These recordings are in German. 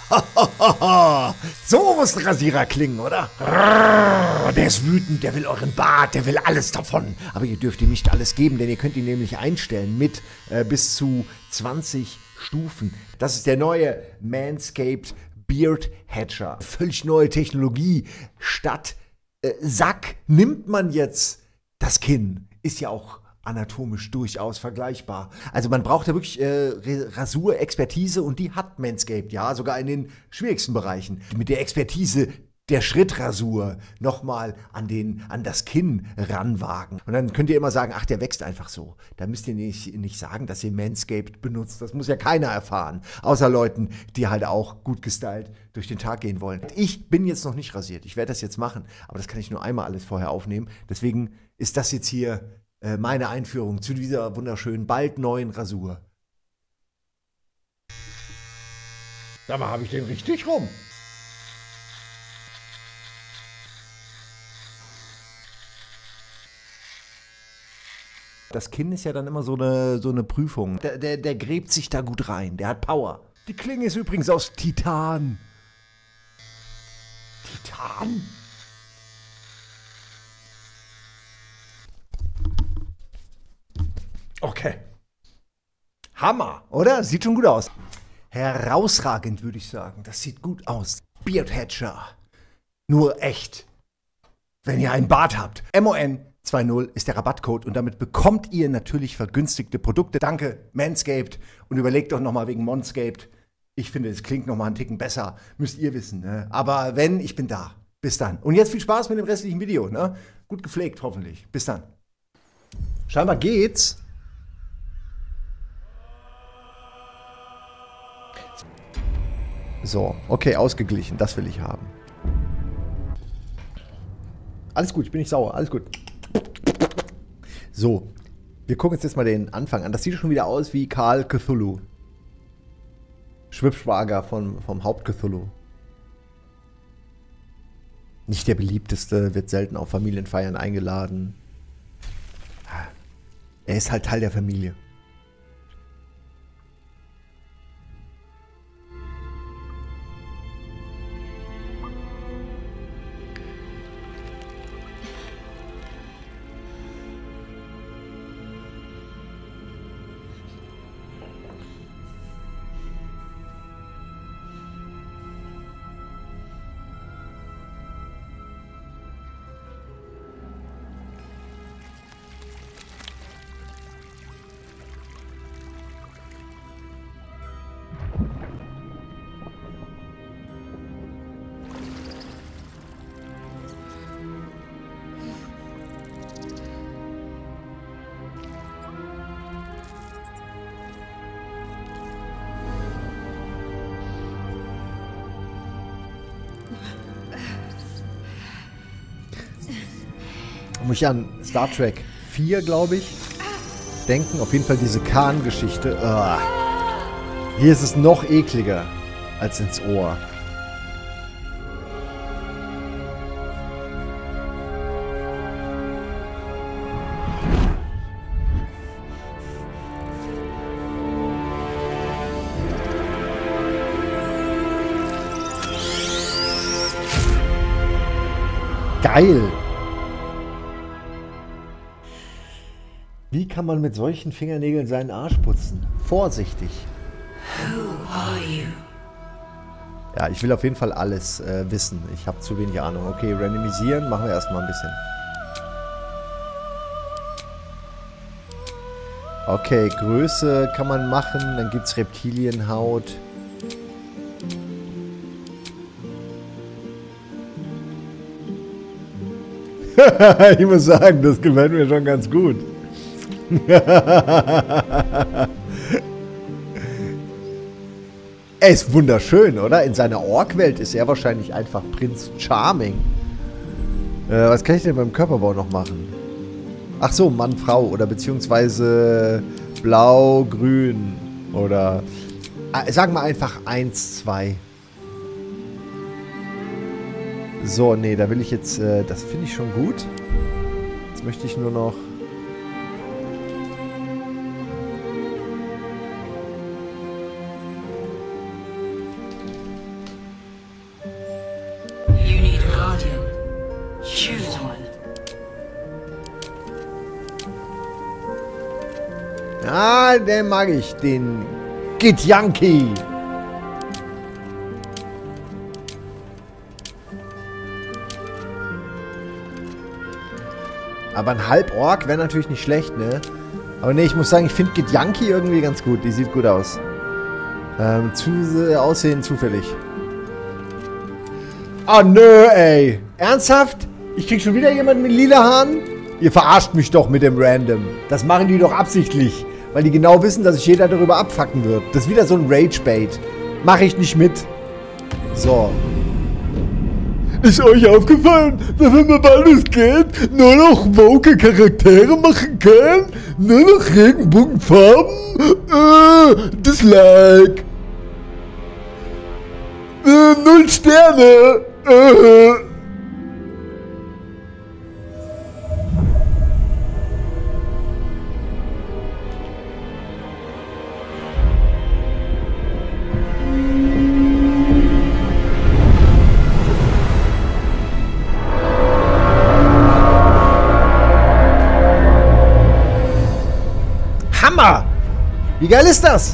So muss ein Rasierer klingen, oder? Der ist wütend, der will euren Bart, der will alles davon. Aber ihr dürft ihm nicht alles geben, denn ihr könnt ihn nämlich einstellen mit bis zu 20 Stufen. Das ist der neue Manscaped Beard Hatcher. Völlig neue Technologie. Statt Sack nimmt man jetzt das Kinn. Ist ja auch anatomisch durchaus vergleichbar. Also man braucht ja wirklich Rasurexpertise und die hat Manscaped, ja, sogar in den schwierigsten Bereichen. Mit der Expertise der Schrittrasur nochmal an das Kinn ranwagen. Und dann könnt ihr immer sagen, ach, der wächst einfach so. Da müsst ihr nicht sagen, dass ihr Manscaped benutzt. Das muss ja keiner erfahren. Außer Leuten, die halt auch gut gestylt durch den Tag gehen wollen. Ich bin jetzt noch nicht rasiert. Ich werde das jetzt machen. Aber das kann ich nur einmal alles vorher aufnehmen. Deswegen ist das jetzt hier meine Einführung zu dieser wunderschönen, bald neuen Rasur. Sag mal, habe ich den richtig rum? Das Kinn ist ja dann immer so eine Prüfung. Der gräbt sich da gut rein. Der hat Power. Die Klinge ist übrigens aus Titan. Titan? Okay. Hammer, oder? Sieht schon gut aus. Herausragend, würde ich sagen. Das sieht gut aus. Beard Hatcher. Nur echt. Wenn ihr einen Bart habt. MON20 ist der Rabattcode und damit bekommt ihr natürlich vergünstigte Produkte. Danke, Manscaped. Und überlegt doch nochmal wegen Manscaped. Ich finde, es klingt nochmal einen Ticken besser. Müsst ihr wissen, ne? Aber wenn, ich bin da. Bis dann. Und jetzt viel Spaß mit dem restlichen Video, ne? Gut gepflegt, hoffentlich. Bis dann. Scheinbar geht's. So, okay, ausgeglichen. Das will ich haben. Alles gut, ich bin nicht sauer. Alles gut. So, wir gucken uns jetzt mal den Anfang an. Das sieht schon wieder aus wie Karl Cthulhu. Schwibschwager vom Haupt Cthulhu. Nicht der beliebteste, wird selten auf Familienfeiern eingeladen. Er ist halt Teil der Familie. Muss ich an Star Trek 4, glaube ich, denken. Auf jeden Fall diese Khan-Geschichte. Hier ist es noch ekliger als ins Ohr. Geil! Wie kann man mit solchen Fingernägeln seinen Arsch putzen? Vorsichtig. Who are you? Ja, ich will auf jeden Fall alles wissen. Ich habe zu wenig Ahnung. Okay, randomisieren machen wir erstmal ein bisschen. Okay, Größe kann man machen. Dann gibt es Reptilienhaut. Ich muss sagen, das gefällt mir schon ganz gut. Er ist wunderschön, oder? In seiner Ork-Welt ist er wahrscheinlich einfach Prinz Charming. Was kann ich denn beim Körperbau noch machen? Ach so, Mann, Frau oder beziehungsweise Blau, Grün oder sagen wir einfach 1, 2. So, nee, da will ich jetzt, das finde ich schon gut. Jetzt möchte ich nur noch Ah, den mag ich, den Githyanki. Aber ein Halborg wäre natürlich nicht schlecht, ne? Aber ne, ich muss sagen, ich finde Githyanki irgendwie ganz gut. Die sieht gut aus. Aussehen zufällig. Oh nö, ey. Ernsthaft? Ich krieg schon wieder jemanden mit lila Haaren? Ihr verarscht mich doch mit dem Random. Das machen die doch absichtlich. Weil die genau wissen, dass sich jeder darüber abfacken wird. Das ist wieder so ein Rage-Bait. Mach ich nicht mit. So. Ist euch aufgefallen, dass wenn man beides geht, nur noch woke Charaktere machen kann? Nur noch Regenbogenfarben? Dislike. 0 Sterne. Hammer! Wie geil ist das?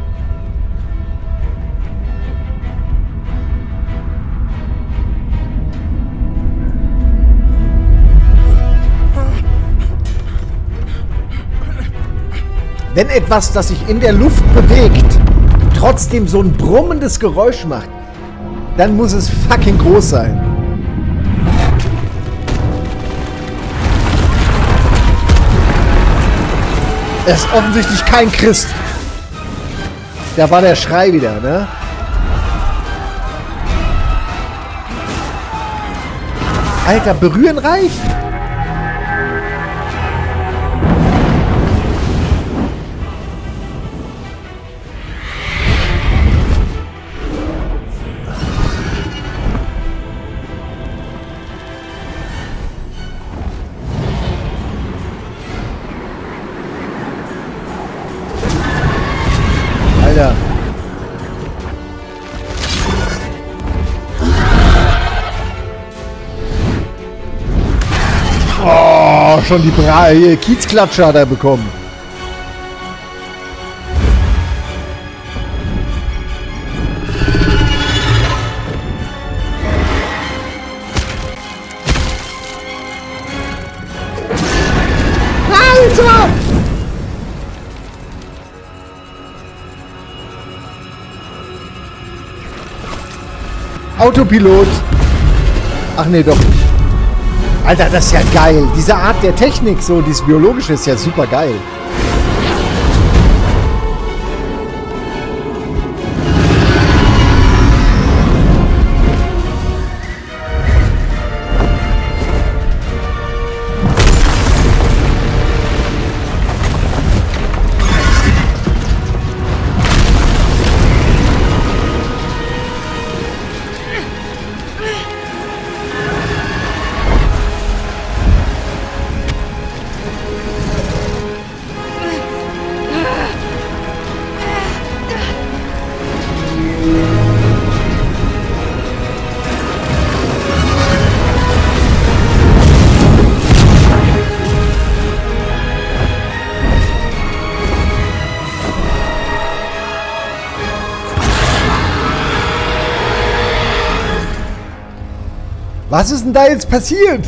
Wenn etwas, das sich in der Luft bewegt, trotzdem so ein brummendes Geräusch macht, dann muss es fucking groß sein. Er ist offensichtlich kein Christ. Da war der Schrei wieder, ne? Alter, berühren reicht. Alter. Oh, schon die Kiezklatsche hat er bekommen. Alter! Autopilot. Ach nee, doch nicht. Alter, das ist ja geil. Diese Art der Technik, so dieses Biologische, ist ja super geil. Was ist denn da jetzt passiert?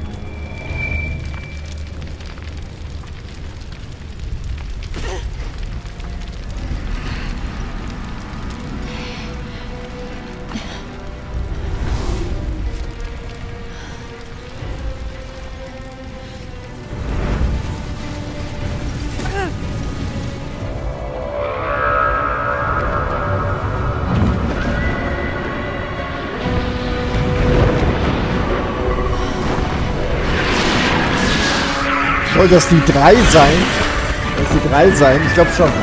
Soll das die 3 sein? Soll das die 3 sein? Ich glaube schon.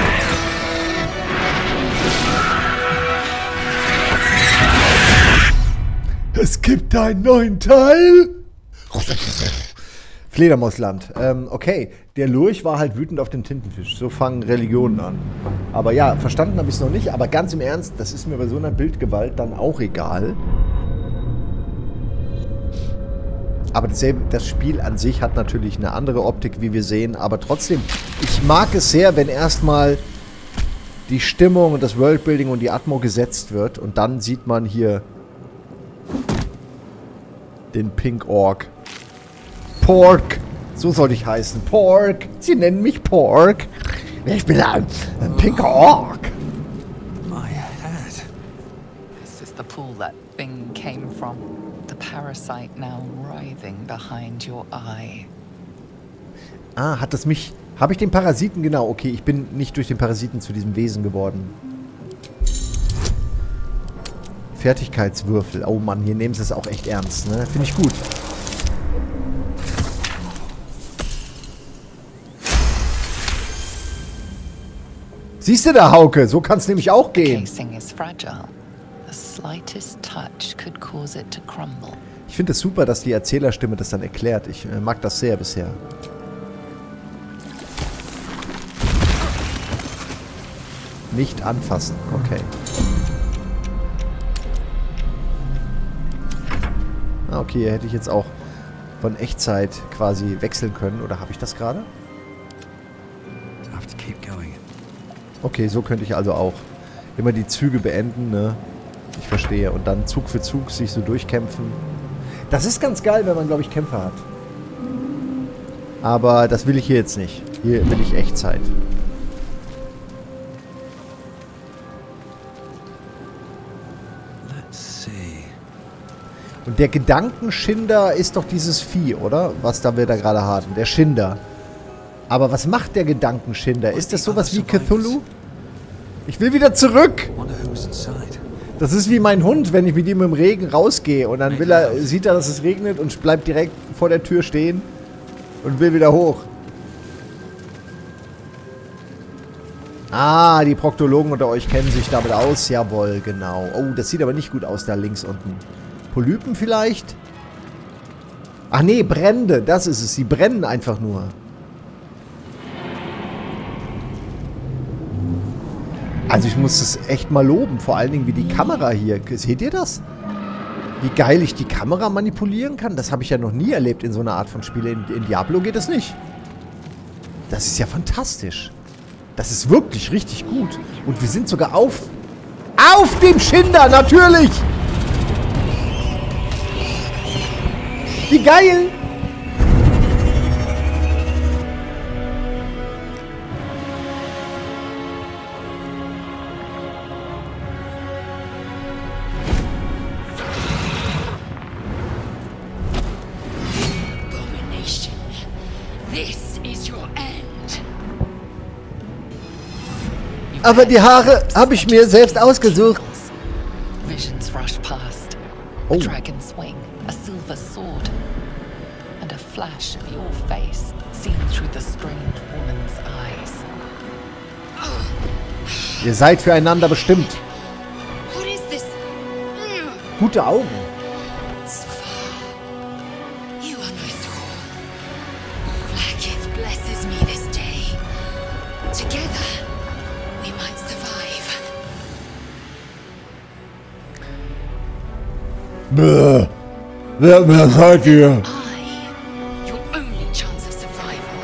Es gibt einen neuen Teil. Fledermausland. Okay, der Lurch war halt wütend auf den Tintenfisch. So fangen Religionen an. Aber ja, verstanden habe ich es noch nicht. Aber ganz im Ernst, das ist mir bei so einer Bildgewalt dann auch egal. Aber das Spiel an sich hat natürlich eine andere Optik, wie wir sehen. Aber trotzdem, ich mag es sehr, wenn erstmal die Stimmung und das Worldbuilding und die Atmo gesetzt wird. Und dann sieht man hier den Pink Orc. Pork. So sollte ich heißen. Pork. Sie nennen mich Pork. Ich bin ein pinker Orc. My head. This is the pool that thing came from. The parasite now writhing behind your eye. Ah, hat das mich... Habe ich den Parasiten... Genau, okay. Ich bin nicht durch den Parasiten zu diesem Wesen geworden. Fertigkeitswürfel. Oh Mann, hier nehmen sie es auch echt ernst, ne? Finde ich gut. Siehst du da, Hauke? So kann es nämlich auch gehen. Casing is fragile. The slightest touch could cause it to crumble. Ich finde es super, dass die Erzählerstimme das dann erklärt. Ich mag das sehr bisher. Nicht anfassen. Okay. Ah, okay, hier hätte ich jetzt auch von Echtzeit quasi wechseln können. Oder habe ich das gerade? Have to keep going. Okay, so könnte ich also auch immer die Züge beenden, ne? Ich verstehe. Und dann Zug für Zug sich so durchkämpfen. Das ist ganz geil, wenn man, glaube ich, Kämpfe hat. Aber das will ich hier jetzt nicht. Hier will ich Echtzeit. Let's see. Und der Gedankenschinder ist doch dieses Vieh, oder? Was da wir da gerade haben. Der Schinder. Aber was macht der Gedankenschinder? Ist das sowas wie Cthulhu? Ich will wieder zurück! Wonder who's inside. Das ist wie mein Hund, wenn ich mit ihm im Regen rausgehe. Und dann sieht er, dass es regnet und bleibt direkt vor der Tür stehen. Und will wieder hoch. Ah, die Proktologen unter euch kennen sich damit aus. Jawohl, genau. Oh, das sieht aber nicht gut aus da links unten. Polypen vielleicht? Ach nee, Brände. Das ist es. Sie brennen einfach nur. Also ich muss es echt mal loben. Vor allen Dingen wie die Kamera hier. Seht ihr das? Wie geil ich die Kamera manipulieren kann? Das habe ich ja noch nie erlebt in so einer Art von Spiele. In Diablo geht das nicht. Das ist ja fantastisch. Das ist wirklich richtig gut. Und wir sind sogar auf dem Schinder, natürlich! Wie geil! Abomination. This is your end. Aber die Haare habe ich mir selbst ausgesucht. Visions rush past. Oh. A dragon's wing, a silver sword, and a flash of your face seen through the strange woman's eyes. Ihr seid füreinander bestimmt. What is this? Gute Augen. You are no thrall. Blackith blesses me this day. Together, we might survive. Bäh. Wer seid ihr? I, your only chance of survival.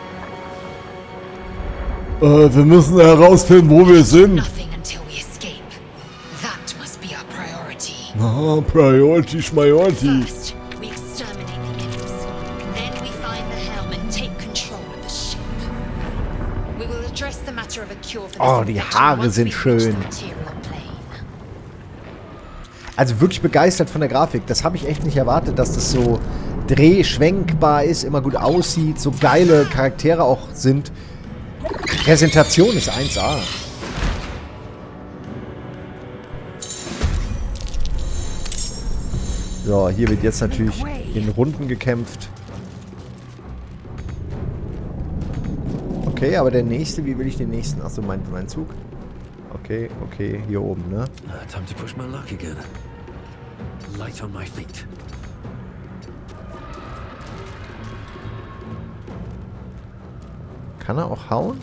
Wir müssen herausfinden, wo wir sind. Nothing until we escape. That must be our priority. Ah, Priority, Schmajority. First, we exterminate the imps. Then we find the helm and take control of the ship. We will address the matter of a cure for this Oh, die infection Haare once sind we reach schön. the material plane. Also wirklich begeistert von der Grafik. Das habe ich echt nicht erwartet, dass das so drehschwenkbar ist, immer gut aussieht, so geile Charaktere auch sind. Präsentation ist 1A. So, hier wird jetzt natürlich in Runden gekämpft. Okay, aber der nächste, wie will ich den nächsten? Achso, mein Zug. Okay, okay, hier oben, ne? Time to push my luck again. Light on my feet. Kann er auch hauen?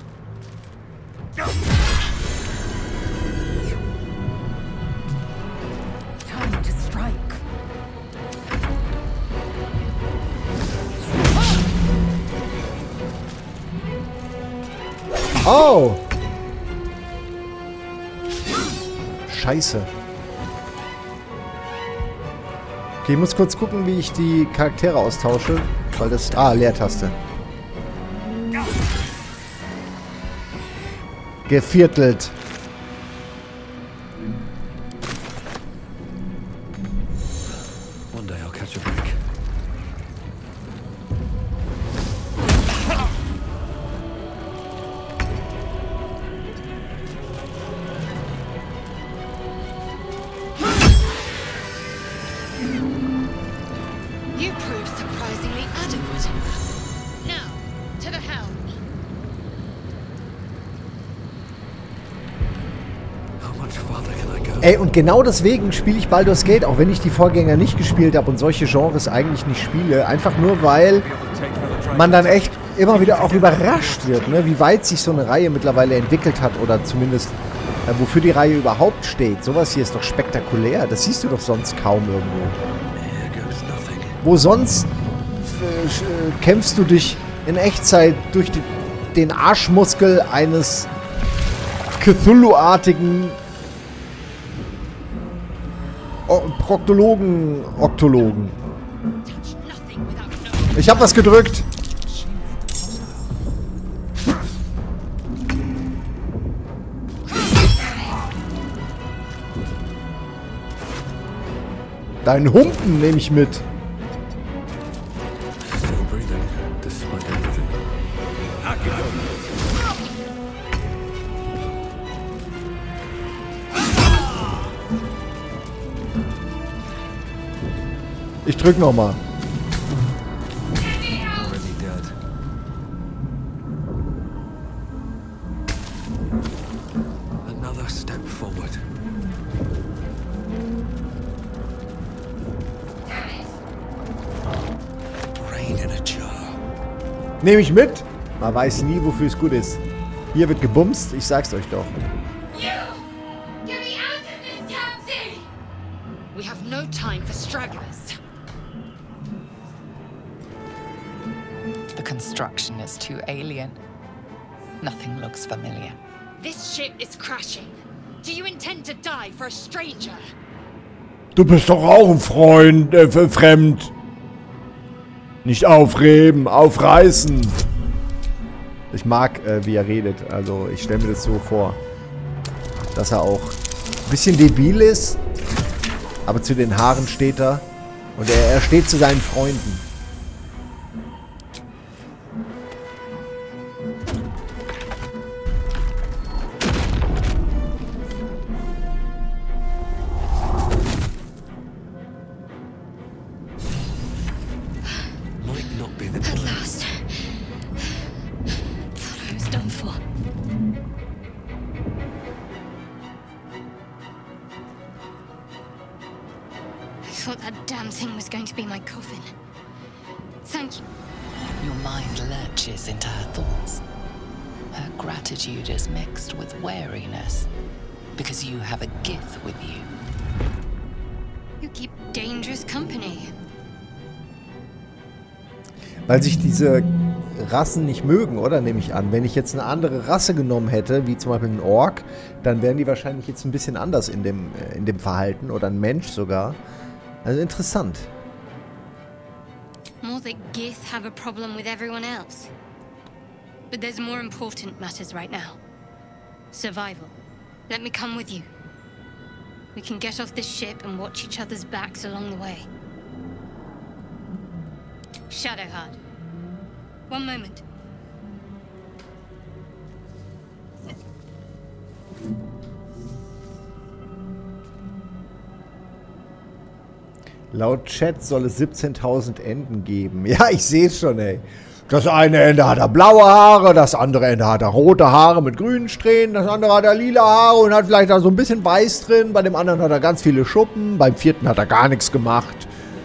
Time to strike. Oh! Scheiße. Okay, ich muss kurz gucken, wie ich die Charaktere austausche. Weil das... Ah, Leertaste. Geviertelt. One day I'll catch a break. You proved surprisingly adequate. Now, to the helm. How much farther can I go? Ey, und genau deswegen spiele ich Baldur's Gate, auch wenn ich die Vorgänger nicht gespielt habe und solche Genres eigentlich nicht spiele. Einfach nur, weil man dann echt immer wieder auch überrascht wird, ne? Wie weit sich so eine Reihe mittlerweile entwickelt hat oder zumindest wofür die Reihe überhaupt steht. Sowas hier ist doch spektakulär. Das siehst du doch sonst kaum irgendwo. Here goes nothing. Wo sonst kämpfst du dich in Echtzeit durch den Arschmuskel eines Cthulhu-artigen Oktologen. Touch nothing without knowing. Ich hab was gedrückt. Deinen Humpen nehme ich mit. Still breathing, despite everything. Ich drück nochmal. Already dead. Another step forward. Brain in a jar. Nehme ich mit. Man weiß nie, wofür es gut ist. Hier wird gebumst, ich sag's euch doch. You! Get me out of this damn thing! We have no time for stragglers. The construction is too alien. Nothing looks familiar. This ship is crashing. Do you intend to die for a stranger? Du bist doch auch ein Freund, fremd. Nicht aufreben, aufreißen. Ich mag, wie er redet. Also, ich stelle mir das so vor. Dass er auch ein bisschen debil ist. Aber zu den Haaren steht er. Und er steht zu seinen Freunden. Might not be the At time. last. Thought I was done for. I thought that damn thing was going to be my coffin. Thank you. Your mind lurches into her thoughts. Her gratitude is mixed with wariness, because you have a gift with you. You keep dangerous company. Weil sich diese Rassen nicht mögen, oder? Nehme ich an. Wenn ich jetzt eine andere Rasse genommen hätte, wie zum Beispiel ein Ork, dann wären die wahrscheinlich jetzt ein bisschen anders in dem Verhalten. Oder ein Mensch sogar. Also interessant. More that Gith have a problem with everyone else. But there's more important matters right now. Survival. Let me come with you. We can get off this ship and watch each other's backs along the way. Shadowheart. One moment. Laut Chat soll es 17.000 Enden geben. Ja, ich sehe es schon, ey. Das eine Ende hat er blaue Haare, das andere Ende hat er rote Haare mit grünen Strähnen, das andere hat er lila Haare und hat vielleicht da so ein bisschen weiß drin. Bei dem anderen hat er ganz viele Schuppen, beim vierten hat er gar nichts gemacht.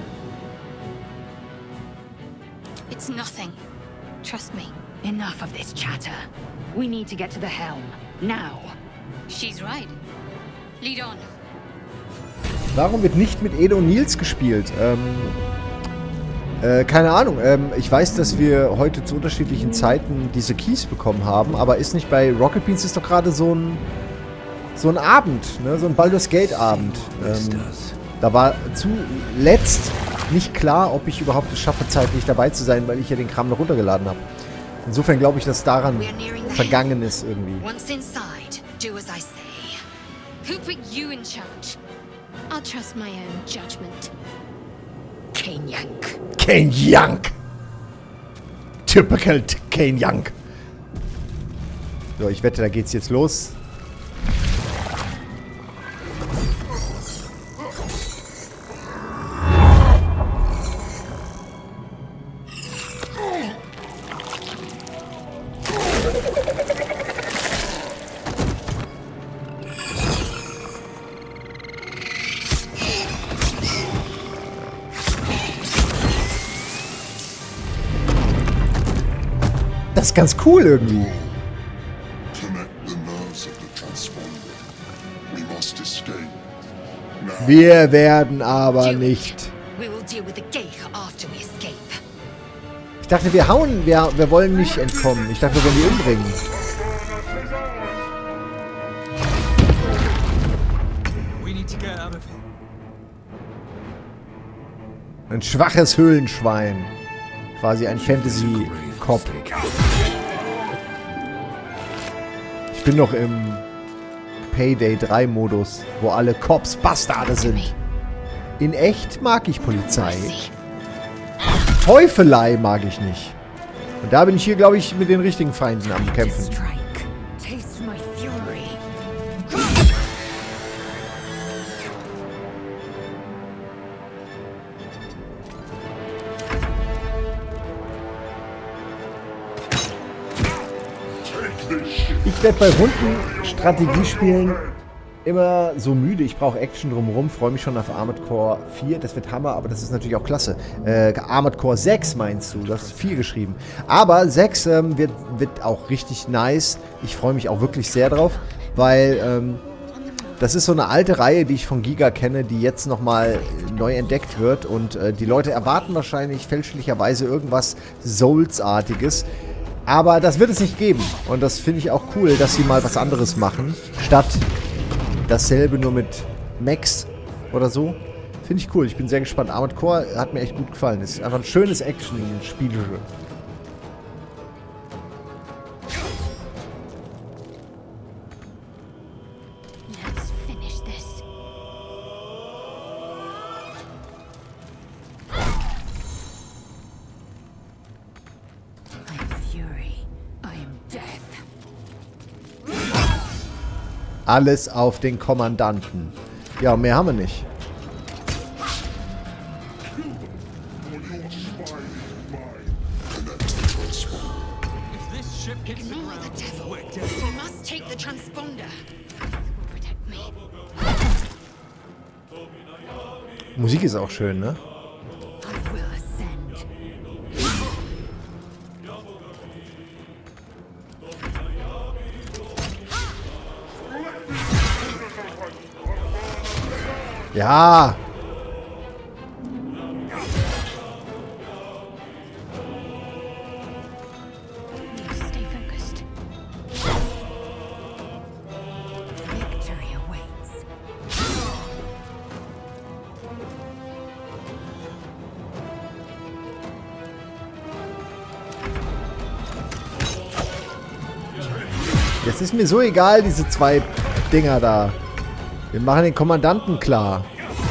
It's nothing. Trust me. Enough of this chatter. We need to get to the helm. Now. She's right. Lead on. Warum wird nicht mit Edo Nils gespielt? Keine Ahnung. Ich weiß, dass wir heute zu unterschiedlichen Zeiten diese Keys bekommen haben, aber ist nicht bei Rocket Beans ist doch gerade so ein Abend, ne? So ein Baldur's Gate Abend. Da war zuletzt nicht klar, ob ich überhaupt es schaffe, zeitlich dabei zu sein, weil ich ja den Kram noch runtergeladen habe. Insofern glaube ich, dass daran vergangen ist irgendwie. Once inside, do as I say. Who put you in charge? I'll trust my own judgment. Kane Yank. Kane Yank! Typical Kane Yank. So, ich wette, da geht's jetzt los. Das ist ganz cool irgendwie. Wir werden aber nicht. Ich dachte, wir hauen. Wir wollen nicht entkommen. Ich dachte, wir wollen die umbringen. Ein schwaches Höhlenschwein. Quasi ein Fantasy-Cop. Ich bin noch im Payday 3 Modus, wo alle Cops Bastarde sind. In echt mag ich Polizei. Teufelei mag ich nicht. Und da bin ich hier, glaube ich, mit den richtigen Feinden am Kämpfen. Ich werde bei Rundenstrategiespielen immer so müde. Ich brauche Action drumherum. Freue mich schon auf Armored Core 4. Das wird Hammer, aber das ist natürlich auch klasse. Armored Core 6 meinst du? Das ist 4 geschrieben. Aber 6 wird auch richtig nice. Ich freue mich auch wirklich sehr drauf, weil das ist so eine alte Reihe, die ich von Giga kenne, die jetzt nochmal neu entdeckt wird. Und die Leute erwarten wahrscheinlich fälschlicherweise irgendwas Souls-artiges. Aber das wird es nicht geben. Und das finde ich auch cool, dass sie mal was anderes machen. Statt dasselbe nur mit Max oder so. Finde ich cool. Ich bin sehr gespannt. Armored Core hat mir echt gut gefallen. Es ist einfach ein schönes Action-Spiel. Alles auf den Kommandanten. Ja, mehr haben wir nicht. Musik ist auch schön, ne? Ja. Stay focused. Victory awaits. Jetzt ist mir so egal, diese zwei Dinger da. Wir machen den Kommandanten klar.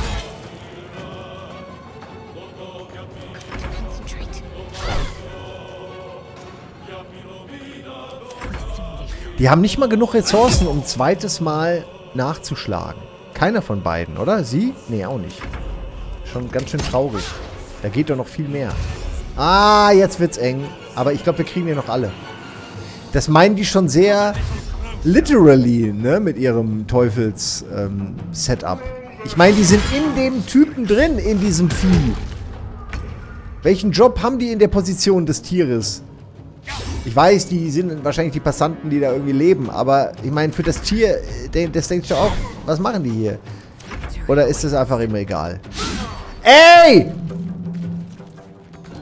Die haben nicht mal genug Ressourcen, um ein zweites Mal nachzuschlagen. Keiner von beiden, oder? Sie? Nee, auch nicht. Schon ganz schön traurig. Da geht doch noch viel mehr. Ah, jetzt wird's eng. Aber ich glaube, wir kriegen ja noch alle. Das meinen die schon sehr literally, ne, mit ihrem Teufels-Setup. Ich meine, die sind in dem Typen drin, in diesem Vieh. Welchen Job haben die in der Position des Tieres? Ich weiß, die sind wahrscheinlich die Passanten, die da irgendwie leben, aber ich meine, für das Tier, das denkt sich auch, was machen die hier? Oder ist das einfach immer egal? Ey!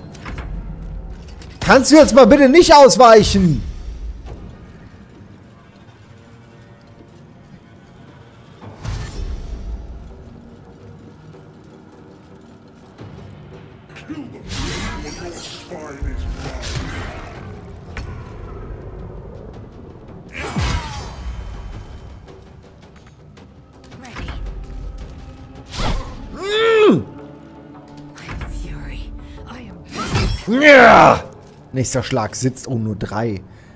Kannst du jetzt mal bitte nicht ausweichen? Ja! Nächster Schlag sitzt. Oh, nur 3.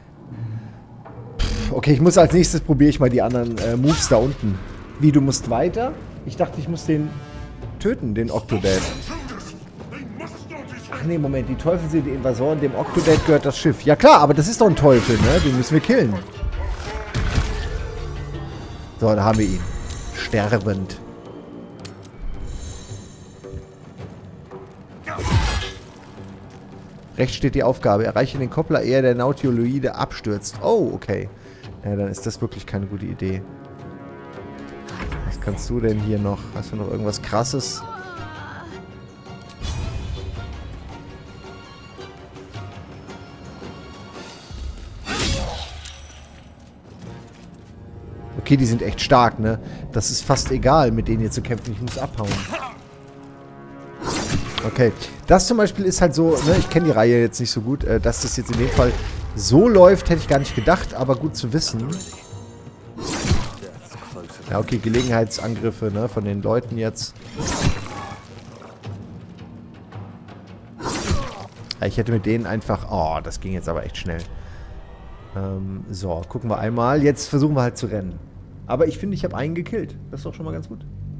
Okay, ich muss als nächstes probiere ich mal die anderen Moves da unten. Wie, du musst weiter? Ich dachte, ich muss den töten, den Octodad. Ach nee, Moment, die Teufel sind die Invasoren, dem Octodad gehört das Schiff. Ja klar, aber das ist doch ein Teufel, ne? Den müssen wir killen. So, da haben wir ihn. Sterbend. Rechts steht die Aufgabe. Erreiche den Koppler, ehe der Nautiloide abstürzt. Oh, okay. Ja, dann ist das wirklich keine gute Idee. Was kannst du denn hier noch? Hast du noch irgendwas Krasses? Okay, die sind echt stark, ne? Das ist fast egal, mit denen hier zu kämpfen. Ich muss abhauen. Okay, das zum Beispiel ist halt so, ne, ich kenne die Reihe jetzt nicht so gut, dass das jetzt in dem Fall so läuft, hätte ich gar nicht gedacht, aber gut zu wissen. Ja, okay, Gelegenheitsangriffe, ne, von den Leuten jetzt. Ja, ich hätte mit denen einfach, oh, das ging jetzt aber echt schnell. So, gucken wir einmal, jetzt versuchen wir halt zu rennen. Aber ich finde, ich habe einen gekillt, das ist doch schon mal ganz gut.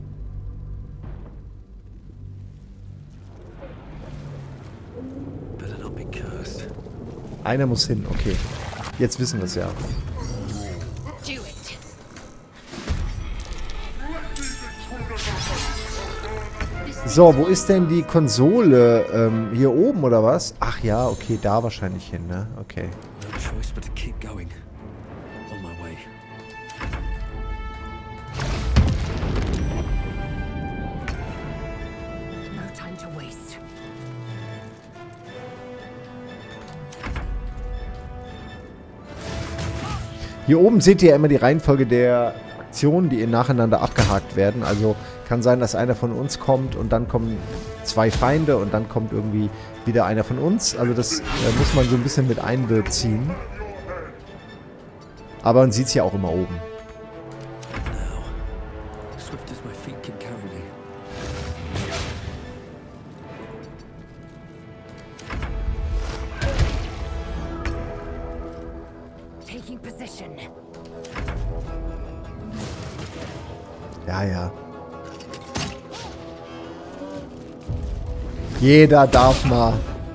Einer muss hin, okay. Jetzt wissen wir es ja. So, wo ist denn die Konsole? Hier oben oder was? Ach ja, okay, da wahrscheinlich hin, ne? Okay. Hier oben seht ihr ja immer die Reihenfolge der Aktionen, die nacheinander abgehakt werden. Also kann sein, dass einer von uns kommt und dann kommen 2 Feinde und dann kommt irgendwie wieder einer von uns. Also das muss man so ein bisschen mit einbeziehen. Aber man sieht es ja auch immer oben. Ja, ja. Jeder darf mal.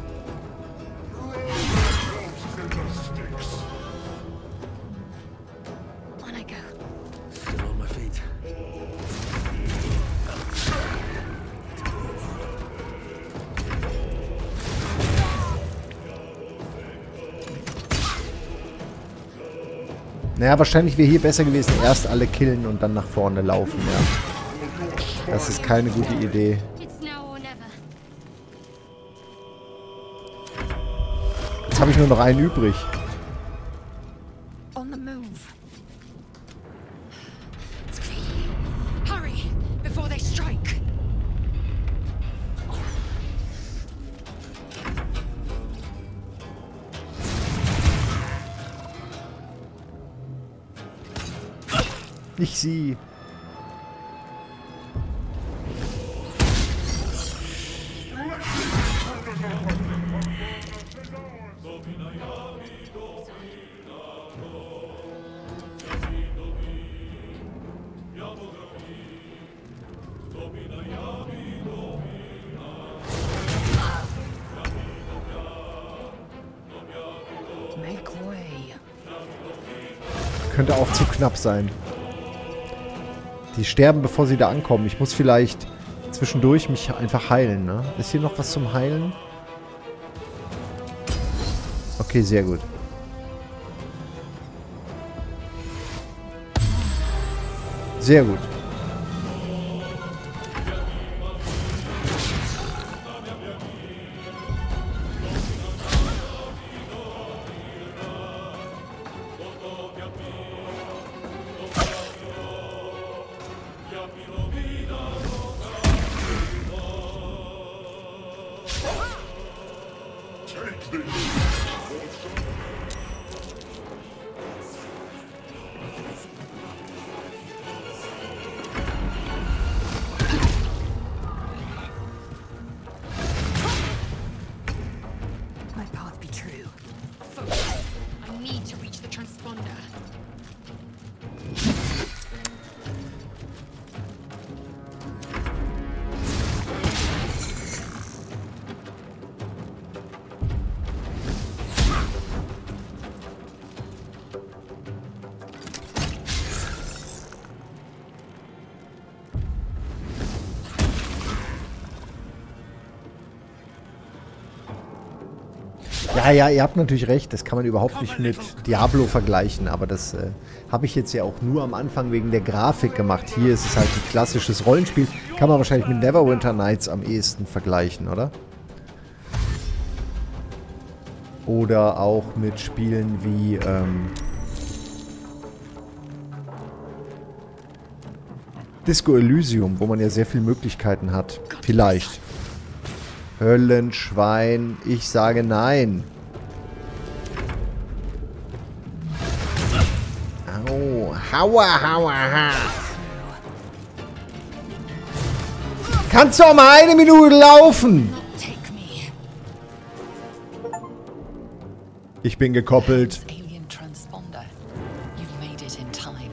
Naja, wahrscheinlich wäre hier besser gewesen, erst alle killen und dann nach vorne laufen, ja. Das ist keine gute Idee. Jetzt habe ich nur noch einen übrig. Nicht sie. Könnte auch zu knapp sein. Die sterben, bevor sie da ankommen. Ich muss vielleicht zwischendurch mich einfach heilen, ne? Ist hier noch was zum Heilen? Okay, sehr gut. Sehr gut. Ja, ihr habt natürlich recht, das kann man überhaupt nicht mit Diablo vergleichen, aber das habe ich jetzt ja auch nur am Anfang wegen der Grafik gemacht. Hier ist es halt ein klassisches Rollenspiel, kann man wahrscheinlich mit Neverwinter Nights am ehesten vergleichen, oder? Oder auch mit Spielen wie Disco Elysium, wo man ja sehr viele Möglichkeiten hat. Vielleicht. Höllenschwein, ich sage nein. Au, ha. Kannst du auch mal 1 Minute laufen? Take me. Ich bin gekoppelt. Alien transponder. You've made it in time.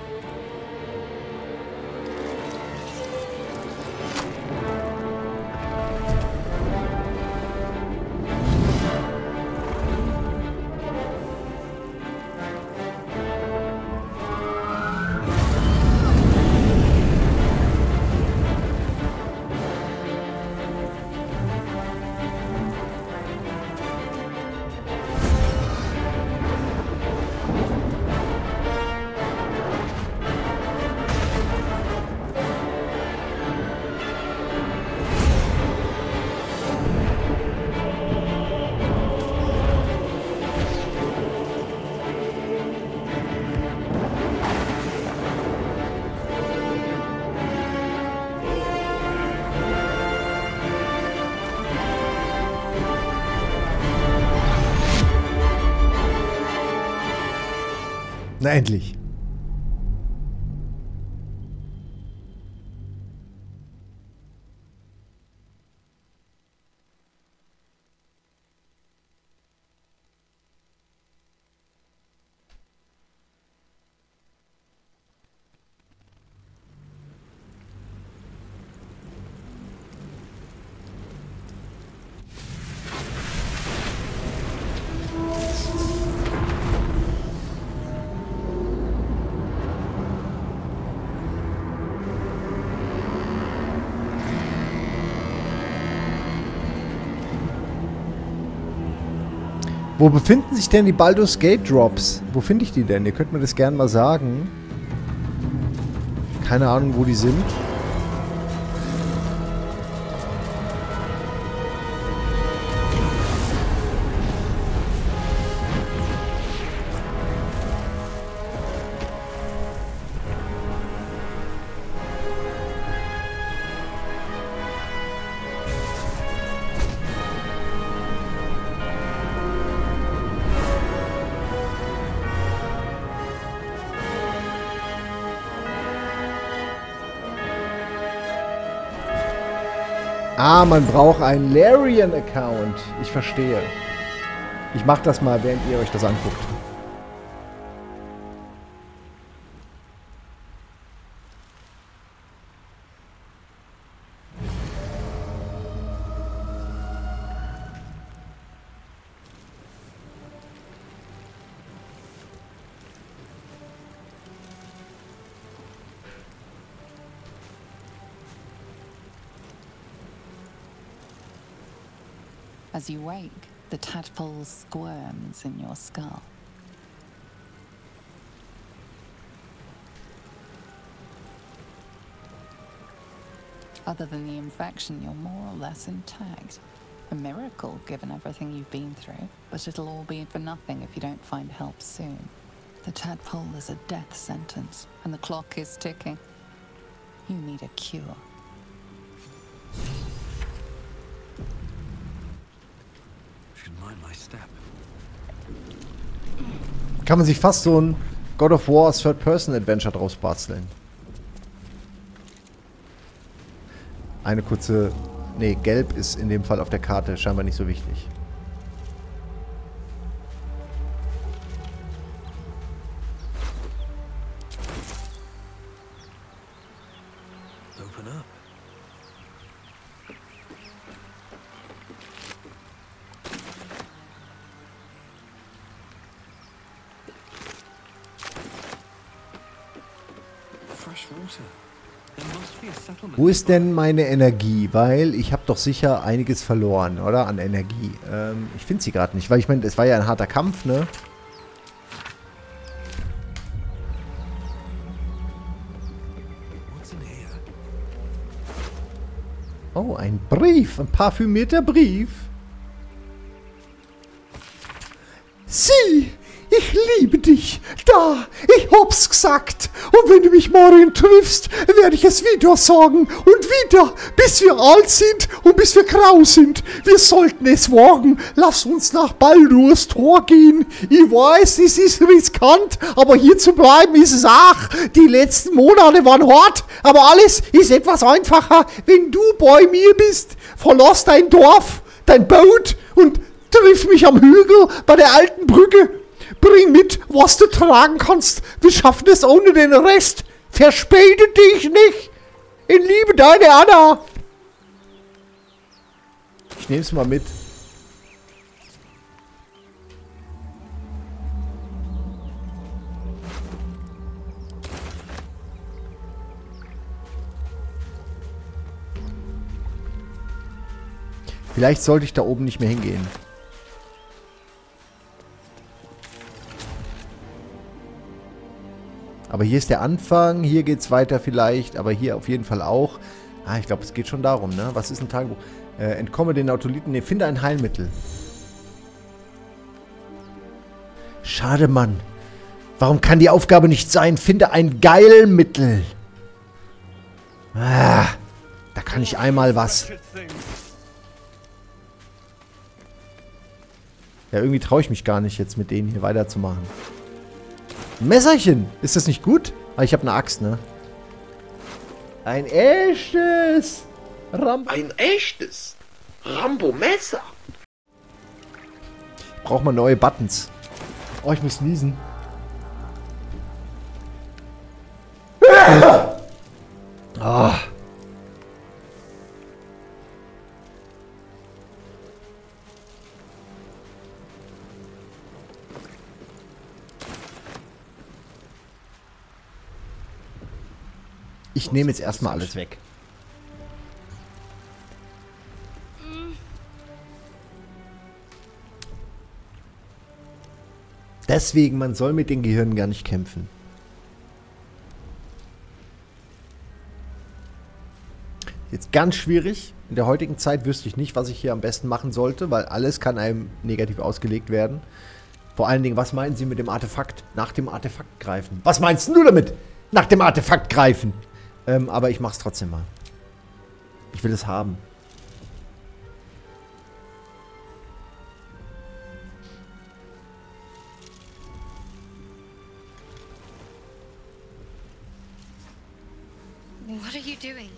Na endlich. Wo befinden sich denn die Baldur's Gate Drops? Wo finde ich die denn? Ihr könnt mir das gerne mal sagen. Keine Ahnung, wo die sind. Ah, man braucht einen Larian-Account. Ich verstehe. Ich mache das mal, während ihr euch das anguckt. As you wake, the tadpole squirms in your skull. Other than the infection, you're more or less intact. A miracle, given everything you've been through, but it'll all be for nothing if you don't find help soon. The tadpole is a death sentence, and the clock is ticking. You need a cure. Kann man sich fast so ein God of War Third-Person-Adventure draus basteln. Eine kurze... Nee, gelb ist in dem Fall auf der Karte scheinbar nicht so wichtig. Open up. Fresh water. Wo ist denn meine Energie? Weil ich habe doch sicher einiges verloren, oder? An Energie. Ich finde sie gerade nicht, weil ich meine, es war ja ein harter Kampf, ne? Oh, ein Brief. Ein parfümierter Brief. Sieh, ich liebe dich. Da, ich hab's gesagt. Und wenn du mich morgen triffst, werde ich es wieder sagen. Und wieder, bis wir alt sind und bis wir grau sind. Wir sollten es wagen. Lass uns nach Baldur's Tor gehen. Ich weiß, es ist riskant, aber hier zu bleiben ist es auch. Die letzten Monate waren hart, aber alles ist etwas einfacher, wenn du bei mir bist. Verlass dein Dorf, dein Boot und triff mich am Hügel bei der alten Brücke. Bring mit, was du tragen kannst. Wir schaffen es ohne den Rest. Verspäte dich nicht. In Liebe, deine Anna. Ich nehme es mal mit. Vielleicht sollte ich da oben nicht mehr hingehen. Aber hier ist der Anfang, hier geht es weiter vielleicht, aber hier auf jeden Fall auch. Ah, ich glaube, es geht schon darum, ne? Was ist ein Tagebuch? Entkomme den Nautoliten, ne, finde ein Heilmittel. Schade, Mann. Warum kann die Aufgabe nicht sein? Finde ein Geilmittel. Ah, da kann ich einmal was. Ja, irgendwie traue ich mich gar nicht, jetzt mit denen hier weiterzumachen. Messerchen! Ist das nicht gut? Ah, ich habe eine Axt, ne? Ein echtes Rambo. Ein echtes Rambo-Messer. Braucht man neue Buttons. Oh, ich muss niesen. Oh. Ich nehme jetzt erstmal alles weg. Deswegen, man soll mit den Gehirnen gar nicht kämpfen. Jetzt ganz schwierig. In der heutigen Zeit wüsste ich nicht, was ich hier am besten machen sollte, weil alles kann einem negativ ausgelegt werden. Vor allen Dingen, was meinen Sie mit dem Artefakt? Nach dem Artefakt greifen. Was meinst du damit? Nach dem Artefakt greifen. Aber ich mach's trotzdem mal. Ich will es haben. What are you doing?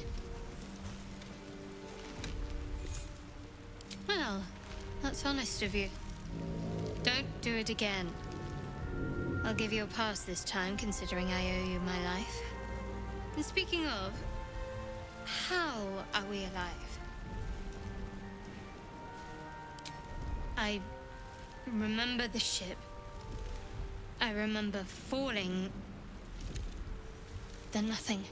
Well, that's honest of you. Don't do it again. I'll give you a pass this time, considering I owe you my life. And speaking of, how are we alive? I remember the ship. I remember falling. Then nothing.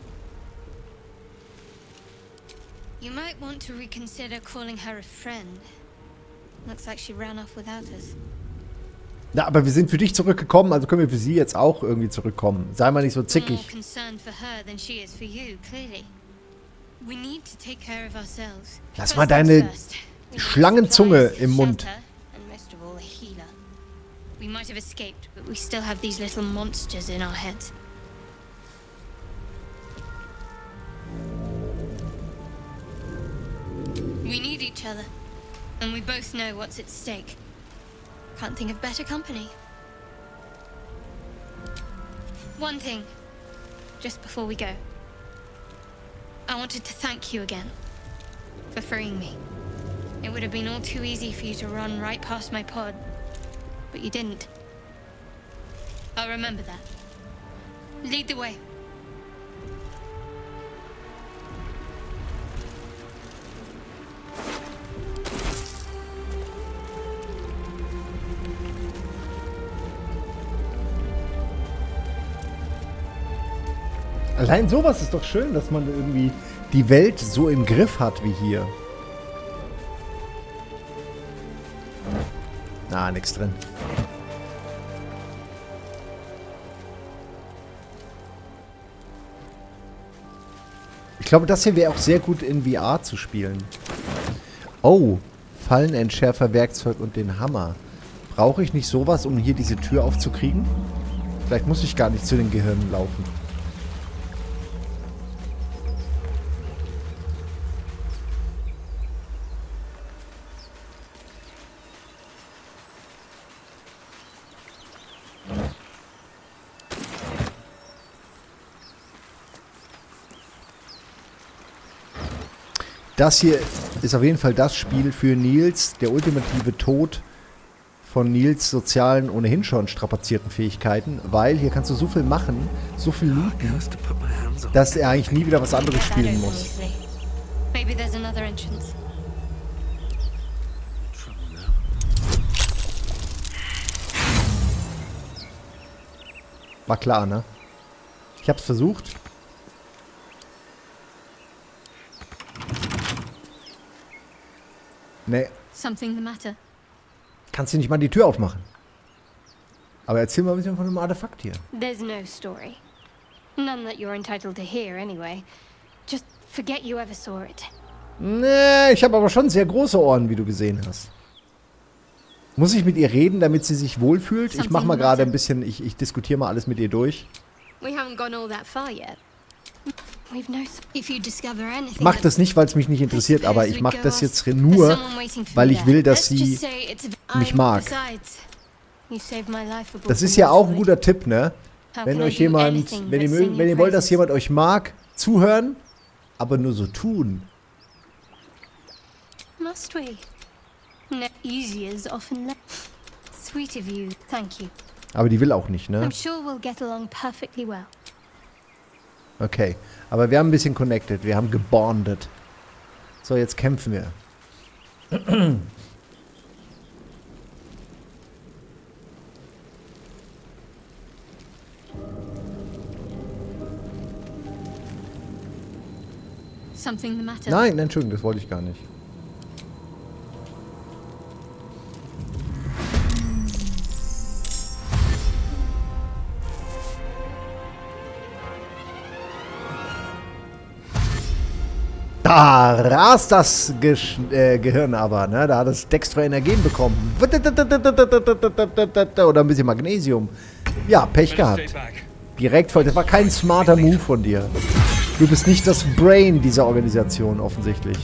You might want to reconsider calling her a friend. Looks like she ran off without us. Ja, aber wir sind für dich zurückgekommen, also können wir für sie jetzt auch irgendwie zurückkommen. Sei mal nicht so zickig. Lass mal deine Schlangenzunge im Mund. We might have escaped, but we still have these little monsters in our heads. We need each other, and we both know what's at stake. Can't think of better company. One thing, just before we go. I wanted to thank you again for freeing me. It would have been all too easy for you to run right past my pod, but you didn't. I'll remember that. Lead the way. Allein sowas ist doch schön, dass man irgendwie die Welt so im Griff hat wie hier. Na, nix drin. Ich glaube, das hier wäre auch sehr gut in VR zu spielen. Oh, Fallenentschärfer, Werkzeug und den Hammer. Brauche ich nicht sowas, um hier diese Tür aufzukriegen? Vielleicht muss ich gar nicht zu den Gehirnen laufen. Das hier ist auf jeden Fall das Spiel für Nils, der ultimative Tod von Nils sozialen, ohnehin schon strapazierten Fähigkeiten, weil hier kannst du so viel machen, so viel looten, dass er eigentlich nie wieder was anderes spielen muss. Maybe there's another entrance. War klar, ne? Ich hab's versucht. Nee. Something the matter? Kannst du nicht mal die Tür aufmachen? Aber erzähl mal ein bisschen von dem Artefakt hier. There's no story. None that you're entitled to hear, anyway. Just forget you ever saw it. Nee, ich habe aber schon sehr große Ohren, wie du gesehen hast. Muss ich mit ihr reden, damit sie sich wohlfühlt? Ich mach mal gerade ein bisschen, ich diskutiere mal alles mit ihr durch. We haven't gone all that far yet. We've no. If you discover anything. Ich mach das nicht, weil es mich nicht interessiert, aber ich mach das jetzt nur, weil ich will, dass sie mich mag. Das ist ja auch ein guter Tipp, ne? Wenn euch jemand, wenn ihr wollt, dass jemand euch mag, zuhören, aber nur so tun. Must we? No, easy is often sweet of you. Thank you. Aber die will auch nicht, ne? I'm sure we'll get along perfectly well. Okay, aber wir haben ein bisschen connected, wir haben gebondet. So, jetzt kämpfen wir. Something the matter? Nein, Entschuldigung, das wollte ich gar nicht. Da rast das Gehirn aber, ne? Da hat es Dextroenergen bekommen. Oder ein bisschen Magnesium. Ja, Pech gehabt. Direkt voll. Das war kein smarter Move von dir. Du bist nicht das Brain dieser Organisation, offensichtlich.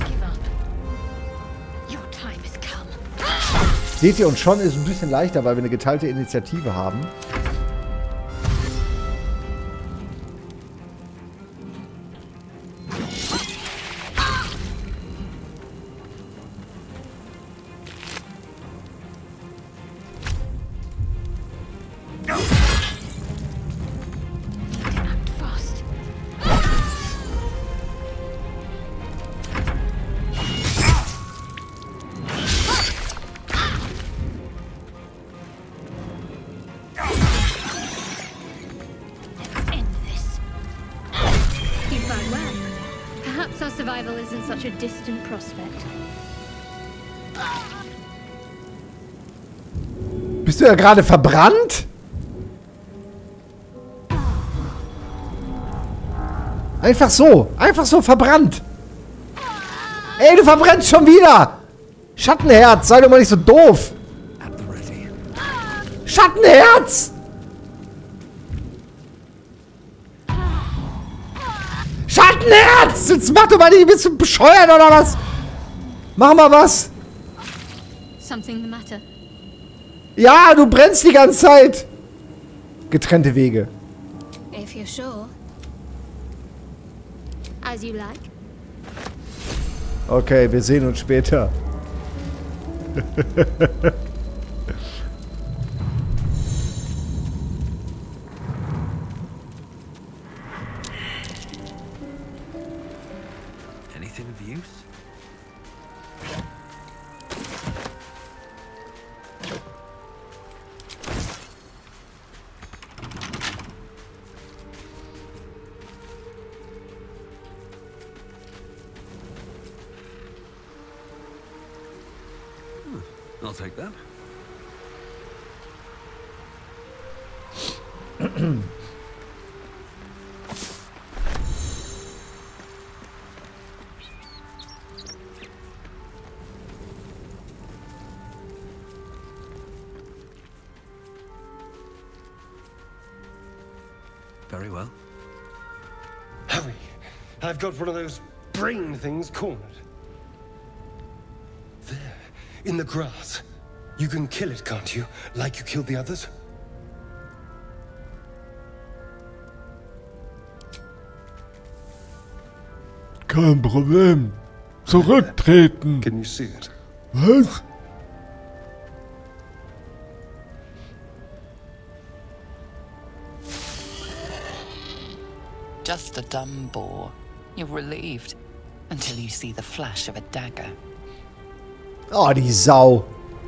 Seht ihr, und schon ist es ein bisschen leichter, weil wir eine geteilte Initiative haben. Survival isn't such a distant prospect. Bist du ja gerade verbrannt? Einfach so verbrannt. Ey, du verbrennst schon wieder. Schattenherz, sei doch mal nicht so doof. Schattenherz! Schattenherz! Jetzt mach doch mal nicht, bist du bescheuert oder was? Mach mal was. Something the matter? Ja, du brennst die ganze Zeit. Getrennte Wege. If you're sure. As you like. Okay, wir sehen uns später. Anything of use? I'll take that. Very well. Hurry! I've got one of those brain things cornered. There, in the grass. You can kill it, can't you? Like you killed the others? Kein Problem. Zurücktreten. Can you see it? Was? Just a dumb bore. You're relieved until you see the flash of a dagger. Oh, die Sau.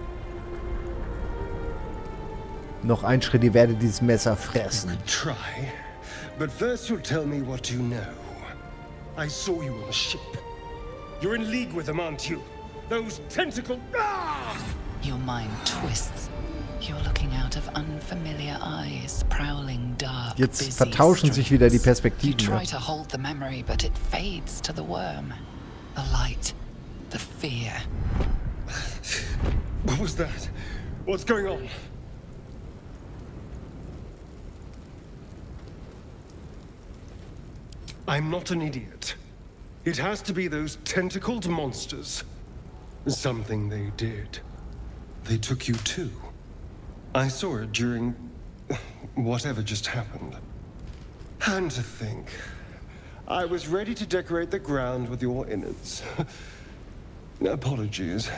Noch ein Schritt, ihr werdet dieses Messer fressen. Try. But first you'll tell me what you know. I saw you on the ship. You're in league with them, aren't you? Those tentacle... Ah! Your mind twists. You're looking out of unfamiliar eyes, prowling dark, Jetzt busy vertauschen sich wieder die streets. You Perspektiven. try Ne? to hold the memory, but it fades to the worm. The light, the fear. What was that? What's going on? I'm not an idiot. It has to be those tentacled monsters. Something they did. They took you too. I saw it during whatever just happened. And to think, I was ready to decorate the ground with your innards. Apologies.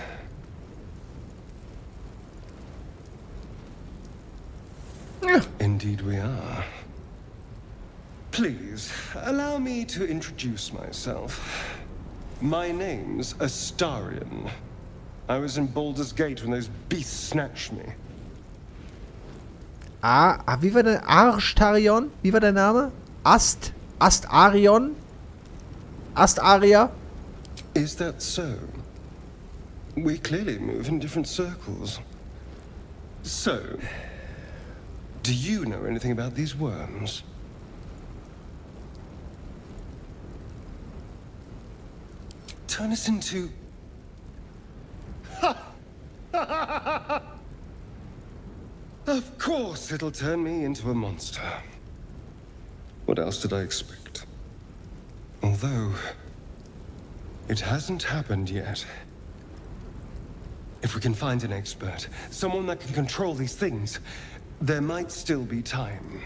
Indeed we are. Please, allow me to introduce myself. My name's Astarion. I was in Baldur's Gate when those beasts snatched me. Wie war der Arshtarion? Wie war der Name? Astarion? Astaria? Is that so? We clearly move in different circles. So, do you know anything about these worms? Turn us into... Of course it'll turn me into a monster. What else did I expect? Although, it hasn't happened yet. If we can find an expert, someone that can control these things, there might still be time.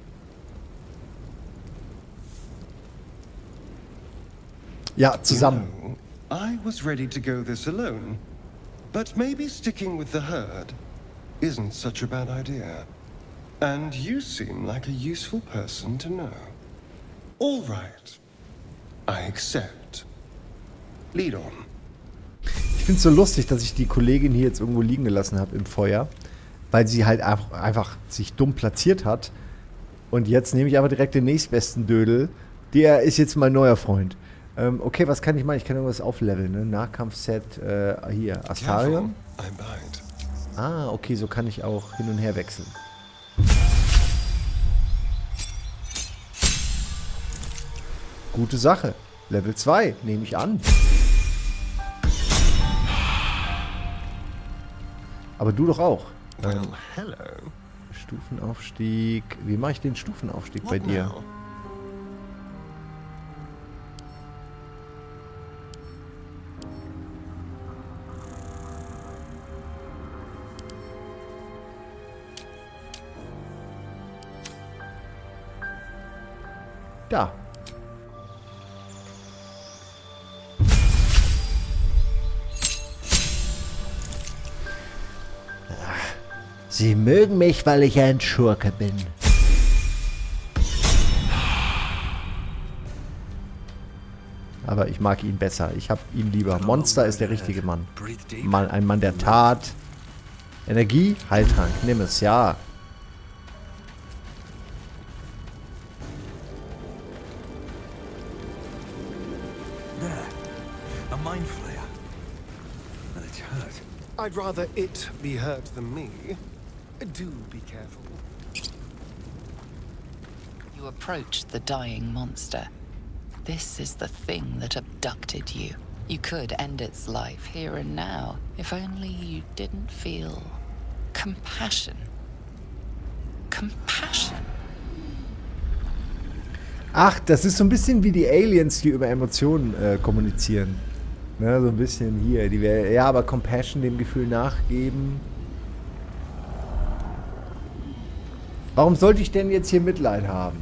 Ja, zusammen. You know, I was ready to go this alone, but maybe sticking with the herd isn't such a bad idea. And you seem like a useful person to know. All right. I accept. Lead on. Ich finde es so lustig, dass ich die Kollegin hier jetzt irgendwo liegen gelassen habe im Feuer, weil sie halt einfach sich dumm platziert hat. Und jetzt nehme ich aber direkt den nächstbesten Dödel. Der ist jetzt mein neuer Freund. Okay, was kann ich machen? Ich kann irgendwas aufleveln, ne? Nahkampfset, hier, Astarion. I'm behind. Ah, okay, so kann ich auch hin und her wechseln. Gute Sache. Level 2, nehme ich an. Aber du doch auch. Well, hello. Stufenaufstieg. Wie mache ich den Stufenaufstieg bei dir? Now? Da. Sie mögen mich, weil ich ein Schurke bin. Aber ich mag ihn besser. Ich hab ihn lieber. Monster ist der richtige Mann. Ein Mann der Tat. Energie, Heiltrank. Nimm es, ja. There. A mind flayer. And it's hurt. I'd rather it be hurt than me. Do be careful. You approach the dying monster. This is the thing that abducted you. You could end its life here and now, if only you didn't feel compassion. Compassion. Ach, das ist so ein bisschen wie die Aliens, die über Emotionen kommunizieren. Ne, so ein bisschen hier. Ja, aber Compassion, dem Gefühl nachgeben. Warum sollte ich denn jetzt hier Mitleid haben?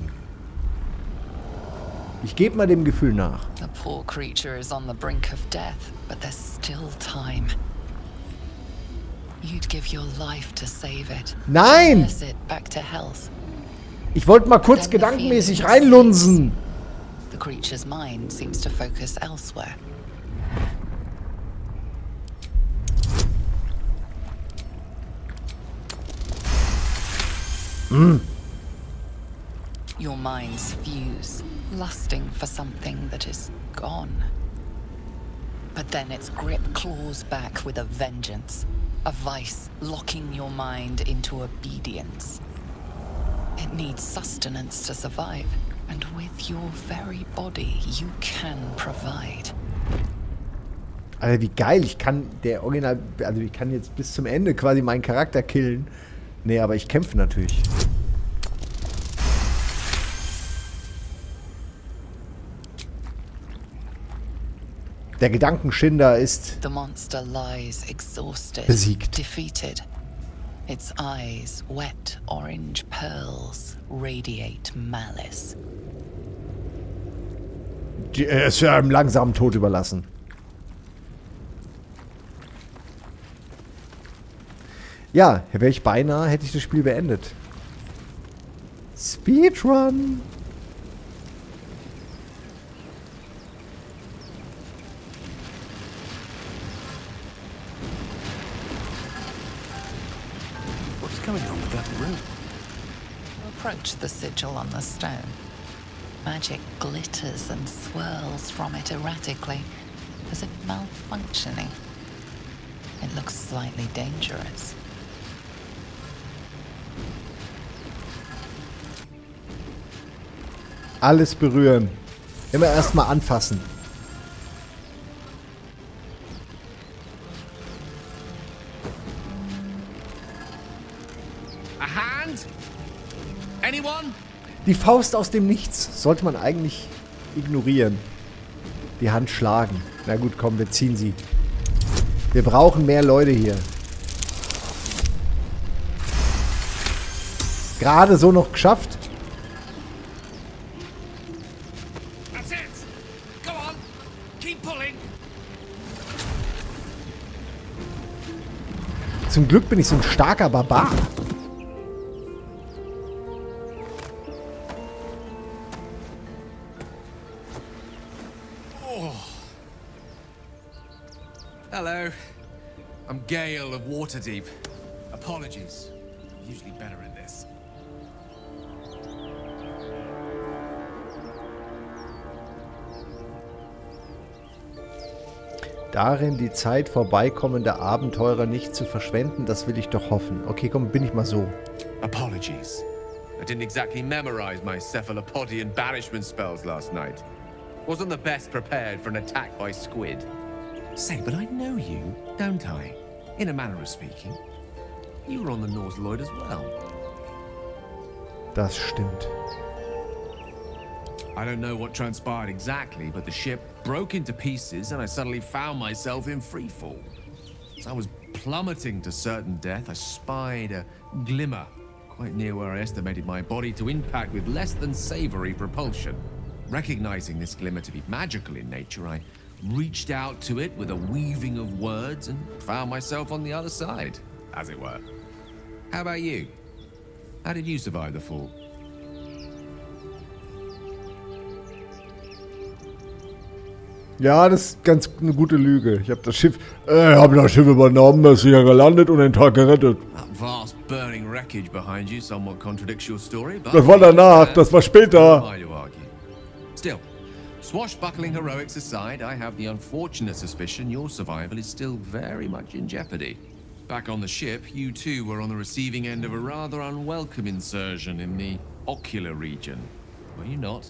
Ich gebe mal dem Gefühl nach. The poor creature is on the brink of death, but there's still time. You'd give your life to save it. Nein! Nurse it back to health. Ich wollte mal kurz gedankenmäßig reinlunsen. The creature's mind seems to focus elsewhere. Your minds fuse, lusting for something that is gone. But then its grip claws back with a vengeance, a vice locking your mind into obedience. It needs sustenance to survive, and with your very body you can provide. Alter, wie geil, ich kann ich kann jetzt bis zum Ende quasi meinen Charakter killen. Nee, aber ich kämpfe natürlich. Der Gedankenschinder ist The monster lies exhausted, besiegt. defeated. Its eyes, wet orange pearls, radiate malice. Er ist ja einem langsamen Tod überlassen. Ja, wäre ich beinahe, hätte ich das Spiel beendet. Speedrun! What's going on with that room? Approach the sigil on the stone. Magic glitters and swirls from it erratically, as if malfunctioning. It looks slightly dangerous. Alles berühren. Immer erstmal anfassen. A hand? Anyone? Die Faust aus dem Nichts sollte man eigentlich ignorieren. Die Hand schlagen. Na gut, komm, wir ziehen sie. Wir brauchen mehr Leute hier. Gerade so noch geschafft. That's it. Go on. Keep pulling. Zum Glück bin ich so ein starker Barbar. Hello. I'm Gale of Waterdeep. Apologies. I'm usually better at this. Darin die Zeit vorbeikommender Abenteurer nicht zu verschwenden, das will ich doch hoffen. Okay, komm, bin ich mal so. Apologies. I didn't exactly memorize my cephalopodian banishment spells last night. Wasn't the best prepared for an attack by squid. Say, but I know you, don't I? In a manner of speaking. You were on the Norse Lloyd as well. Das stimmt. I don't know what transpired exactly, but the ship broke into pieces and I suddenly found myself in freefall. As I was plummeting to certain death, I spied a glimmer quite near where I estimated my body to impact with less than savory propulsion. Recognizing this glimmer to be magical in nature, I reached out to it with a weaving of words and found myself on the other side, as it were. How about you? How did you survive the fall? Ja, das ist ganz eine gute Lüge. Ich habe das Schiff übernommen, ist hier gelandet und den Tag gerettet. That vast burning wreckage behind you somewhat contradicts your story, but Das war danach, das war später. Still, Swashbuckling heroics aside, I have the unfortunate suspicion your survival is still very much in jeopardy. Back on the ship, you too were on the receiving end of a rather unwelcome insertion in the ocular region. Were you not?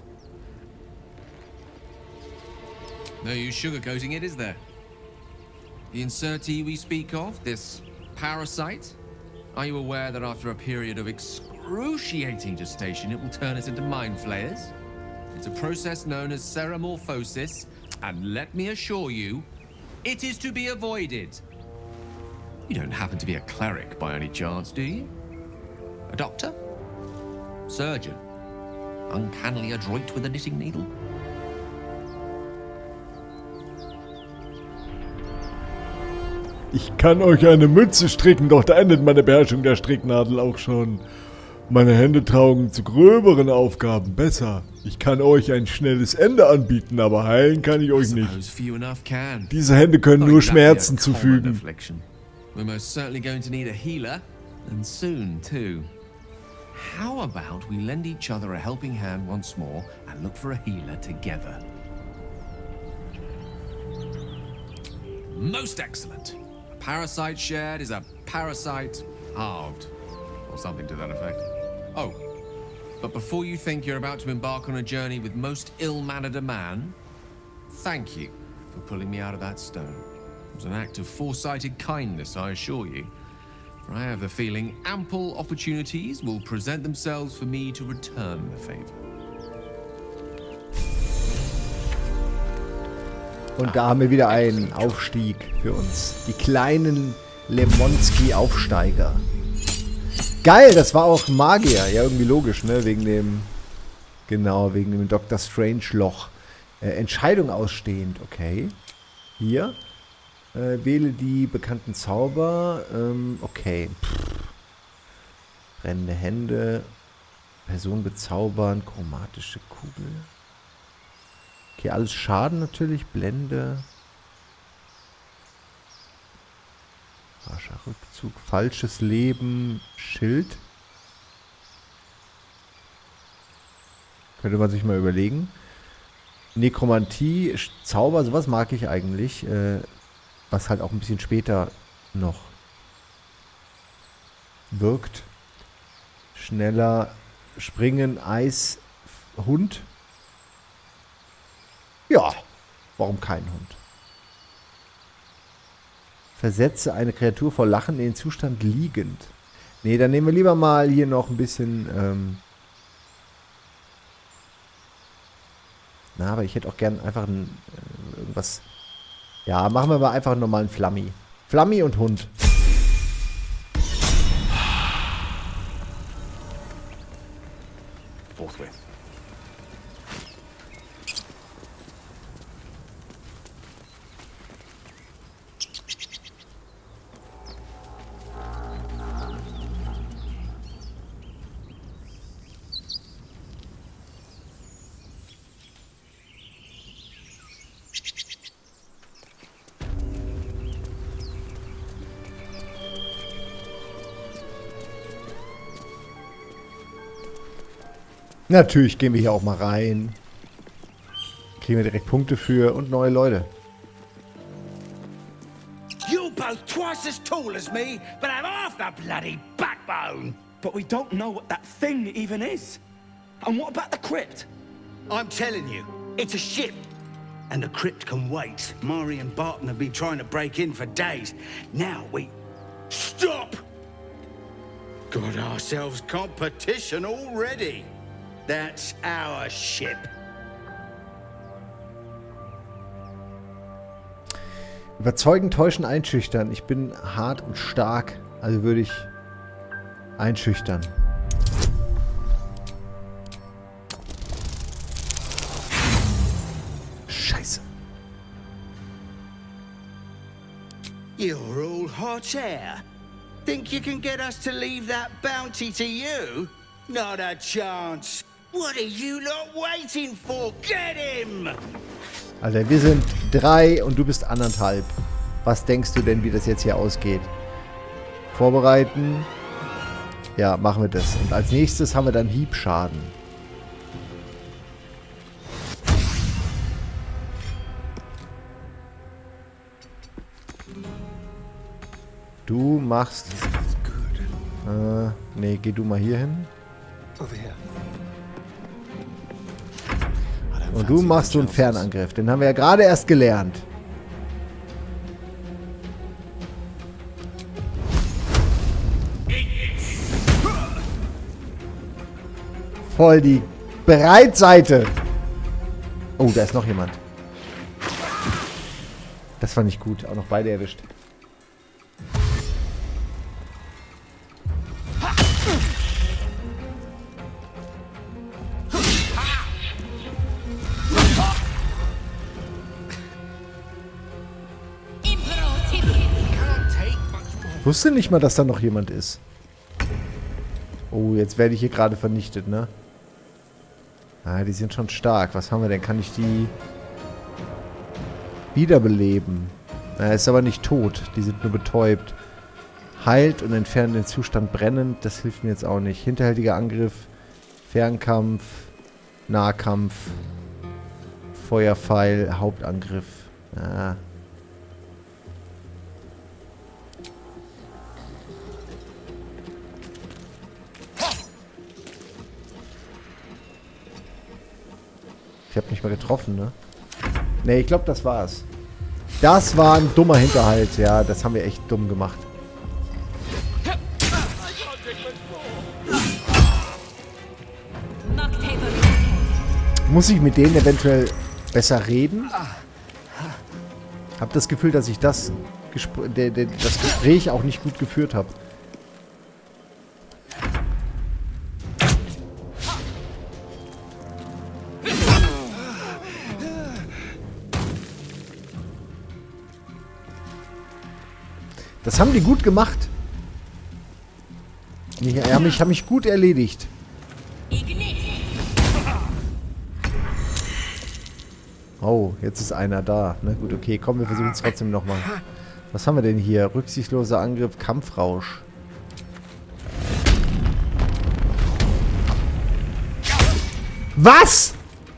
No use sugarcoating it, is there? The insertee we speak of, this parasite, are you aware that after a period of excruciating gestation, it will turn us into mind flayers? It's a process known as ceremorphosis, and let me assure you, it is to be avoided. You don't happen to be a cleric by any chance, do you? A doctor? Surgeon? Uncannily adroit with a knitting needle? Ich kann euch eine Mütze stricken, doch da endet meine Beherrschung der Stricknadel auch schon. Meine Hände taugen zu gröberen Aufgaben besser. Ich kann euch ein schnelles Ende anbieten, aber heilen kann ich euch nicht. Diese Hände können nur Schmerzen zufügen. We're most certainly going to need a healer, and soon too. How about we lend each other a helping hand once more and look for a healer together? Most excellent. A parasite shared is a parasite halved, or something to that effect. Oh, but before you think you're about to embark on a journey with most ill-mannered a man, thank you for pulling me out of that stone. It was an act of foresighted kindness, I assure you. For I have the feeling ample opportunities will present themselves for me to return the favor. Und da haben wir wieder einen Aufstieg für uns. Die kleinen Lemonski-Aufsteiger. Geil, das war auch Magier. Ja, irgendwie logisch, ne? Wegen dem... Genau, wegen dem Dr. Strange-Loch. Entscheidung ausstehend, okay. Hier. Wähle die bekannten Zauber. Okay. Brennende Hände. Person bezaubern. Chromatische Kugel. Okay, alles Schaden natürlich. Blende. Rascher Rückzug. Falsches Leben. Schild. Könnte man sich mal überlegen. Nekromantie. Zauber. Sowas mag ich eigentlich. Was halt auch ein bisschen später noch wirkt. Schneller springen, Eis, Hund. Ja, warum kein Hund? Versetze eine Kreatur vor Lachen in den Zustand liegend. Nee, dann nehmen wir lieber mal hier noch ein bisschen... Na, aber ich hätte auch gern einfach irgendwas... Ja, machen wir mal einfach einen normalen Flammi. Flammi und Hund. Forthwith. Natürlich gehen wir hier auch mal rein. Kriegen wir direkt Punkte für und neue Leute. You're both twice as tall as me, but have half the bloody backbone. But we don't know what that thing even is. And what about the crypt? I'm telling you, it's a ship. And the crypt can wait. Mari and Barton have been trying to break in for days. Now we... Stop! Got ourselves competition already. That's our ship. Überzeugen, täuschen, einschüchtern. Ich bin hart und stark. Also würde ich einschüchtern. Scheiße. You're all hot air. Think you can get us to leave that bounty to you? Not a chance. What are you lot waiting for? Get him! Alter, wir sind 3 und du bist 1,5. Was denkst du denn, wie das jetzt hier ausgeht? Vorbereiten. Ja, machen wir das. Und als nächstes haben wir dann Hiebschaden. Du machst... nee, geh du mal hier hin. Und du machst so einen Fernangriff. Den haben wir ja gerade erst gelernt. Voll die Breitseite. Oh, da ist noch jemand. Das war nicht gut. Auch noch beide erwischt. Ich wusste nicht mal, dass da noch jemand ist. Oh, jetzt werde ich hier gerade vernichtet, ne? Ah, die sind schon stark. Was haben wir denn? Kann ich die wiederbeleben? Er ist aber nicht tot. Die sind nur betäubt. Heilt und entfernt den Zustand brennend. Das hilft mir jetzt auch nicht. Hinterhältiger Angriff. Fernkampf. Nahkampf. Feuerpfeil. Hauptangriff. Ah. Ich habe nicht mal getroffen, ne? Ne, ich glaube, das war's. Das war ein dummer Hinterhalt. Ja, das haben wir echt dumm gemacht. Muss ich mit denen eventuell besser reden? Hab das Gefühl, dass ich das Gespräch auch nicht gut geführt habe. Das haben die gut gemacht. Die haben mich gut erledigt. Oh, jetzt ist einer da. Na gut, okay, komm, wir versuchen es trotzdem nochmal. Was haben wir denn hier? Rücksichtsloser Angriff, Kampfrausch. Was?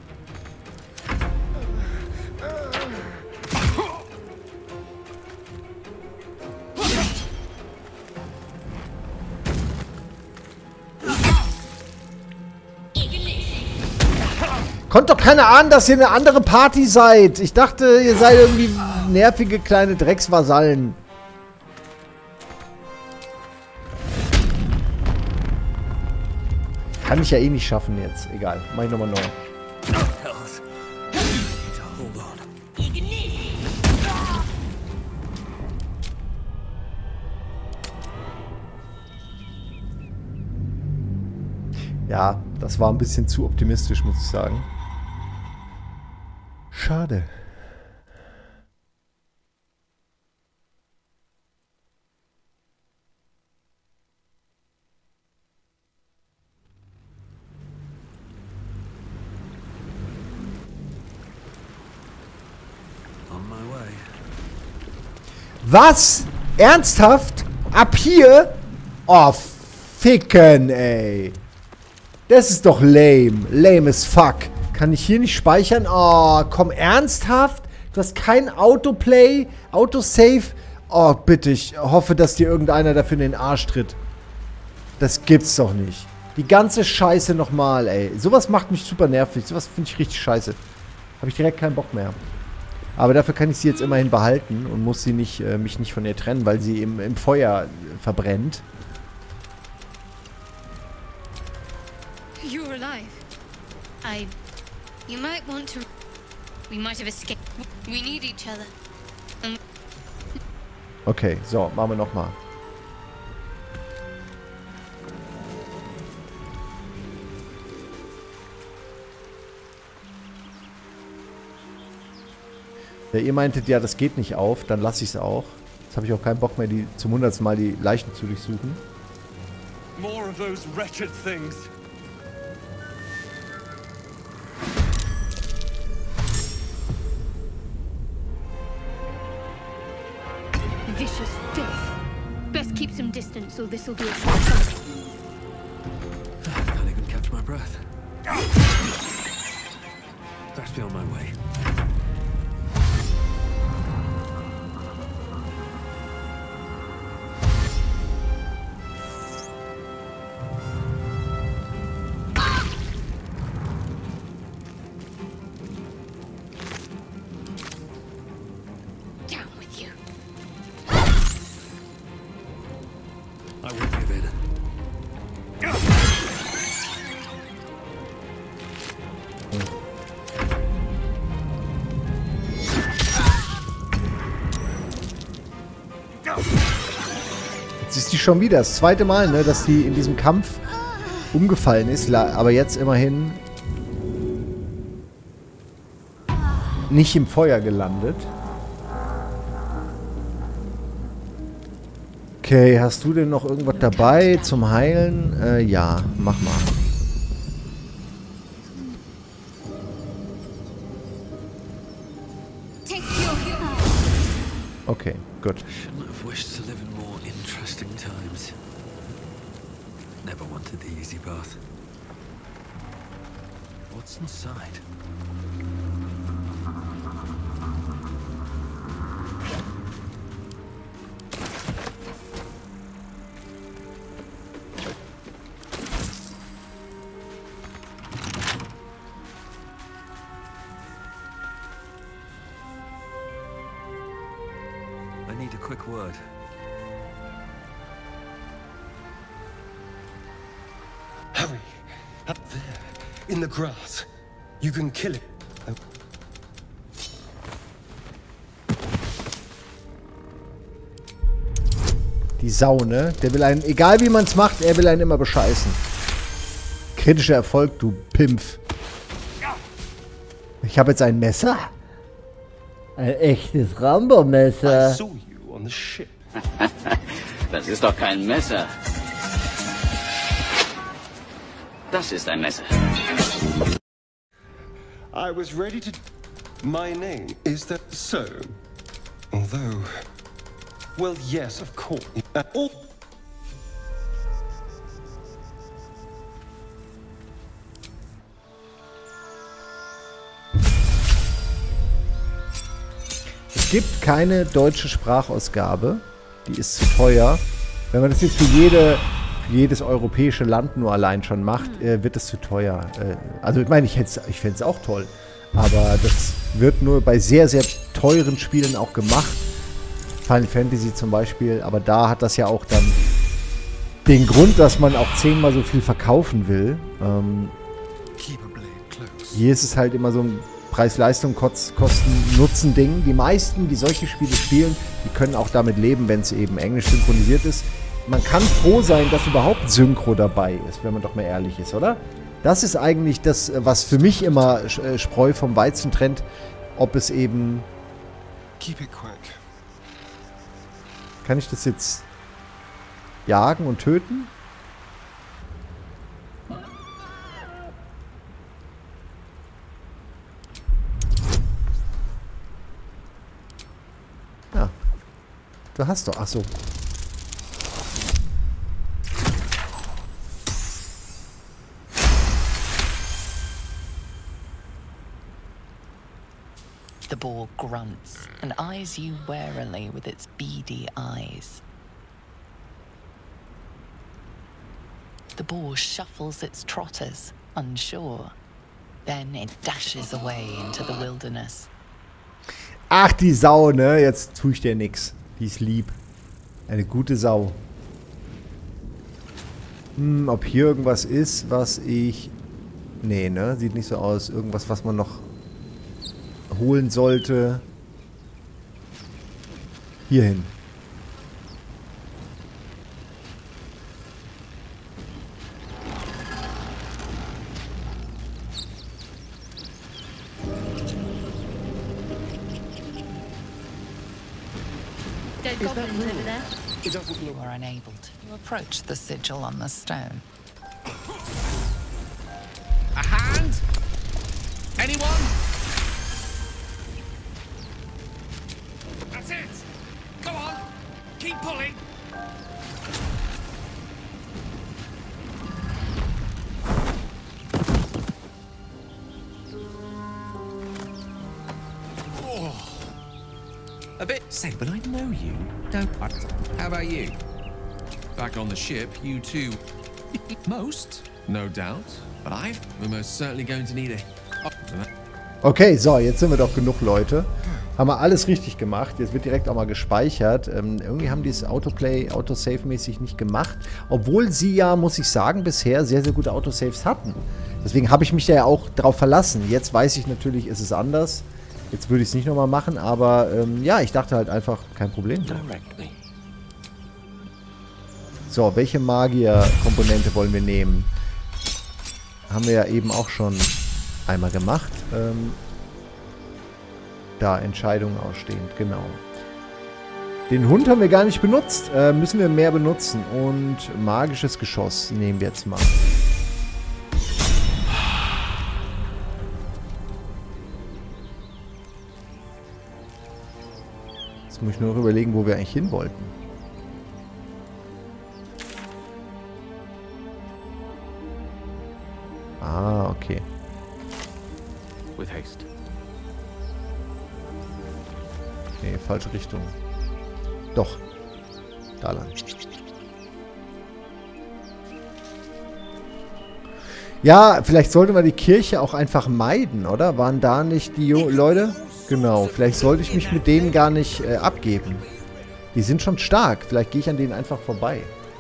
Konnt doch keiner ahnen, dass ihr eine andere Party seid. Ich dachte, ihr seid irgendwie nervige kleine Drecksvasallen. Kann ich ja eh nicht schaffen jetzt. Egal, mach ich nochmal neu. Ja, das war ein bisschen zu optimistisch, muss ich sagen. Schade. Was? Ernsthaft? Ab hier? Oh, ficken, ey. Das ist doch lame. Lame as fuck. Kann ich hier nicht speichern? Oh, komm, ernsthaft? Du hast kein Autoplay, Autosave? Oh, bitte, ich hoffe, dass dir irgendeiner dafür in den Arsch tritt. Das gibt's doch nicht. Die ganze Scheiße nochmal, ey. Sowas macht mich super nervig. Sowas finde ich richtig scheiße. Habe ich direkt keinen Bock mehr. Aber dafür kann ich sie jetzt immerhin behalten und muss sie nicht, mich nicht von ihr trennen, weil sie im Feuer verbrennt. You're alive. You might want to... We might have escaped. We need each other. Okay, so, machen wir nochmal. Ja, ihr meintet, ja, das geht nicht auf, dann lasse ich es auch. Jetzt habe ich auch keinen Bock mehr, die zum 100. Mal die Leichen zu durchsuchen. More of those wretched things. Vicious filth. Best keep some distance, or this'll be a short fight. Can't even catch my breath. Best be on my way. Jetzt ist die schon wieder. Das zweite Mal, ne, dass die in diesem Kampf umgefallen ist. Aber jetzt immerhin nicht im Feuer gelandet. Okay, hast du denn noch irgendwas dabei zum Heilen? Ja, mach mal. Okay, gut. Shouldn't have wished to live in more interesting times. Never wanted the easy path. What's inside? I need a quick word. Hurry! Up there, in the grass. You can kill it. Die Sau, ne? Der will einen, egal wie man es macht, er will einen immer bescheißen. Kritischer Erfolg, du Pimpf. Ich habe jetzt ein Messer. Ein echtes Rambo-Messer. I saw you on the ship. Das ist doch kein Messer. Das ist ein Messer. I was ready to... My name, is that so? Although... Well, yes, of course. Es gibt keine deutsche Sprachausgabe. Die ist zu teuer. Wenn man das jetzt für jedes europäische Land nur allein schon macht, wird es zu teuer. Also ich meine, ich fände es auch toll. Aber das wird nur bei sehr, sehr teuren Spielen auch gemacht. Final Fantasy zum Beispiel. Aber da hat das ja auch dann den Grund, dass man auch 10-mal so viel verkaufen will. Hier ist es halt immer so ein Preis-Leistung, Kosten-Nutzen-Ding. Die meisten, die solche Spiele spielen, die können auch damit leben, wenn es eben englisch synchronisiert ist. Man kann froh sein, dass überhaupt Synchro dabei ist, wenn man doch mal ehrlich ist, oder? Das ist eigentlich das, was für mich immer Spreu vom Weizen trennt, ob es eben... Keep it quick. Kann ich das jetzt jagen und töten? Ja. Du hast doch... Achso. The boar grunts and eyes you warily with its beady eyes. The boar shuffles its trotters, unsure. Then it dashes away into the wilderness. Ach, die Sau, ne? Jetzt tue ich dir nix. Die ist lieb. Eine gute Sau. Ob hier irgendwas ist, was ich... Nee, ne? Sieht nicht so aus. Irgendwas, was man noch holen sollte. Hierhin. You were unable to approach the sigil on the stone. A hand? Anyone? That's it! Go on! Keep pulling! Oh. A bit... Say, but I know you. Don't... How about you? Back on the ship, you too... Most, no doubt. But we're most certainly going to need a... Okay, so, jetzt sind wir doch genug Leute. Haben wir alles richtig gemacht. Jetzt wird direkt auch mal gespeichert. Irgendwie haben die es Autoplay, Autosave-mäßig nicht gemacht. Obwohl sie ja, muss ich sagen, bisher sehr, sehr gute Autosaves hatten. Deswegen habe ich mich ja auch darauf verlassen. Jetzt weiß ich natürlich, ist es anders. Jetzt würde ich es nicht nochmal machen, aber ja, ich dachte halt einfach, kein Problem. So, welche Magier-Komponente wollen wir nehmen? Haben wir ja eben auch schon einmal gemacht. Da, Entscheidungen ausstehend, genau. Den Hund haben wir gar nicht benutzt. Müssen wir mehr benutzen. Und magisches Geschoss nehmen wir jetzt mal. Jetzt muss ich nur noch überlegen, wo wir eigentlich hin wollten. Ah, okay. With haste. Nee, falsche Richtung. Doch. Da lang. Ja, vielleicht sollten wir die Kirche auch einfach meiden, oder? Waren da nicht die Leute? Genau, vielleicht sollte ich mich mit denen gar nicht abgeben. Die sind schon stark. Vielleicht gehe ich an denen einfach vorbei.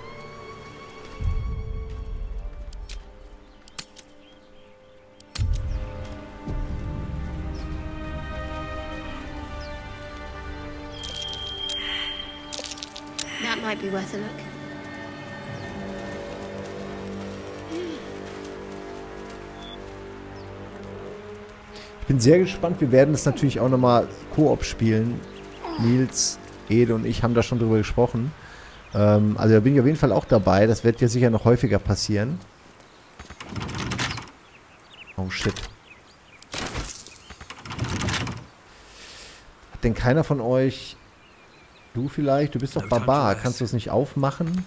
That might be worth a look. Ich bin sehr gespannt. Wir werden es natürlich auch nochmal Koop spielen. Nils, Ede und ich haben da schon drüber gesprochen. Also da bin ich auf jeden Fall auch dabei. Das wird ja sicher noch häufiger passieren. Oh shit. Hat denn keiner von euch... Du vielleicht? Du bist doch Barbar. Kannst du es nicht aufmachen?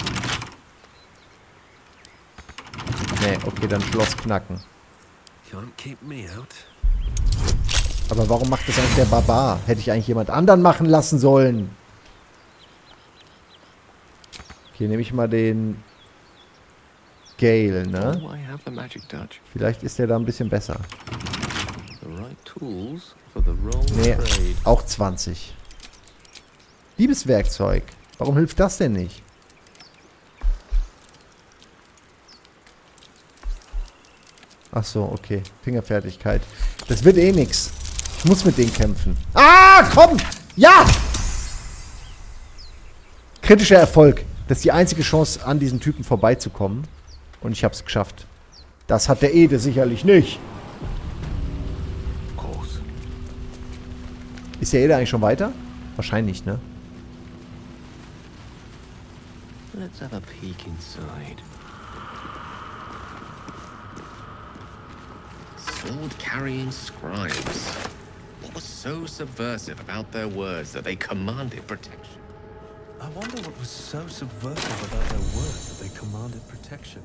Nee, okay, dann Schloss knacken. Aber warum macht das eigentlich der Barbar? Hätte ich eigentlich jemand anderen machen lassen sollen. Okay, nehme ich mal den Gale, ne? Vielleicht ist der da ein bisschen besser. Nee, auch 20. Liebeswerkzeug. Warum hilft das denn nicht? Ach so, okay. Fingerfertigkeit. Das wird eh nix. Ich muss mit denen kämpfen. Ah, komm! Ja! Kritischer Erfolg. Das ist die einzige Chance, an diesen Typen vorbeizukommen. Und ich hab's geschafft. Das hat der Ede sicherlich nicht. Ist der Ede eigentlich schon weiter? Wahrscheinlich, ne? Let's have a peek inside. Sword-carrying scribes. What was so subversive about their words that they commanded protection? I wonder what was so subversive about their words that they commanded protection.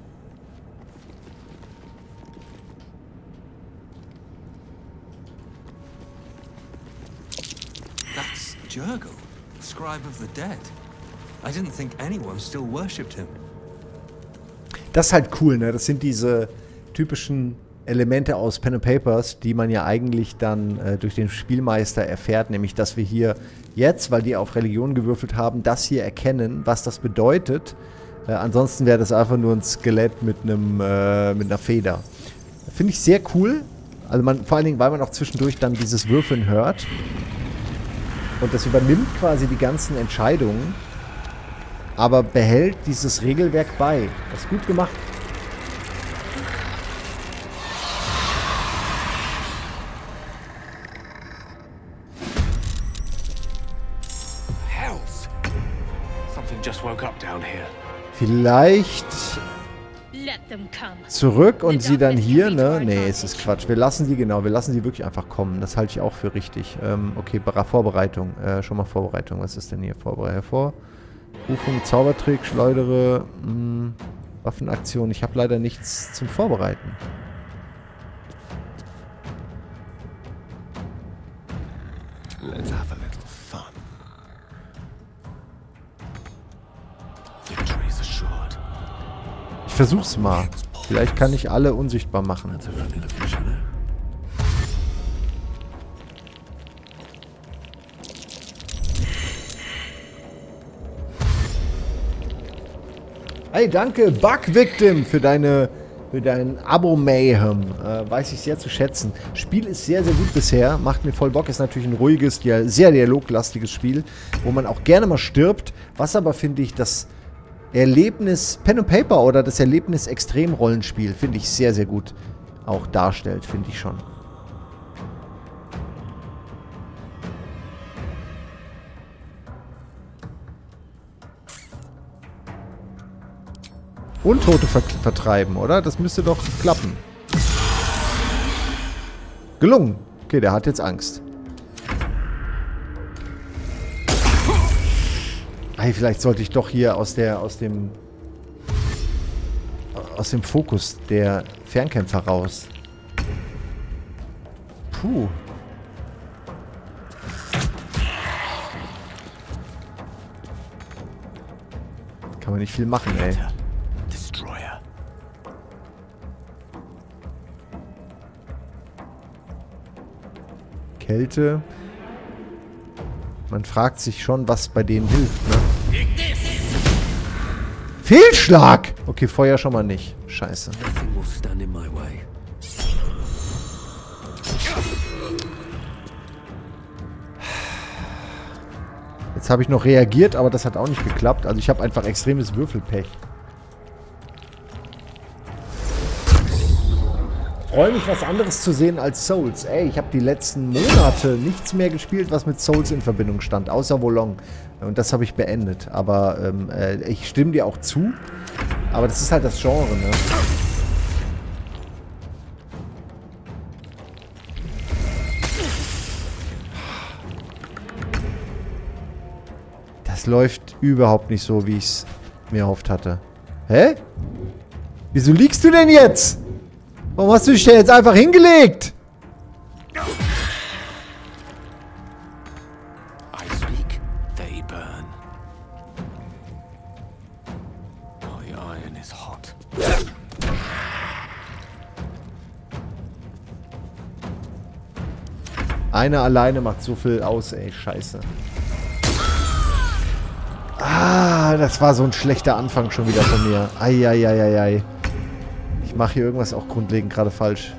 That's Jurgle, scribe of the dead. I didn't think anyone still worshipped him. Das ist halt cool, ne? Das sind diese typischen Elemente aus Pen and Papers, die man ja eigentlich dann durch den Spielmeister erfährt, nämlich dass wir hier jetzt, weil die auf Religion gewürfelt haben, das hier erkennen, was das bedeutet. Ansonsten wäre das einfach nur ein Skelett mit einer Feder. Finde ich sehr cool. Also vor allen Dingen, weil man auch zwischendurch dann dieses Würfeln hört. Und das übernimmt quasi die ganzen Entscheidungen, aber behält dieses Regelwerk bei. Das ist gut gemacht. Vielleicht zurück und sie dann hier, ne? Nee, es ist Quatsch. Wir lassen sie, genau, wir lassen sie wirklich einfach kommen. Das halte ich auch für richtig. Okay, Vorbereitung. Schon mal Vorbereitung. Was ist denn hier? Rufung, Zaubertrick, Schleudere, Waffenaktion. Ich habe leider nichts zum Vorbereiten. Let's have a little fun. Ich versuch's mal. Vielleicht kann ich alle unsichtbar machen. Hey, danke, Bug Victim, für dein Abo Mayhem. Weiß ich sehr zu schätzen. Spiel ist sehr, sehr gut bisher. Macht mir voll Bock. Ist natürlich ein ruhiges, sehr dialoglastiges Spiel, wo man auch gerne mal stirbt. Was aber, finde ich, das Erlebnis Pen and Paper oder das Erlebnis Extrem-Rollenspiel, finde ich sehr, sehr gut auch darstellt, finde ich schon. Untote vertreiben, oder? Das müsste doch klappen. Gelungen. Okay, der hat jetzt Angst. Hey, vielleicht sollte ich doch hier aus dem Fokus der Fernkämpfer raus. Puh. Kann man nicht viel machen, ey. Kälte. Man fragt sich schon, was bei denen hilft, ne? Fehlschlag! Okay, Feuer schon mal nicht. Scheiße. Jetzt habe ich noch reagiert, aber das hat auch nicht geklappt. Also ich habe einfach extremes Würfelpech. Ich freue mich, was anderes zu sehen als Souls. Ey, ich habe die letzten Monate nichts mehr gespielt, was mit Souls in Verbindung stand, außer Wolong. Und das habe ich beendet. Aber ich stimme dir auch zu. Aber das ist halt das Genre, ne? Das läuft überhaupt nicht so, wie ich es mir erhofft hatte. Hä? Wieso liegst du denn jetzt? Warum hast du dich denn jetzt einfach hingelegt? I speak, they burn. My iron is hot. Einer alleine macht so viel aus, ey, scheiße. Ah, das war so ein schlechter Anfang schon wieder von mir. Eieieiei. Ich mache hier irgendwas auch grundlegend gerade falsch.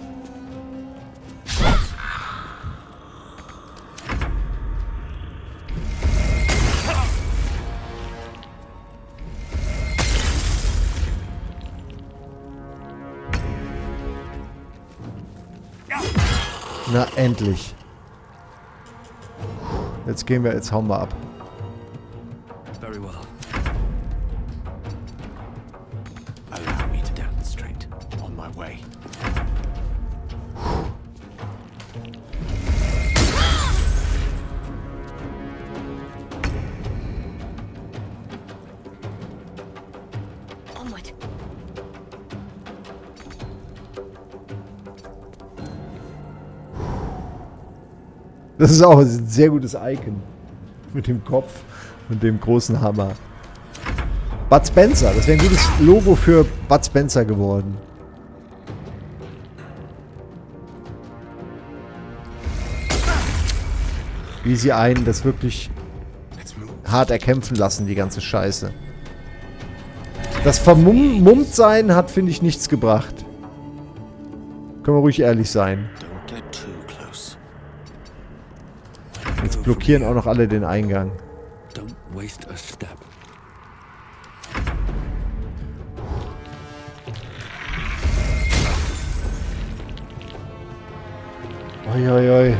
Na, endlich. Jetzt gehen wir, jetzt hauen wir ab. Very well. Allow me to demonstrate on my way. Onward. Das ist auch ein sehr gutes Icon. Mit dem Kopf und dem großen Hammer. Bud Spencer. Das wäre ein gutes Logo für Bud Spencer geworden. Wie sie einen das wirklich hart erkämpfen lassen, die ganze Scheiße. Das Vermummtsein hat, finde ich, nichts gebracht. Können wir ruhig ehrlich sein. Jetzt blockieren auch noch alle den Eingang. Don't waste a step. Oi, oi, oi.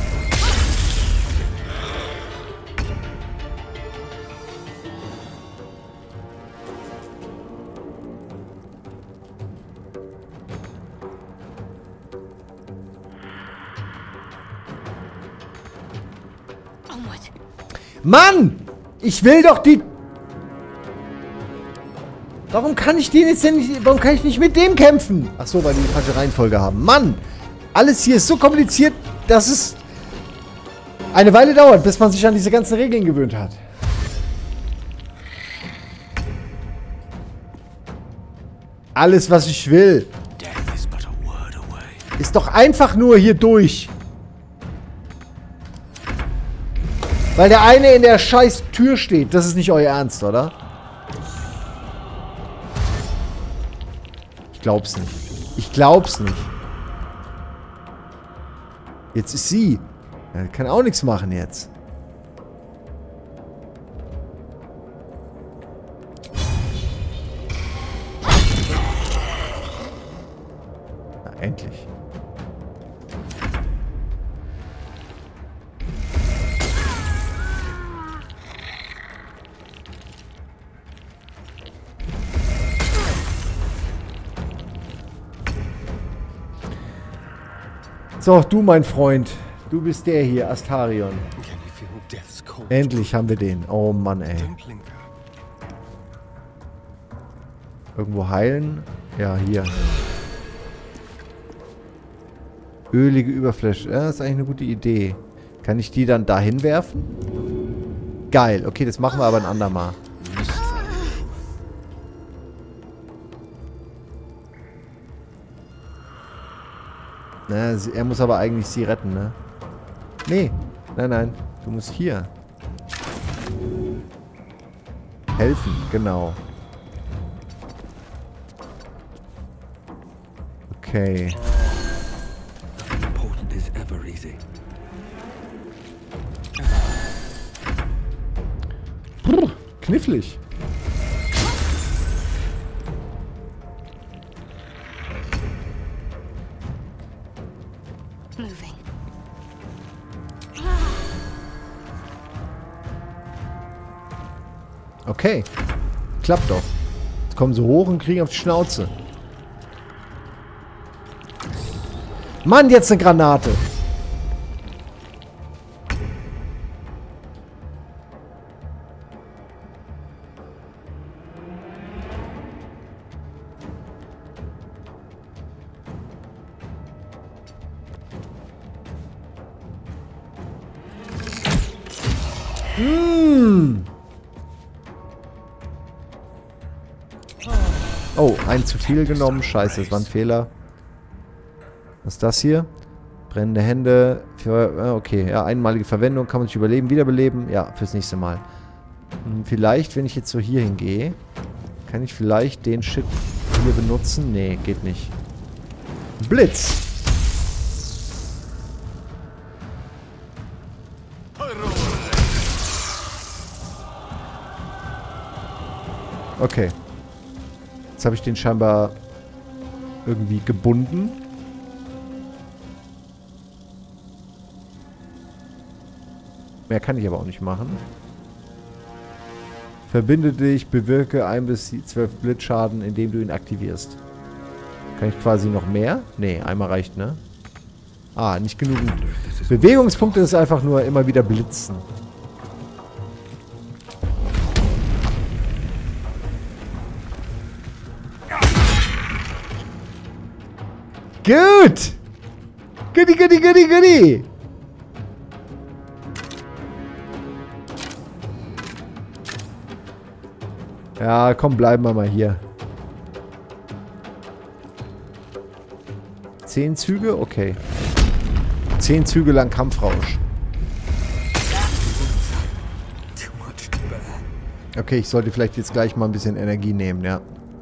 Mann! Ich will doch die... Warum kann ich den jetzt denn nicht... Warum kann ich nicht mit dem kämpfen? Achso, weil die falsche Reihenfolge haben. Mann! Alles hier ist so kompliziert, dass es eine Weile dauert, bis man sich an diese ganzen Regeln gewöhnt hat. Alles, was ich will. Ist doch einfach nur hier durch. Weil der eine in der scheiß Tür steht. Das ist nicht euer Ernst, oder? Ich glaub's nicht. Ich glaub's nicht. Jetzt ist sie. Er kann auch nichts machen jetzt. So, du, mein Freund. Du bist der hier, Astarion. Endlich haben wir den. Oh Mann, ey. Irgendwo heilen? Ja, hier. Ölige Überfläche. Ja, das ist eigentlich eine gute Idee. Kann ich die dann dahin werfen? Geil. Okay, das machen wir aber ein andermal. Na, er muss aber eigentlich sie retten, ne? Nee. Nein, nein. Du musst hier. Helfen, genau. Okay. Brr, knifflig. Okay. Klappt doch. Jetzt kommen sie hoch und kriegen auf die Schnauze. Mann, jetzt eine Granate. Oh, ein zu viel genommen. Scheiße, das war ein Fehler. Was ist das hier? Brennende Hände. Für, okay, ja, einmalige Verwendung. Kann man sich überleben, wiederbeleben. Ja, fürs nächste Mal. Vielleicht, wenn ich jetzt so hier hingehe, kann ich vielleicht den Shit hier benutzen. Nee, geht nicht. Blitz! Okay. Jetzt habe ich den scheinbar irgendwie gebunden. Mehr kann ich aber auch nicht machen. Verbinde dich, bewirke 1 bis 12 Blitzschaden, indem du ihn aktivierst. Kann ich quasi noch mehr? Nee, einmal reicht, ne? Ah, nicht genügend. Bewegungspunkte ist einfach nur immer wieder blitzen. Gut! Goodie, goodie, goodie, goodie! Ja, komm, bleiben wir mal hier. 10 Züge? Okay. 10 Züge lang Kampfrausch. Okay, ich sollte vielleicht jetzt gleich mal ein bisschen Energie nehmen, ja.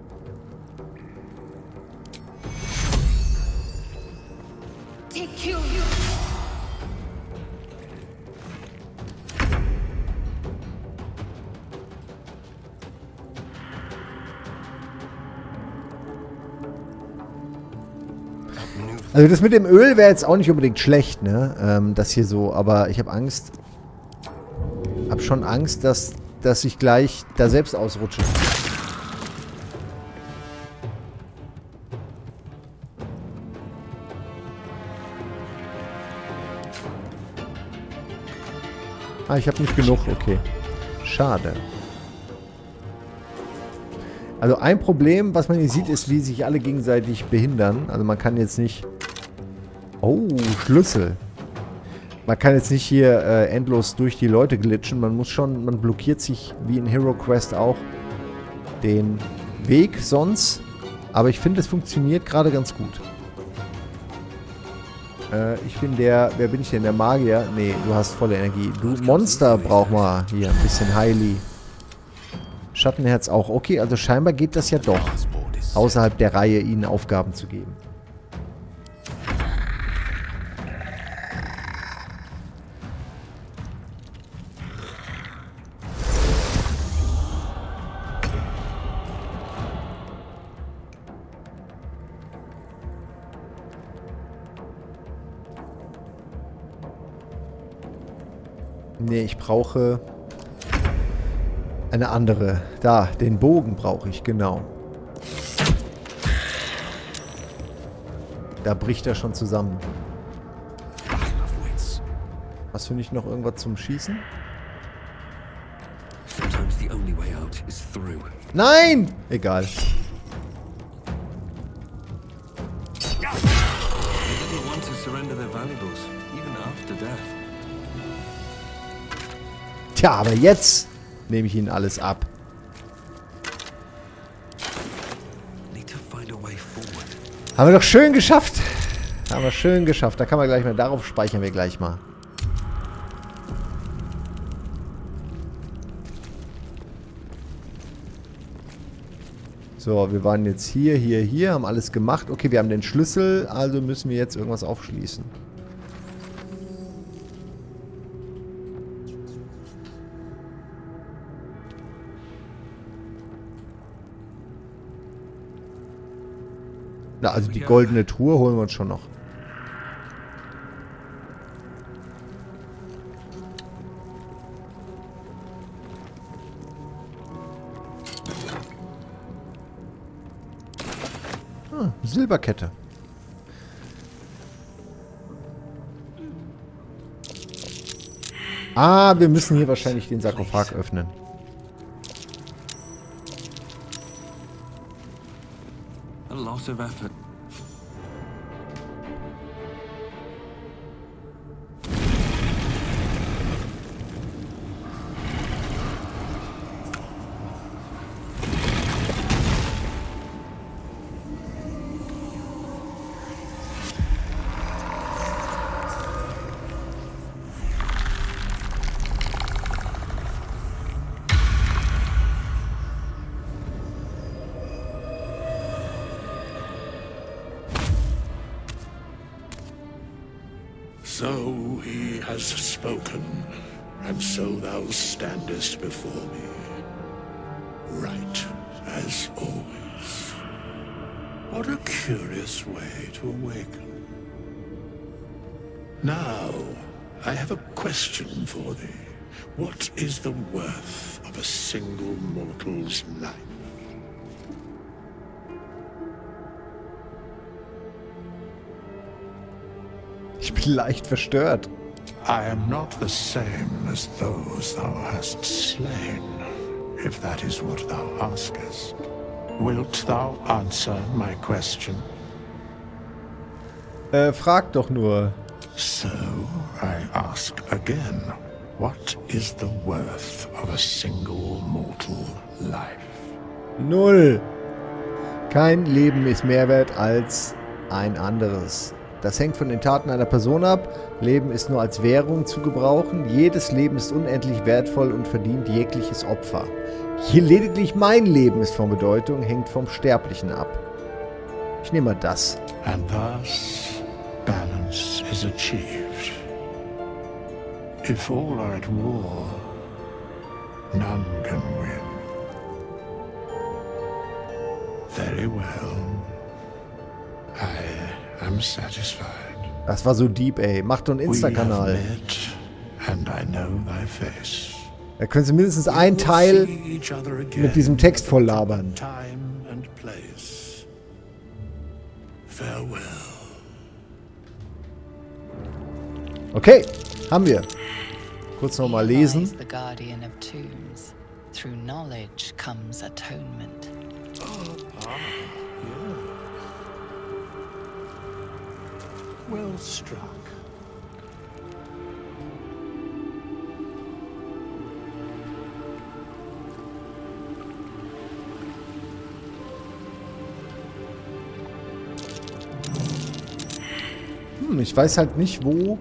Also das mit dem Öl wäre jetzt auch nicht unbedingt schlecht, ne? Das hier so, aber ich habe Angst. Hab schon Angst, dass ich gleich da selbst ausrutsche. Ah, ich habe nicht genug, okay. Schade. Also ein Problem, was man hier sieht, ist, wie sich alle gegenseitig behindern. Also man kann jetzt nicht... Oh, Schlüssel. Man kann jetzt nicht hier endlos durch die Leute glitschen. Man muss schon, man blockiert sich, wie in Hero Quest auch, den Weg sonst. Aber ich finde, es funktioniert gerade ganz gut. Ich bin der... Wer bin ich denn? Der Magier? Nee, du hast volle Energie. Du, Monster braucht mal hier ein bisschen Heili. Schattenherz auch. Okay, also scheinbar geht das ja doch. Außerhalb der Reihe, ihnen Aufgaben zu geben. Nee, ich brauche... eine andere. Da, den Bogen brauche ich, genau. Da bricht er schon zusammen. Hast du nicht noch irgendwas zum Schießen? Sometimes the only way out is through. Nein! Egal. They didn't want to surrender their valuables, even after death. Tja, aber jetzt nehme ich ihnen alles ab. Need to find a way forward. Haben wir doch schön geschafft. Haben wir schön geschafft. Da kann man gleich mal, darauf speichern wir gleich mal. So, wir waren jetzt hier, haben alles gemacht. Okay, wir haben den Schlüssel, also müssen wir jetzt irgendwas aufschließen. Na, also die goldene Truhe holen wir uns schon noch. Silberkette. Ah, wir müssen hier wahrscheinlich den Sarkophag öffnen. A lot of effort. So he has spoken, and so thou standest before me, right as always. What a curious way to awaken. Now, I have a question for thee. What is the worth of a single mortal's life? Ich bin leicht verstört. I am not the same as those thou hast slain, if that is what thou askest. Wilt thou answer my question? Frag doch nur. So, I ask again, what is the worth of a single mortal life? 0. Kein Leben ist mehr wert als ein anderes. Das hängt von den Taten einer Person ab. Leben ist nur als Währung zu gebrauchen. Jedes Leben ist unendlich wertvoll und verdient jegliches Opfer. Hier lediglich mein Leben ist von Bedeutung, hängt vom Sterblichen ab. Ich nehme mal das. And thus, balance is achieved. If all are at war, none can win. Very well. I'm satisfied. Das war so deep, ey. Macht doch einen Insta-Kanal. Da können Sie mindestens einen Teil mit diesem Text voll labern. Okay, haben wir. Kurz nochmal lesen. Through knowledge comes atonement. Well struck. Ich weiß halt nicht, wo...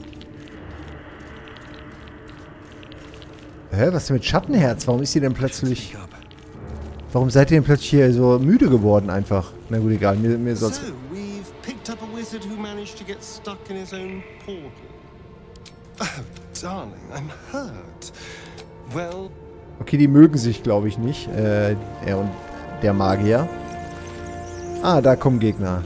Hä, was ist denn mit Schattenherz? Warum ist sie denn plötzlich... Warum seid ihr denn plötzlich hier so müde geworden einfach? Na gut, egal, mir soll's... So, we've picked up a wizard who managed to get stuck in his own portal. Oh, darling, I'm hurt. Well... Okay, die mögen sich, glaube ich, nicht. Er und der Magier. Ah, da kommen Gegner.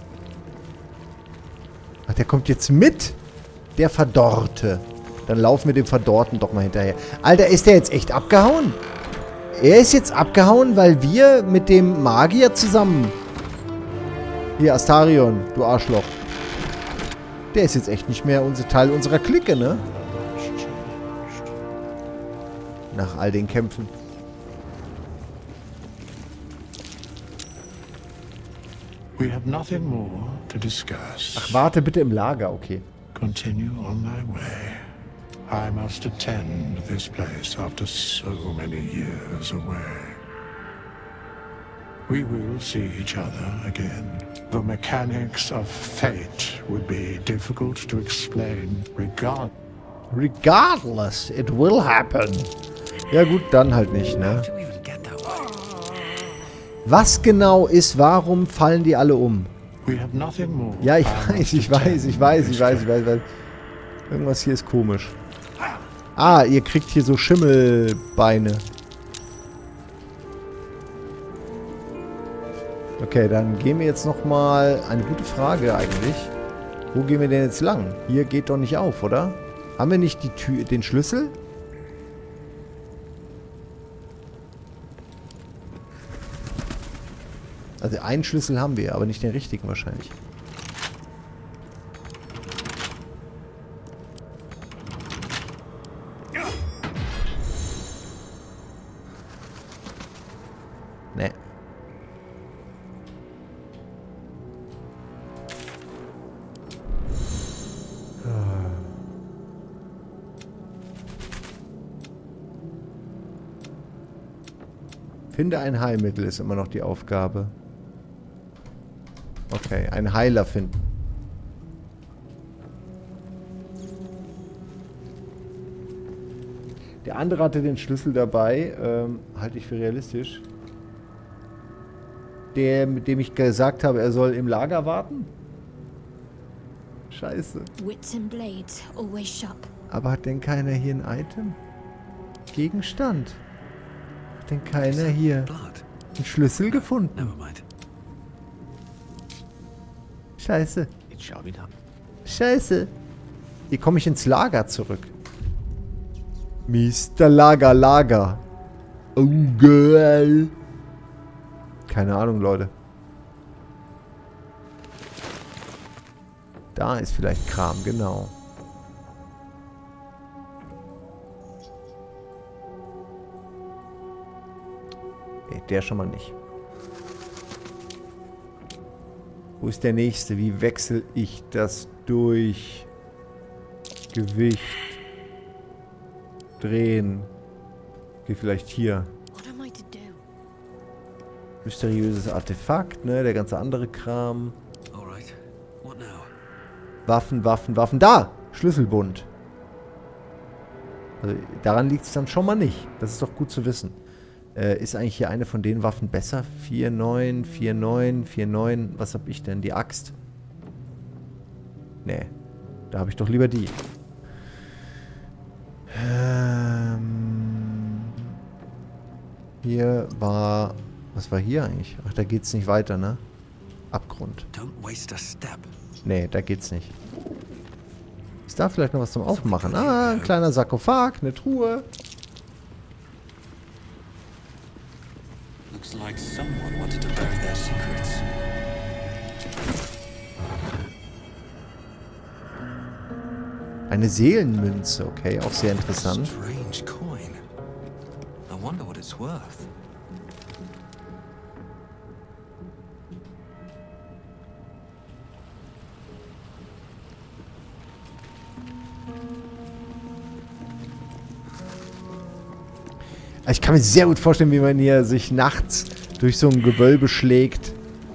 Ach, der kommt jetzt mit? Der Verdorrte. Dann laufen wir dem Verdorrten doch mal hinterher. Alter, ist der jetzt echt abgehauen? Er ist jetzt abgehauen, weil wir mit dem Magier zusammen... Hier, Astarion, du Arschloch. Der ist jetzt echt nicht mehr Teil unserer Clique, ne? Nach all den Kämpfen. We have nothing more to discuss. Ach, warte bitte im Lager, okay. Continue on my way. I must attend this place after so many years away. We will see each other again. The mechanics of fate would be difficult to explain, Regardless, it will happen. Ja gut, dann halt nicht, ne? Was genau ist, warum fallen die alle um? Ja, ich weiß. Irgendwas hier ist komisch. Ah, ihr kriegt hier so Schimmelbeine. Okay, dann gehen wir jetzt nochmal... Eine gute Frage eigentlich. Wo gehen wir denn jetzt lang? Hier geht doch nicht auf, oder? Haben wir nicht die Tür, den Schlüssel? Also einen Schlüssel haben wir, aber nicht den richtigen wahrscheinlich. Nee. Finde ein Heilmittel ist immer noch die Aufgabe. Okay, einen Heiler finden. Der andere hatte den Schlüssel dabei. Halte ich für realistisch. Der, mit dem ich gesagt habe, er soll im Lager warten? Scheiße. Wits and blades, always sharp. Aber hat denn keiner hier ein Item? Gegenstand. Hat denn keiner hier einen Schlüssel gefunden? Scheiße. Scheiße. Hier komme ich ins Lager zurück. Mr. Lager. Oh, girl. Keine Ahnung, Leute. Da ist vielleicht Kram, genau. Nee, der schon mal nicht. Wo ist der nächste? Wie wechsle ich das durch? Gewicht. Drehen. Okay, vielleicht hier. Mysteriöses Artefakt, ne? Der ganze andere Kram. Waffen. Da! Schlüsselbund. Also, daran liegt es dann schon mal nicht. Das ist doch gut zu wissen. Ist eigentlich hier eine von den Waffen besser? 4,9, 4,9, 4,9. Was hab ich denn? Die Axt? Nee. Da habe ich doch lieber die. Hier war... Was war hier eigentlich? Ach, da geht's nicht weiter, ne? Abgrund. Nee, da geht's nicht. Ist da vielleicht noch was zum Aufmachen? Ah, ein kleiner Sarkophag, eine Truhe. Looks like someone wanted to bury their secrets. Eine Seelenmünze, okay, auch sehr interessant. Strange coin. I wonder what it's worth. Ich kann mir sehr gut vorstellen, wie man hier sich nachts durch so ein Gewölbe schlägt.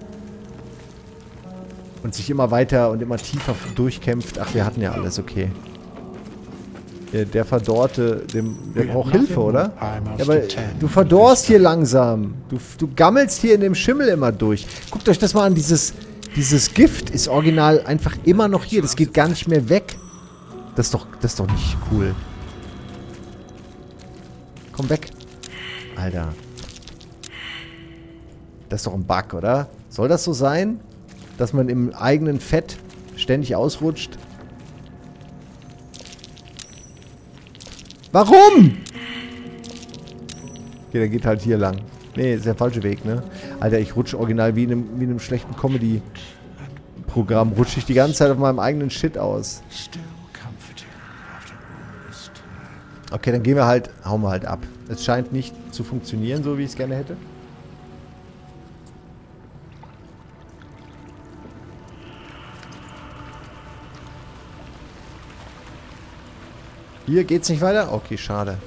Und sich immer weiter und immer tiefer durchkämpft. Ach, wir hatten ja alles, okay. Der Verdorrte, der braucht Hilfe, oder? Ja, aber du verdorrst hier langsam. Du gammelst hier in dem Schimmel immer durch. Guckt euch das mal an, dieses Gift ist original einfach immer noch hier. Das geht gar nicht mehr weg. Das ist doch nicht cool. Komm weg. Alter. Das ist doch ein Bug, oder? Soll das so sein? Dass man im eigenen Fett ständig ausrutscht? Warum? Okay, der geht halt hier lang. Nee, ist der falsche Weg, ne? Alter, ich rutsche original wie in einem schlechten Comedy. Programm rutsche ich die ganze Zeit auf meinem eigenen Shit aus. Okay, dann gehen wir halt, hauen wir halt ab. Es scheint nicht zu funktionieren, so wie ich es gerne hätte. Hier geht's nicht weiter? Okay, schade.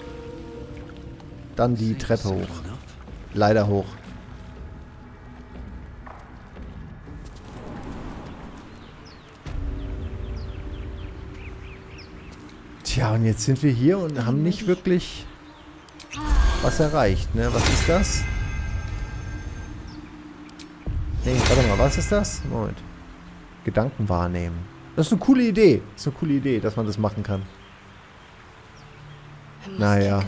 Dann die Treppe hoch. Leider hoch. Tja, und jetzt sind wir hier und haben nicht wirklich was erreicht, ne? Was ist das? Nee, warte mal, was ist das? Moment. Gedanken wahrnehmen. Das ist eine coole Idee. Das ist eine coole Idee, dass man das machen kann. Naja.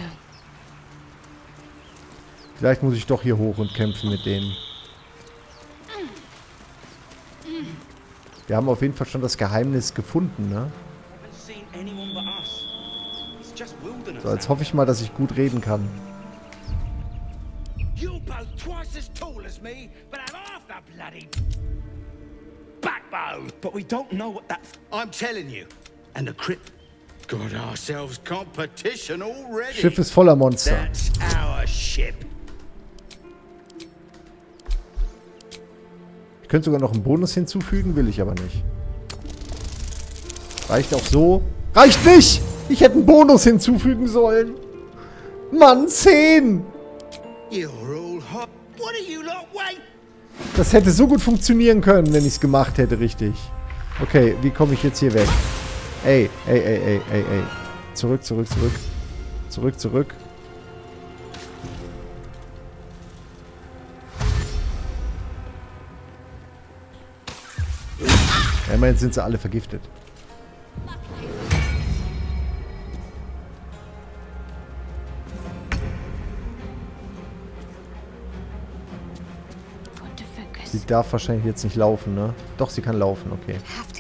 Vielleicht muss ich doch hier hoch und kämpfen mit denen. Wir haben auf jeden Fall schon das Geheimnis gefunden, ne? So, jetzt hoffe ich mal, dass ich gut reden kann. But we don't know what that... I'm telling you. And the crypt... Got ourselves competition already. Schiff ist voller Monster. That's our ship. Ich könnte sogar noch einen Bonus hinzufügen, will ich aber nicht. Reicht auch so. Reicht nicht! Ich hätte einen Bonus hinzufügen sollen. Mann, 10! Das hätte so gut funktionieren können, wenn ich es gemacht hätte, richtig. Okay, wie komme ich jetzt hier weg? Ey. Zurück. Zurück. Ja, immerhin sind sie alle vergiftet. Sie darf wahrscheinlich jetzt nicht laufen, ne? Doch, sie kann laufen, okay.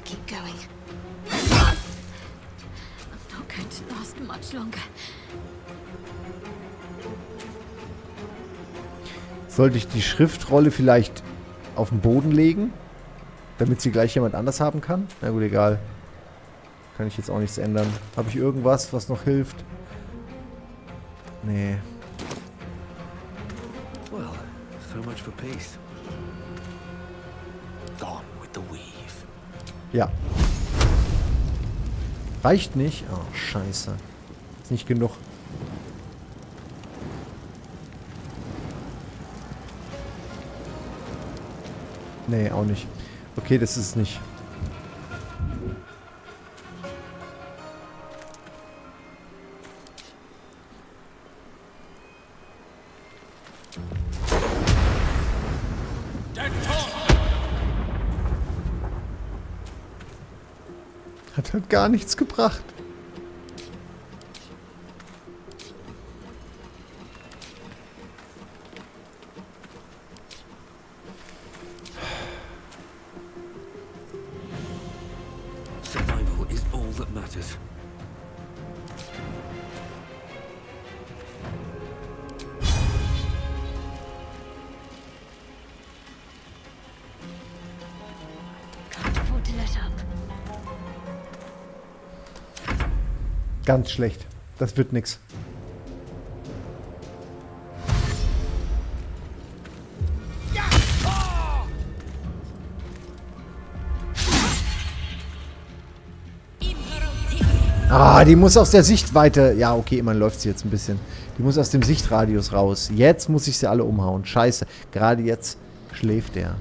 Sollte ich die Schriftrolle vielleicht auf den Boden legen? Damit sie gleich jemand anders haben kann? Na gut, egal. Kann ich jetzt auch nichts ändern. Habe ich irgendwas, was noch hilft? Nee. Well, so much for peace. Gone with the weave. Ja. Reicht nicht? Oh, scheiße. Ist nicht genug. Nee, auch nicht. Okay, das ist es nicht. Hat halt gar nichts gebracht. Survival is all that matters. Can't afford to let up. Ganz schlecht. Das wird nix. Ah, die muss aus der Sichtweite... Ja, okay, immerhin läuft sie jetzt ein bisschen. Die muss aus dem Sichtradius raus. Jetzt muss ich sie alle umhauen. Scheiße. Gerade jetzt schläft er.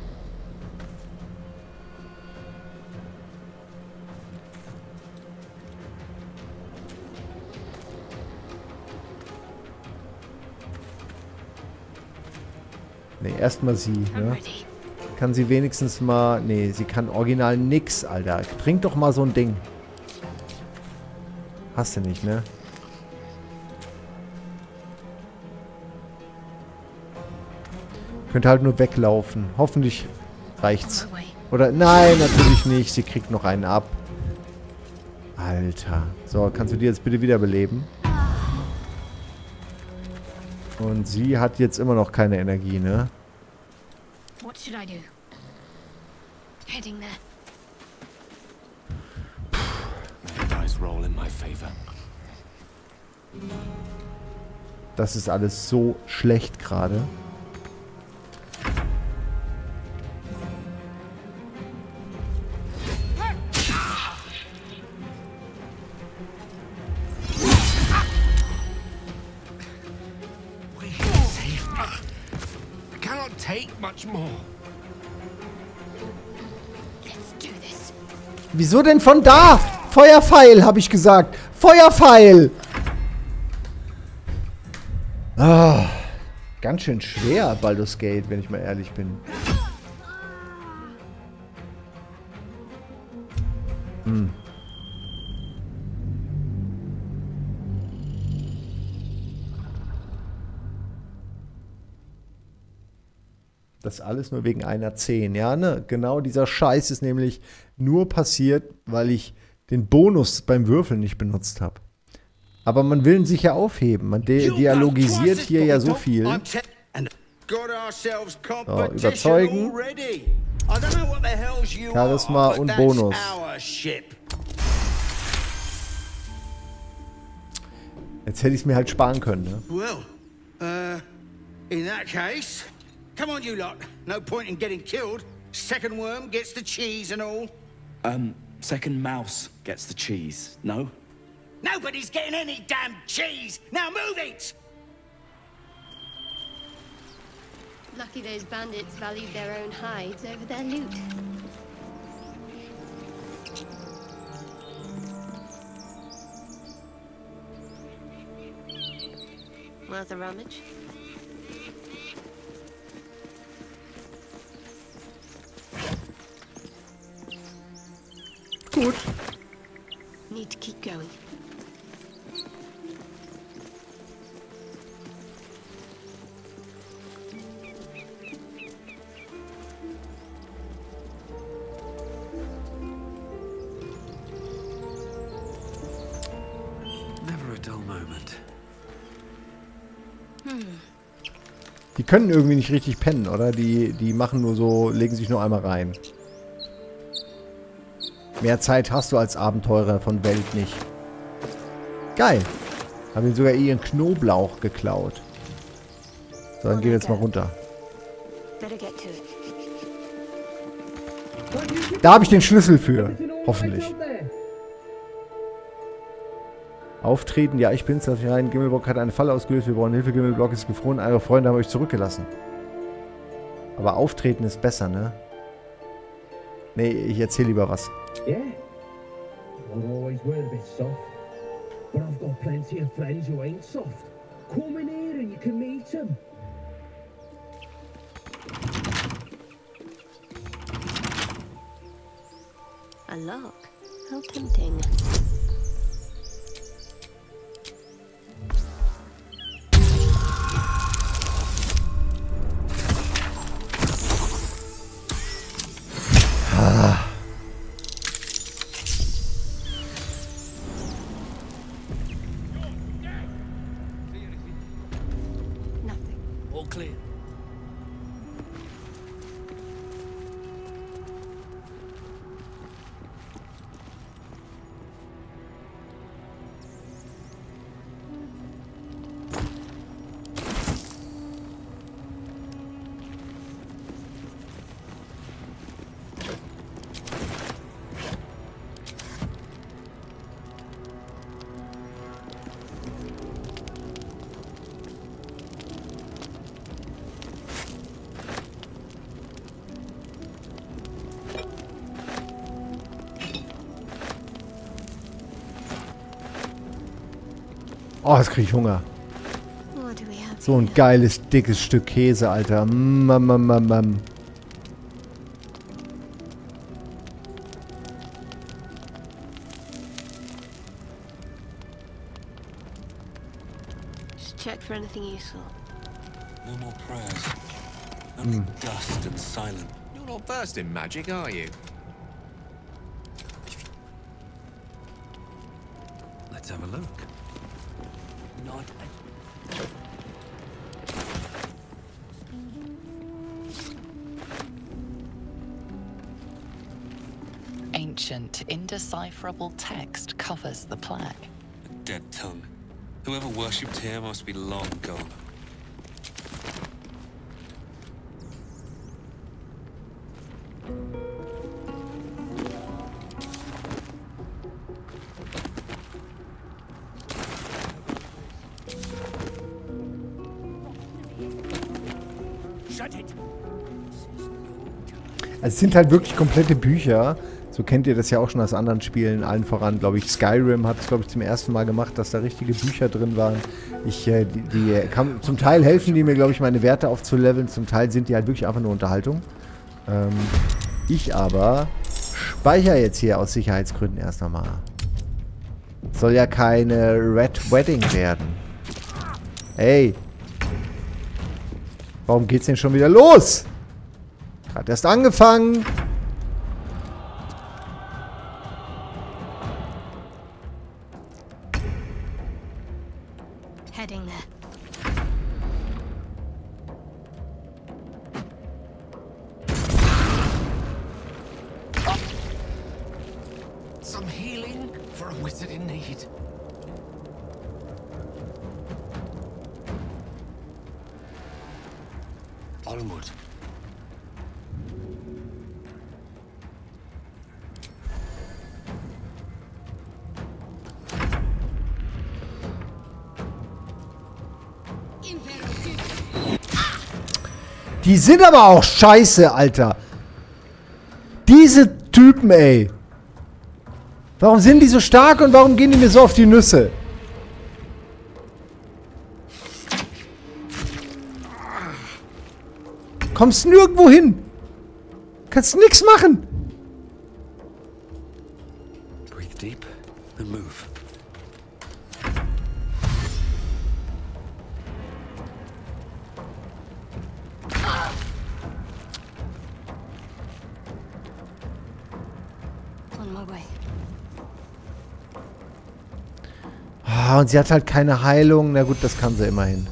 Nee, erstmal sie, ne? Kann sie wenigstens mal... Nee, sie kann original nix, Alter. Trink doch mal so ein Ding. Hast du nicht, ne? Könnte halt nur weglaufen. Hoffentlich reicht's. Oder... Nein, natürlich nicht. Sie kriegt noch einen ab. Alter. So, kannst du die jetzt bitte wiederbeleben? Und sie hat jetzt immer noch keine Energie, ne? What should I do? Heading there. Dice roll in my favor. Das ist alles so schlecht gerade. Wieso denn von da? Feuerpfeil, habe ich gesagt. Feuerpfeil! Ah, ganz schön schwer, Baldur's Gate, wenn ich mal ehrlich bin. Das alles nur wegen einer 10, ja, ne? Genau dieser Scheiß ist nämlich nur passiert, weil ich den Bonus beim Würfeln nicht benutzt habe. Aber man will ihn sicher aufheben. Man dialogisiert hier ja so viel. So, überzeugen. Charisma und Bonus. Jetzt hätte ich es mir halt sparen können, ne? Well, in that case, come on you lot. No point in getting killed. Second worm gets the cheese and all. Second mouse gets the cheese, no? Nobody's getting any damn cheese! Now move it! Lucky those bandits valued their own hides over their loot. Worth a rummage? Gut. Need to keep going. Never a dull moment. Die können irgendwie nicht richtig pennen, oder? Die machen nur so, legen sich nur einmal rein. Mehr Zeit hast du als Abenteurer von Welt nicht. Geil. Haben ihn sogar ihren Knoblauch geklaut. So, dann gehen wir jetzt mal runter. Da habe ich den Schlüssel für. Hoffentlich. Auftreten, ja, ich bin's. Gimmelblock hat eine Falle ausgelöst. Wir brauchen Hilfe. Gimmelblock ist gefroren. Eure Freunde haben euch zurückgelassen. Aber auftreten ist besser, ne? Nee, ich erzähle lieber was. Yeah. I'll always wear a bit soft. But I've got plenty of friends who ain't soft. Come in here and you can meet them. A lock? How tempting. All clear. Oh, jetzt kriege ich Hunger. So ein geiles, dickes Stück Käse, Alter. Just check for anything useful. No more prayers. Only dust and silent. You're not versed in magic, are you? Let's have a look. Not ancient, indecipherable text covers the plaque. A dead tongue. Whoever worshipped here must be long gone. Also es sind halt wirklich komplette Bücher. So kennt ihr das ja auch schon aus anderen Spielen. Allen voran, glaube ich, Skyrim hat es, glaube ich, zum ersten Mal gemacht, dass da richtige Bücher drin waren. Zum Teil helfen die mir, glaube ich, meine Werte aufzuleveln. Zum Teil sind die halt wirklich einfach nur Unterhaltung. Ich aber speichere jetzt hier aus Sicherheitsgründen erst einmal. Soll ja keine Red Wedding werden. Ey. Warum geht's denn schon wieder los? Hat erst angefangen. Heading there. Some healing for a wizard in need. Onward. Die sind aber auch scheiße, Alter. Diese Typen, ey. Warum sind die so stark und warum gehen die mir so auf die Nüsse? Kommst nirgendwo hin. Kannst nix machen. Breathe deep and move. Ah, und sie hat halt keine Heilung. Na gut, das kann sie immerhin.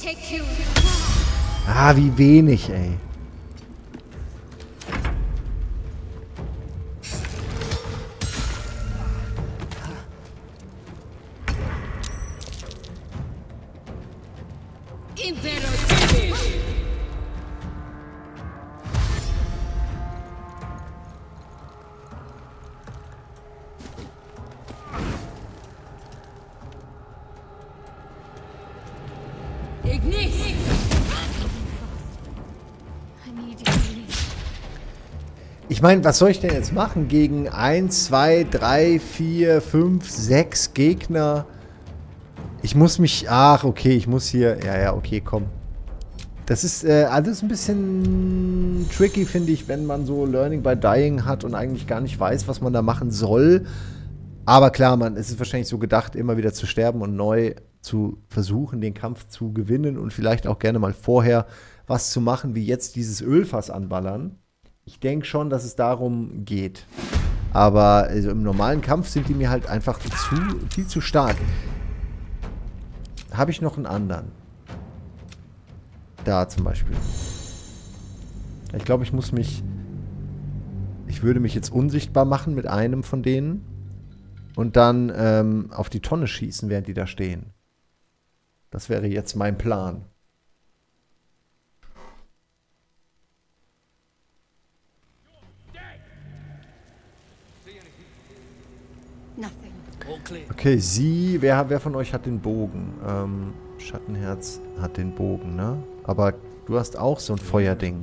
Ah, wie wenig, ey. Ich meine, was soll ich denn jetzt machen gegen 1, 2, 3, 4, 5, 6 Gegner? Ich muss mich... Ach, okay, ich muss hier... Ja, okay, komm. Das ist alles ein bisschen tricky, finde ich, wenn man so Learning by Dying hat und eigentlich gar nicht weiß, was man da machen soll. Aber klar, es ist wahrscheinlich so gedacht, immer wieder zu sterben und neu zu versuchen, den Kampf zu gewinnen und vielleicht auch gerne mal vorher was zu machen, wie jetzt dieses Ölfass anballern. Ich denke schon, dass es darum geht. Aber also im normalen Kampf sind die mir halt einfach viel zu stark. Habe ich noch einen anderen? Da zum Beispiel. Ich glaube, ich würde mich jetzt unsichtbar machen mit einem von denen und dann auf die Tonne schießen, während die da stehen. Das wäre jetzt mein Plan. Okay, wer von euch hat den Bogen? Schattenherz hat den Bogen, ne? Aber du hast auch so ein Feuerding.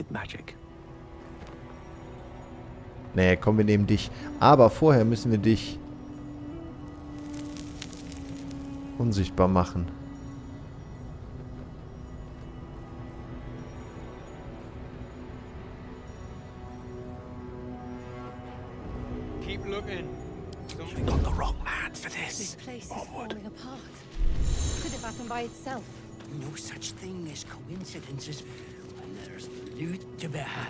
Nee, komm, wir nehmen dich. Aber vorher müssen wir dich unsichtbar machen. Keep looking. You've got the wrong man for this. This place is falling apart. Could have happened by itself. No such thing as coincidences when there's loot to be had.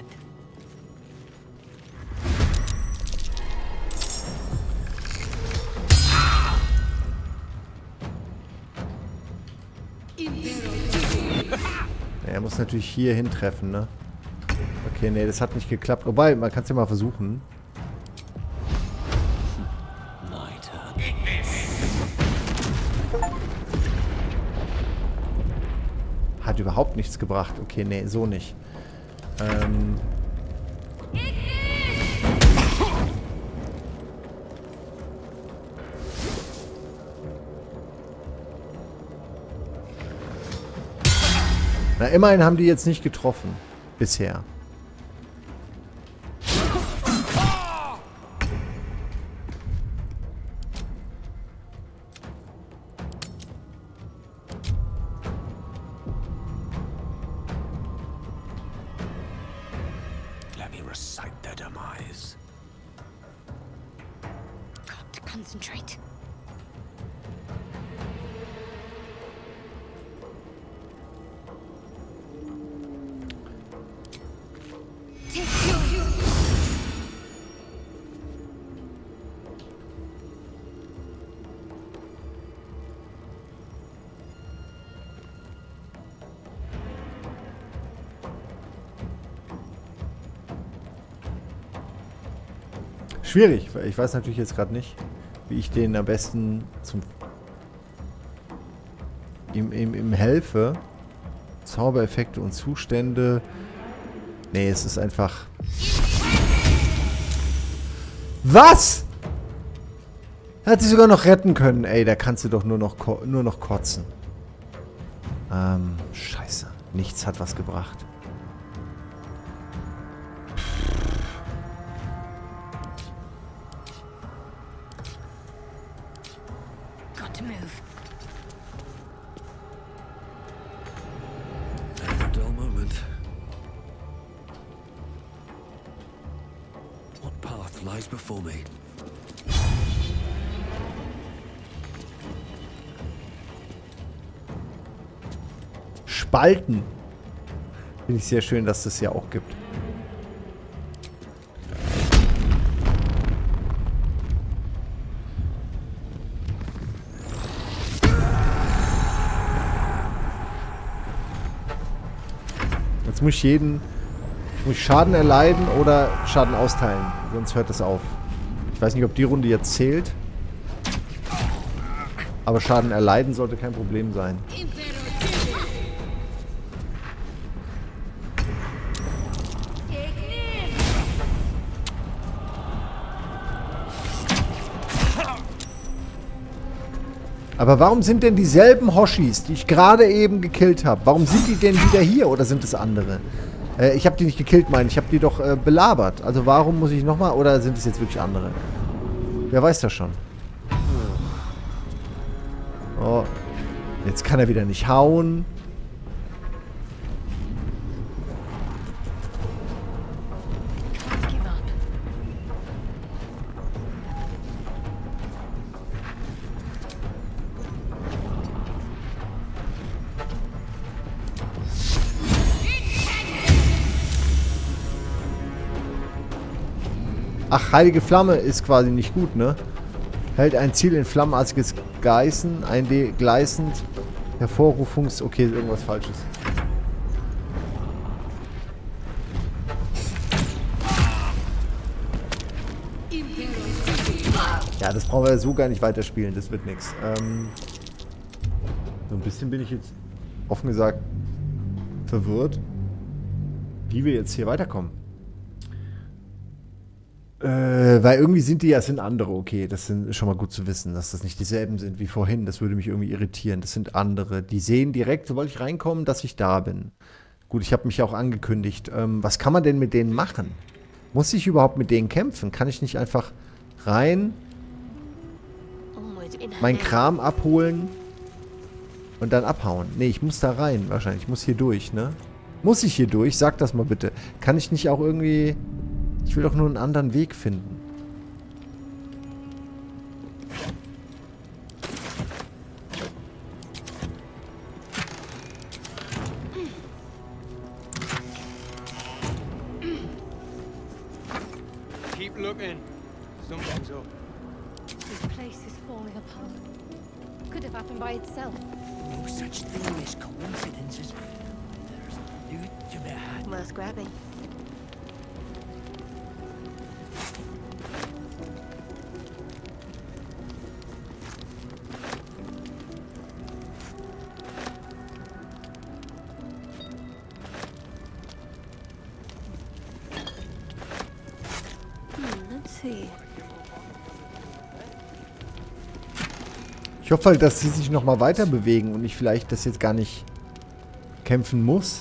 Er muss natürlich hier hintreffen, ne? Okay, nee, das hat nicht geklappt. Wobei, man kann es ja mal versuchen. hat überhaupt nichts gebracht. Okay, nee, so nicht. Na, immerhin haben die jetzt nicht getroffen. Bisher. Let me recite their demise. Got to concentrate. Schwierig, weil ich weiß natürlich jetzt gerade nicht, wie ich denen am besten zum ihm helfe. Zaubereffekte und Zustände. Nee, es ist einfach... Was? Hat sie sogar noch retten können. Ey, da kannst du doch nur noch kotzen. Scheiße. Nichts hat was gebracht. Got to move. A dull moment. What path lies before me? Spalten. Finde ich sehr schön, dass es das ja auch gibt. Jetzt muss ich Schaden erleiden oder Schaden austeilen. Sonst hört das auf. Ich weiß nicht, ob die Runde jetzt zählt. Aber Schaden erleiden sollte kein Problem sein. Aber warum sind denn dieselben Hoshis, die ich gerade eben gekillt habe, warum sind die denn wieder hier oder sind es andere? Ich habe die nicht gekillt, meine ich. Ich habe die doch belabert. Also warum muss ich nochmal, oder sind es jetzt wirklich andere? Wer weiß das schon? Oh, jetzt kann er wieder nicht hauen. Ach, heilige Flamme ist quasi nicht gut, ne? Hält ein Ziel in flammenartiges Geißen, ein D gleißend, Hervorrufungs... Okay, ist irgendwas Falsches. Ja, das brauchen wir so gar nicht weiterspielen, das wird nichts. So ein bisschen bin ich jetzt, offen gesagt, verwirrt, wie wir jetzt hier weiterkommen. Weil irgendwie sind die ja, es sind andere, okay, das ist schon mal gut zu wissen, dass das nicht dieselben sind wie vorhin, das würde mich irgendwie irritieren, das sind andere, die sehen direkt, sobald ich reinkomme, dass ich da bin. Gut, ich habe mich ja auch angekündigt, was kann man denn mit denen machen? Muss ich überhaupt mit denen kämpfen? Kann ich nicht einfach rein, meinen Kram abholen und dann abhauen? Nee, ich muss da rein wahrscheinlich, ich muss hier durch, ne? Muss ich hier durch? Sag das mal bitte. Kann ich nicht auch irgendwie... Ich will doch nur einen anderen Weg finden. Keep looking. Something's up. This place is falling apart. Could have happened by itself. No such thing as coincidences. There's loot to be had. Worth grabbing. tea. Ich hoffe halt, dass sie sich nochmal weiter bewegen und ich vielleicht das jetzt gar nicht kämpfen muss.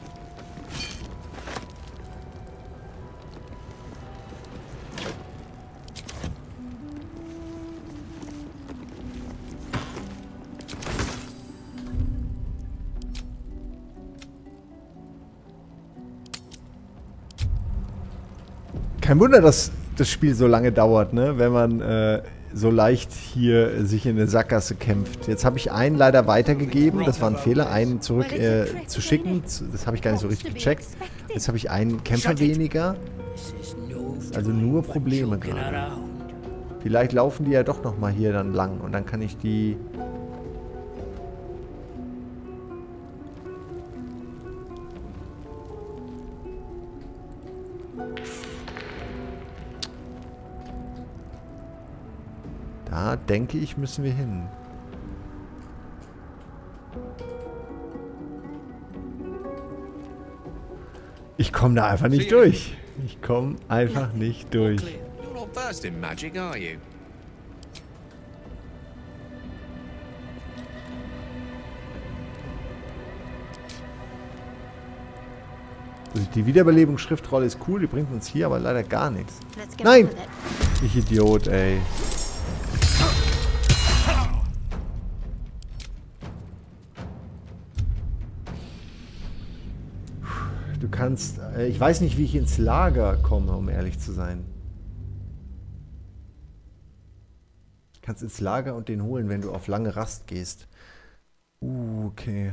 Kein Wunder, dass das Spiel so lange dauert, ne? Wenn man so leicht hier sich in eine Sackgasse kämpft. Jetzt habe ich einen leider weitergegeben. Das war ein Fehler, einen zurück zu schicken. Das habe ich gar nicht so richtig gecheckt. Jetzt habe ich einen Kämpfer weniger. Also nur Probleme gerade. Vielleicht laufen die ja doch nochmal hier dann lang und dann kann ich die... Da denke ich, müssen wir hin. Ich komme da einfach nicht durch. Ich komme einfach nicht durch. You're not versed in magic, are you? Also die Wiederbelebungsschriftrolle ist cool, die bringt uns hier aber leider gar nichts. Nein! Ich Idiot, ey. Du kannst... ich weiß nicht, wie ich ins Lager komme, um ehrlich zu sein. Du kannst ins Lager und den holen, wenn du auf lange Rast gehst. Okay.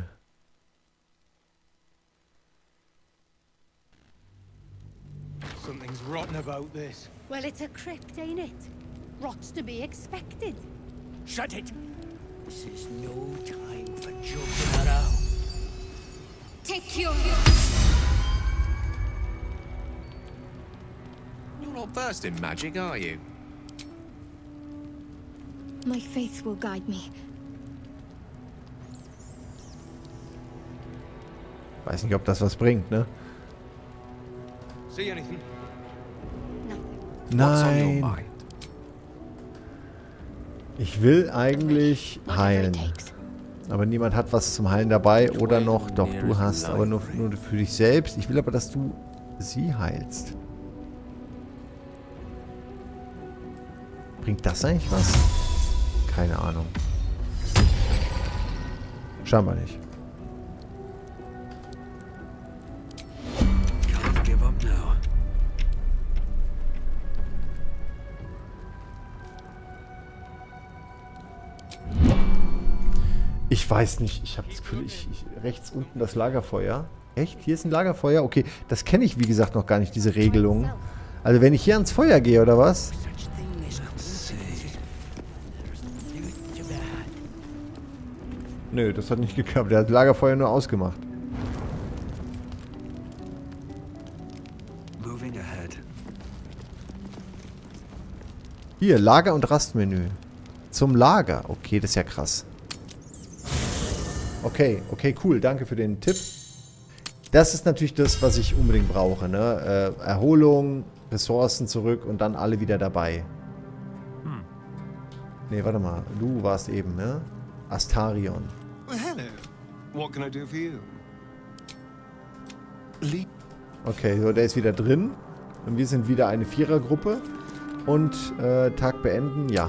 Something's rotten about this. Well, it's a crypt, ain't it? Rot's to be expected. Shut it! This is no time for joking around. Take your... You're not versed in magic, are you? My faith will guide me. Weiß nicht, ob das was bringt, ne? See anything? Nein. Ich will eigentlich heilen. Aber niemand hat was zum Heilen dabei. Oder noch, doch, du hast, aber nur für dich selbst. Ich will aber, dass du sie heilst. Bringt das eigentlich was? Keine Ahnung. Scheinbar nicht. Ich weiß nicht, ich habe das Gefühl, rechts unten das Lagerfeuer. Echt? Hier ist ein Lagerfeuer? Okay, das kenne ich wie gesagt noch gar nicht, diese Regelung. Also wenn ich hier ans Feuer gehe, oder was? Nö, das hat nicht geklappt. Der hat das Lagerfeuer nur ausgemacht. Hier, Lager- und Rastmenü. Zum Lager. Okay, das ist ja krass. Okay, okay, cool. Danke für den Tipp. Das ist natürlich das, was ich unbedingt brauche, ne? Erholung, Ressourcen zurück und dann alle wieder dabei. Ne, warte mal. Du warst eben, ne? Astarion. Well, hello. What can I do for you? Okay, so der ist wieder drin. Und wir sind wieder eine Vierergruppe. Und Tag beenden, ja.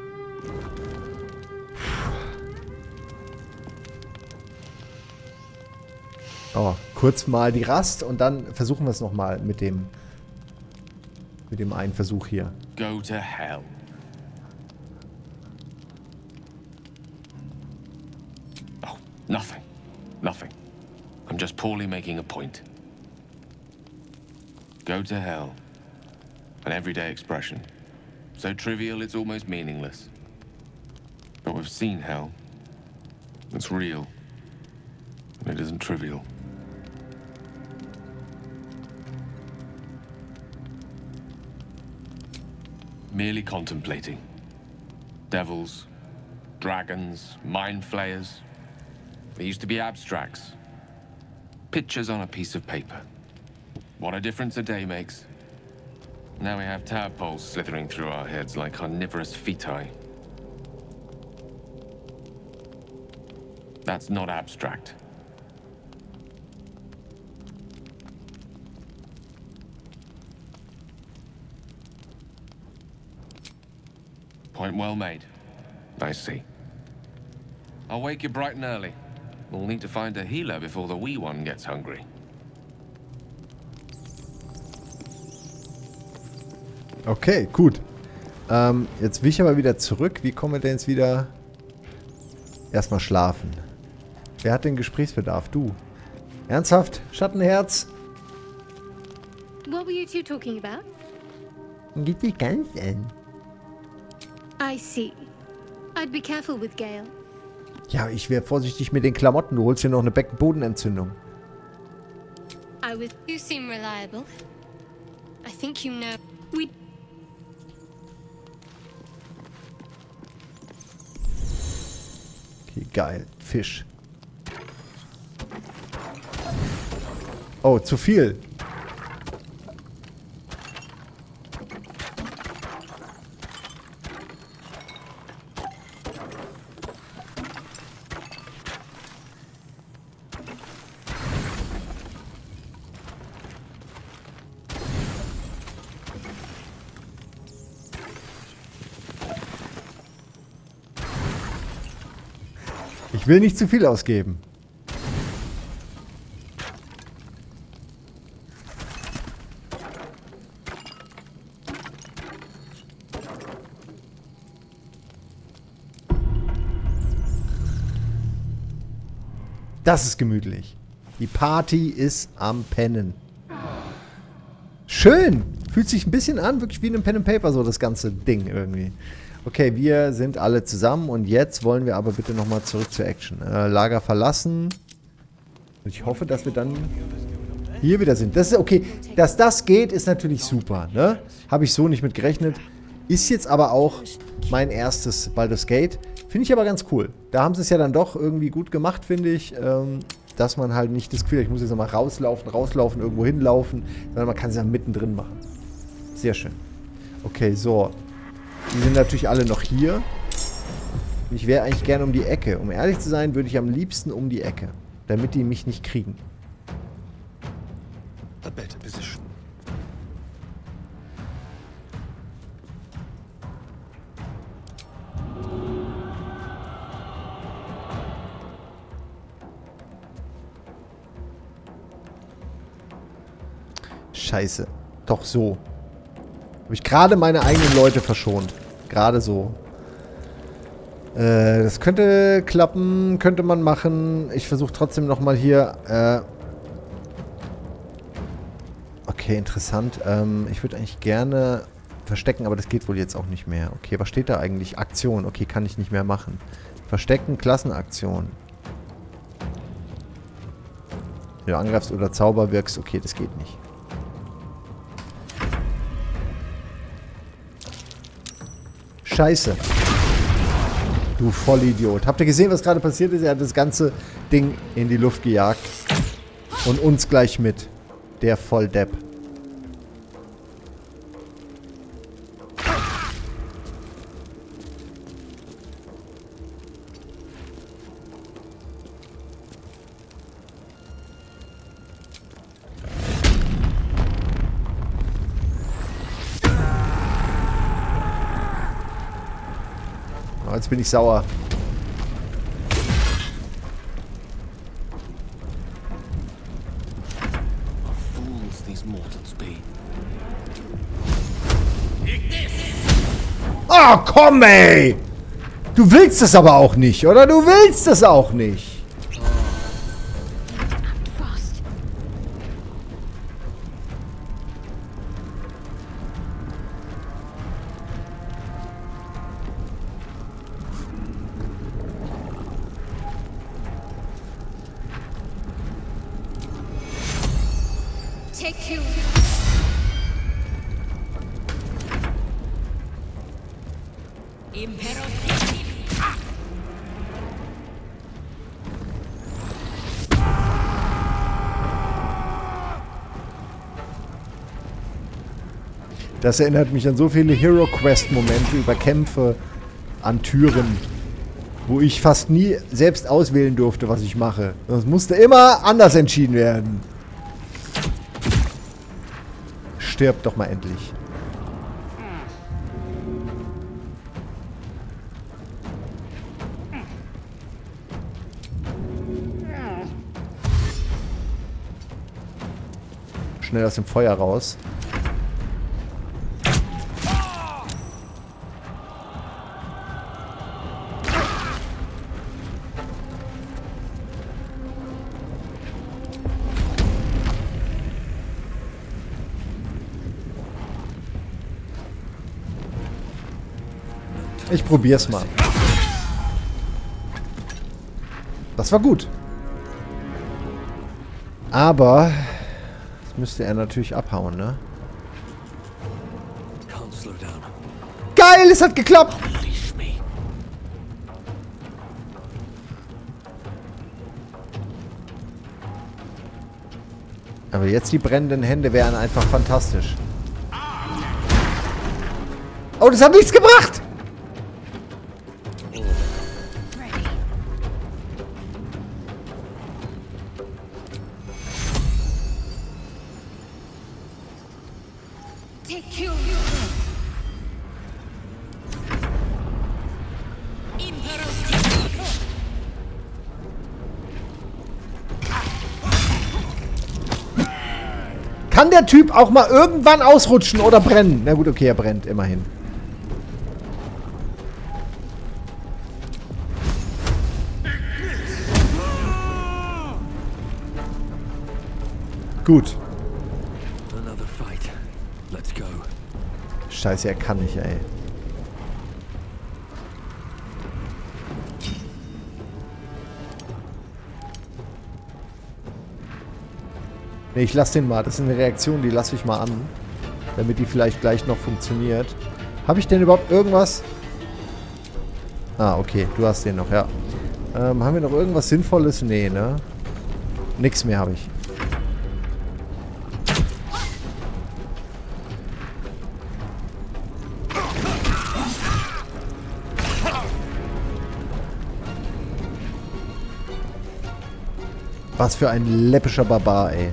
Oh, kurz mal die Rast und dann versuchen wir es nochmal mit dem einen Versuch hier. Go to hell. Oh, nothing. Nothing. I'm just poorly making a point. Go to hell. An everyday expression. So trivial it's almost meaningless. But we've seen hell. It's real. And it isn't trivial. Merely contemplating. Devils, dragons, mind flayers. They used to be abstracts. Pictures on a piece of paper. What a difference a day makes. Now we have tadpoles slithering through our heads like carnivorous feti. That's not abstract. Point well made. I see. I'll wake you bright and early. We'll need to find a healer before the wee one gets hungry. Okay, gut. Jetzt will ich aber wieder zurück. Wie kommen wir denn jetzt wieder... Erstmal schlafen. Wer hat den Gesprächsbedarf? Du. Ernsthaft? Schattenherz? What were you two talking about? Geht dich ganz an. I see. I'd be careful with Gale. Ja, ich wäre vorsichtig mit den Klamotten. Du holst hier noch eine Beckenbodenentzündung. You seem reliable. I think you know. Okay, geil. Fisch. Oh, zu viel. Ich will nicht zu viel ausgeben. Das ist gemütlich. Die Party ist am Pennen. Schön. Fühlt sich ein bisschen an, wirklich wie in einem Pen and Paper, so das ganze Ding irgendwie. Okay, wir sind alle zusammen und jetzt wollen wir aber bitte nochmal zurück zur Action. Lager verlassen. Und ich hoffe, dass wir dann hier wieder sind. Das ist okay. Dass das geht, ist natürlich super, ne? Habe ich so nicht mit gerechnet. Ist jetzt aber auch mein erstes Baldur's Gate. Finde ich aber ganz cool. Da haben sie es ja dann doch irgendwie gut gemacht, finde ich. Dass man halt nicht das Gefühl hat, ich muss jetzt nochmal rauslaufen, irgendwo hinlaufen. Sondern man kann es ja mittendrin machen. Sehr schön. Okay, so. Die sind natürlich alle noch hier. Ich wäre eigentlich gerne um die Ecke. Um ehrlich zu sein, würde ich am liebsten um die Ecke. Damit die mich nicht kriegen. A better position. Scheiße. Doch so. Habe ich gerade meine eigenen Leute verschont. Gerade so. Das könnte klappen, könnte man machen. Ich versuche trotzdem nochmal hier. Okay, interessant. Ich würde eigentlich gerne verstecken, aber das geht wohl jetzt auch nicht mehr. Okay, was steht da eigentlich? Aktion. Okay, kann ich nicht mehr machen. Verstecken, Klassenaktion. Wenn du angreifst oder Zauber wirkst. Okay, das geht nicht. Scheiße. Du Vollidiot. Habt ihr gesehen, was gerade passiert ist? Er hat das ganze Ding in die Luft gejagt. Und uns gleich mit. Der Volldepp. Jetzt bin ich sauer. Oh, komm, ey! Du willst es aber auch nicht, oder? Du willst es auch nicht. Das erinnert mich an so viele Hero Quest Momente über Kämpfe an Türen, wo ich fast nie selbst auswählen durfte, was ich mache. Das musste immer anders entschieden werden. Stirb doch mal endlich. Schnell aus dem Feuer raus. Ich probier's mal. Das war gut. Aber jetzt müsste er natürlich abhauen, ne? Geil, es hat geklappt! Aber jetzt die brennenden Hände wären einfach fantastisch. Oh, das hat nichts gebracht! Kann der Typ auch mal irgendwann ausrutschen oder brennen? Na gut, okay, er brennt, immerhin. Gut. Scheiße, er kann nicht, ey. Ne, ich lasse den mal. Das ist eine Reaktion, die lasse ich mal an. Damit die vielleicht gleich noch funktioniert. Habe ich denn überhaupt irgendwas? Ah, okay. Du hast den noch, ja. Haben wir noch irgendwas Sinnvolles? Nee, ne? Nix mehr habe ich. Was für ein läppischer Barbar, ey.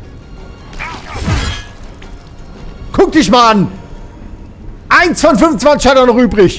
Guck dich mal an! 1 von 25 hat er noch übrig.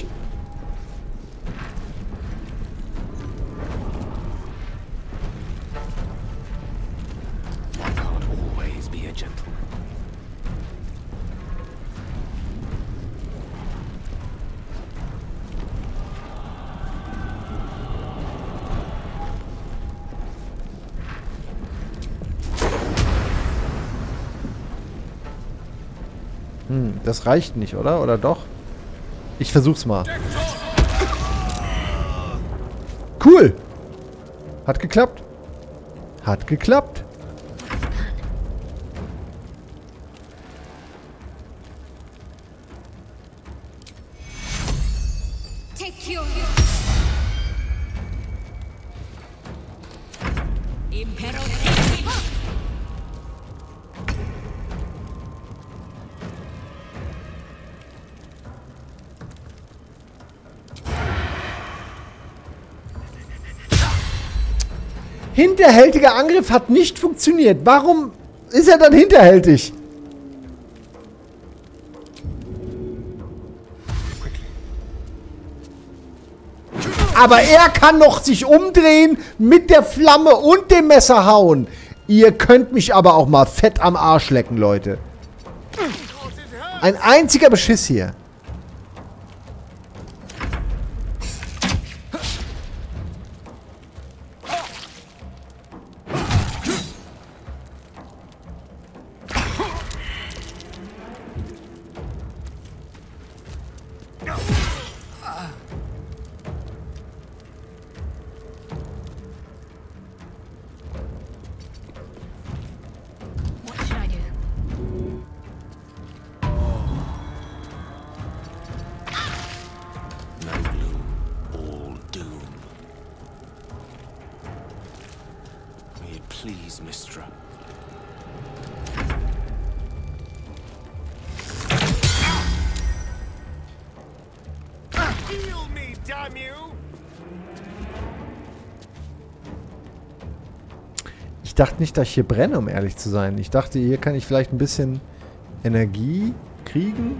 Das reicht nicht, oder? Oder doch? Ich versuch's mal. Cool! Hat geklappt. Hat geklappt. Hinterhältiger Angriff hat nicht funktioniert. Warum ist er dann hinterhältig? Aber er kann noch sich umdrehen, mit der Flamme und dem Messer hauen. Ihr könnt mich aber auch mal fett am Arsch lecken, Leute. Ein einziger Beschiss hier. Please, Mistra. Ich dachte nicht, dass ich hier brenne, um ehrlich zu sein. Ich dachte, hier kann ich vielleicht ein bisschen Energie kriegen.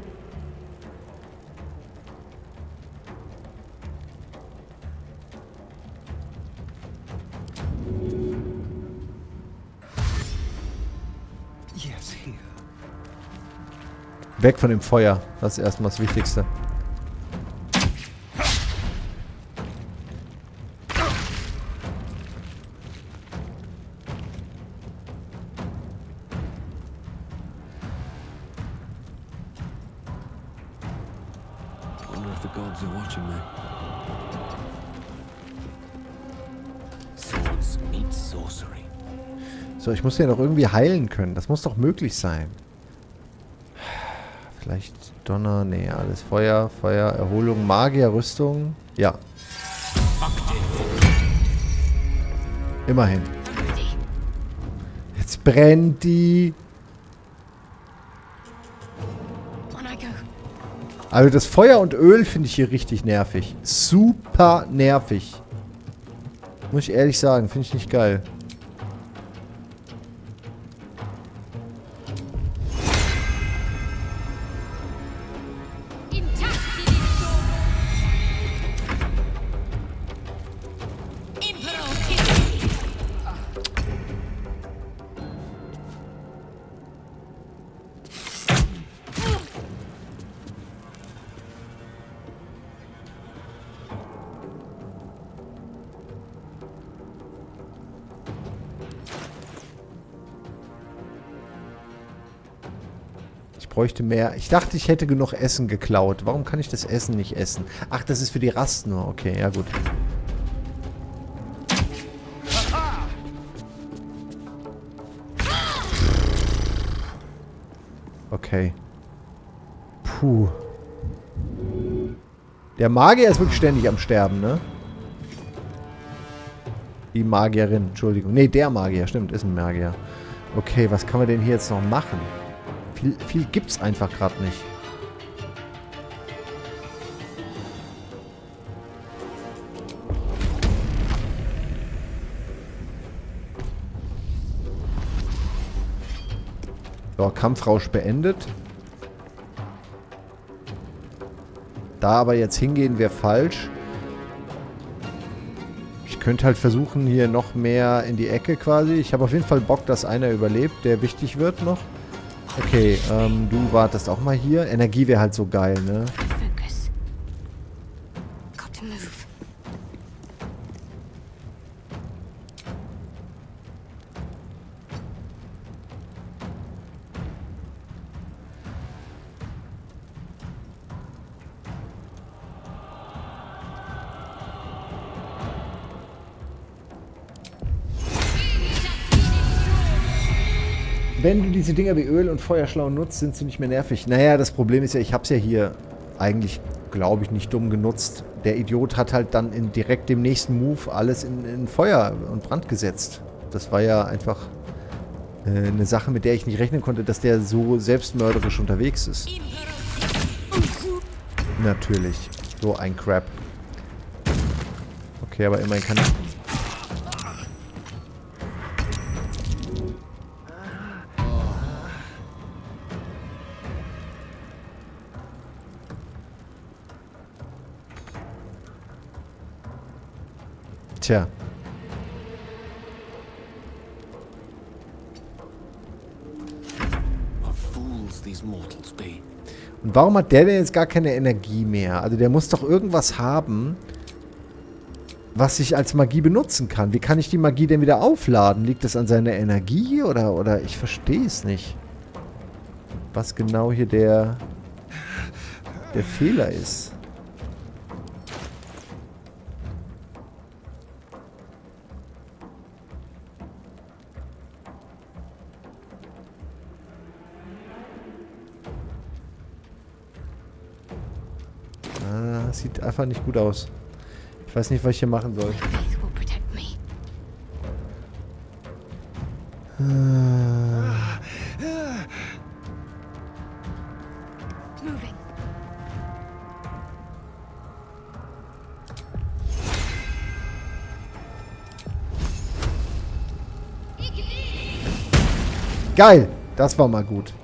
Weg von dem Feuer. Das ist erstmal das Wichtigste. Wonder if the gods are watching me. Swords meet sorcery. So, ich muss ja noch irgendwie heilen können. Das muss doch möglich sein. Vielleicht Donner, nee, alles Feuer, Feuer, Erholung, Magier, Rüstung. Ja. Immerhin. Jetzt brennt die. Also das Feuer und Öl finde ich hier richtig nervig. Super nervig. Muss ich ehrlich sagen, finde ich nicht geil. Ich bräuchte mehr. Ich dachte, ich hätte genug Essen geklaut. Warum kann ich das Essen nicht essen? Ach, das ist für die Rast nur. Okay, ja gut. Okay. Puh. Der Magier ist wirklich ständig am Sterben, ne? Die Magierin, Entschuldigung. Ne, der Magier, stimmt, ist ein Magier. Okay, was kann man denn hier jetzt noch machen? Viel gibt's einfach gerade nicht. So, Kampfrausch beendet. Da aber jetzt hingehen wäre falsch. Ich könnte halt versuchen, hier noch mehr in die Ecke quasi. Ich habe auf jeden Fall Bock, dass einer überlebt, der wichtig wird noch. Okay, du wartest auch mal hier. Energie wäre halt so geil, ne? Wenn du diese Dinger wie Öl und Feuerschlau nutzt, sind sie nicht mehr nervig. Naja, das Problem ist ja, ich habe es ja hier eigentlich, glaube ich, nicht dumm genutzt. Der Idiot hat halt dann in direkt dem nächsten Move alles in Feuer und Brand gesetzt. Das war ja einfach eine Sache, mit der ich nicht rechnen konnte, dass der so selbstmörderisch unterwegs ist. Natürlich. So ein Crap. Okay, aber immerhin kann ich... Tja. Und warum hat der denn jetzt gar keine Energie mehr? Also der muss doch irgendwas haben, was ich als Magie benutzen kann. Wie kann ich die Magie denn wieder aufladen? Liegt das an seiner Energie oder ich verstehe es nicht. Was genau hier der Fehler ist. Sieht einfach nicht gut aus. Ich weiß nicht, was ich hier machen soll. Geil. Das war mal gut.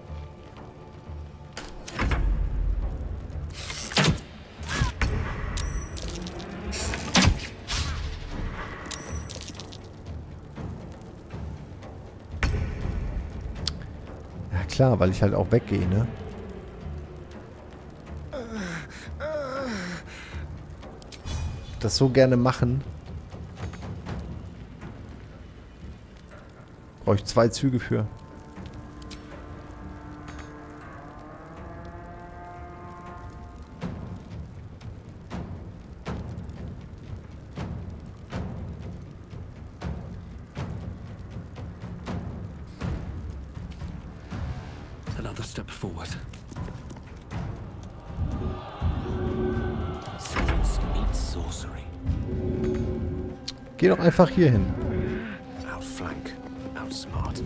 Ja klar, weil ich halt auch weggehe, ne? Das so gerne machen. Brauche ich 2 Züge für. Another step forward. Sorcery. Geh doch einfach hier hin. Outflank, outsmart.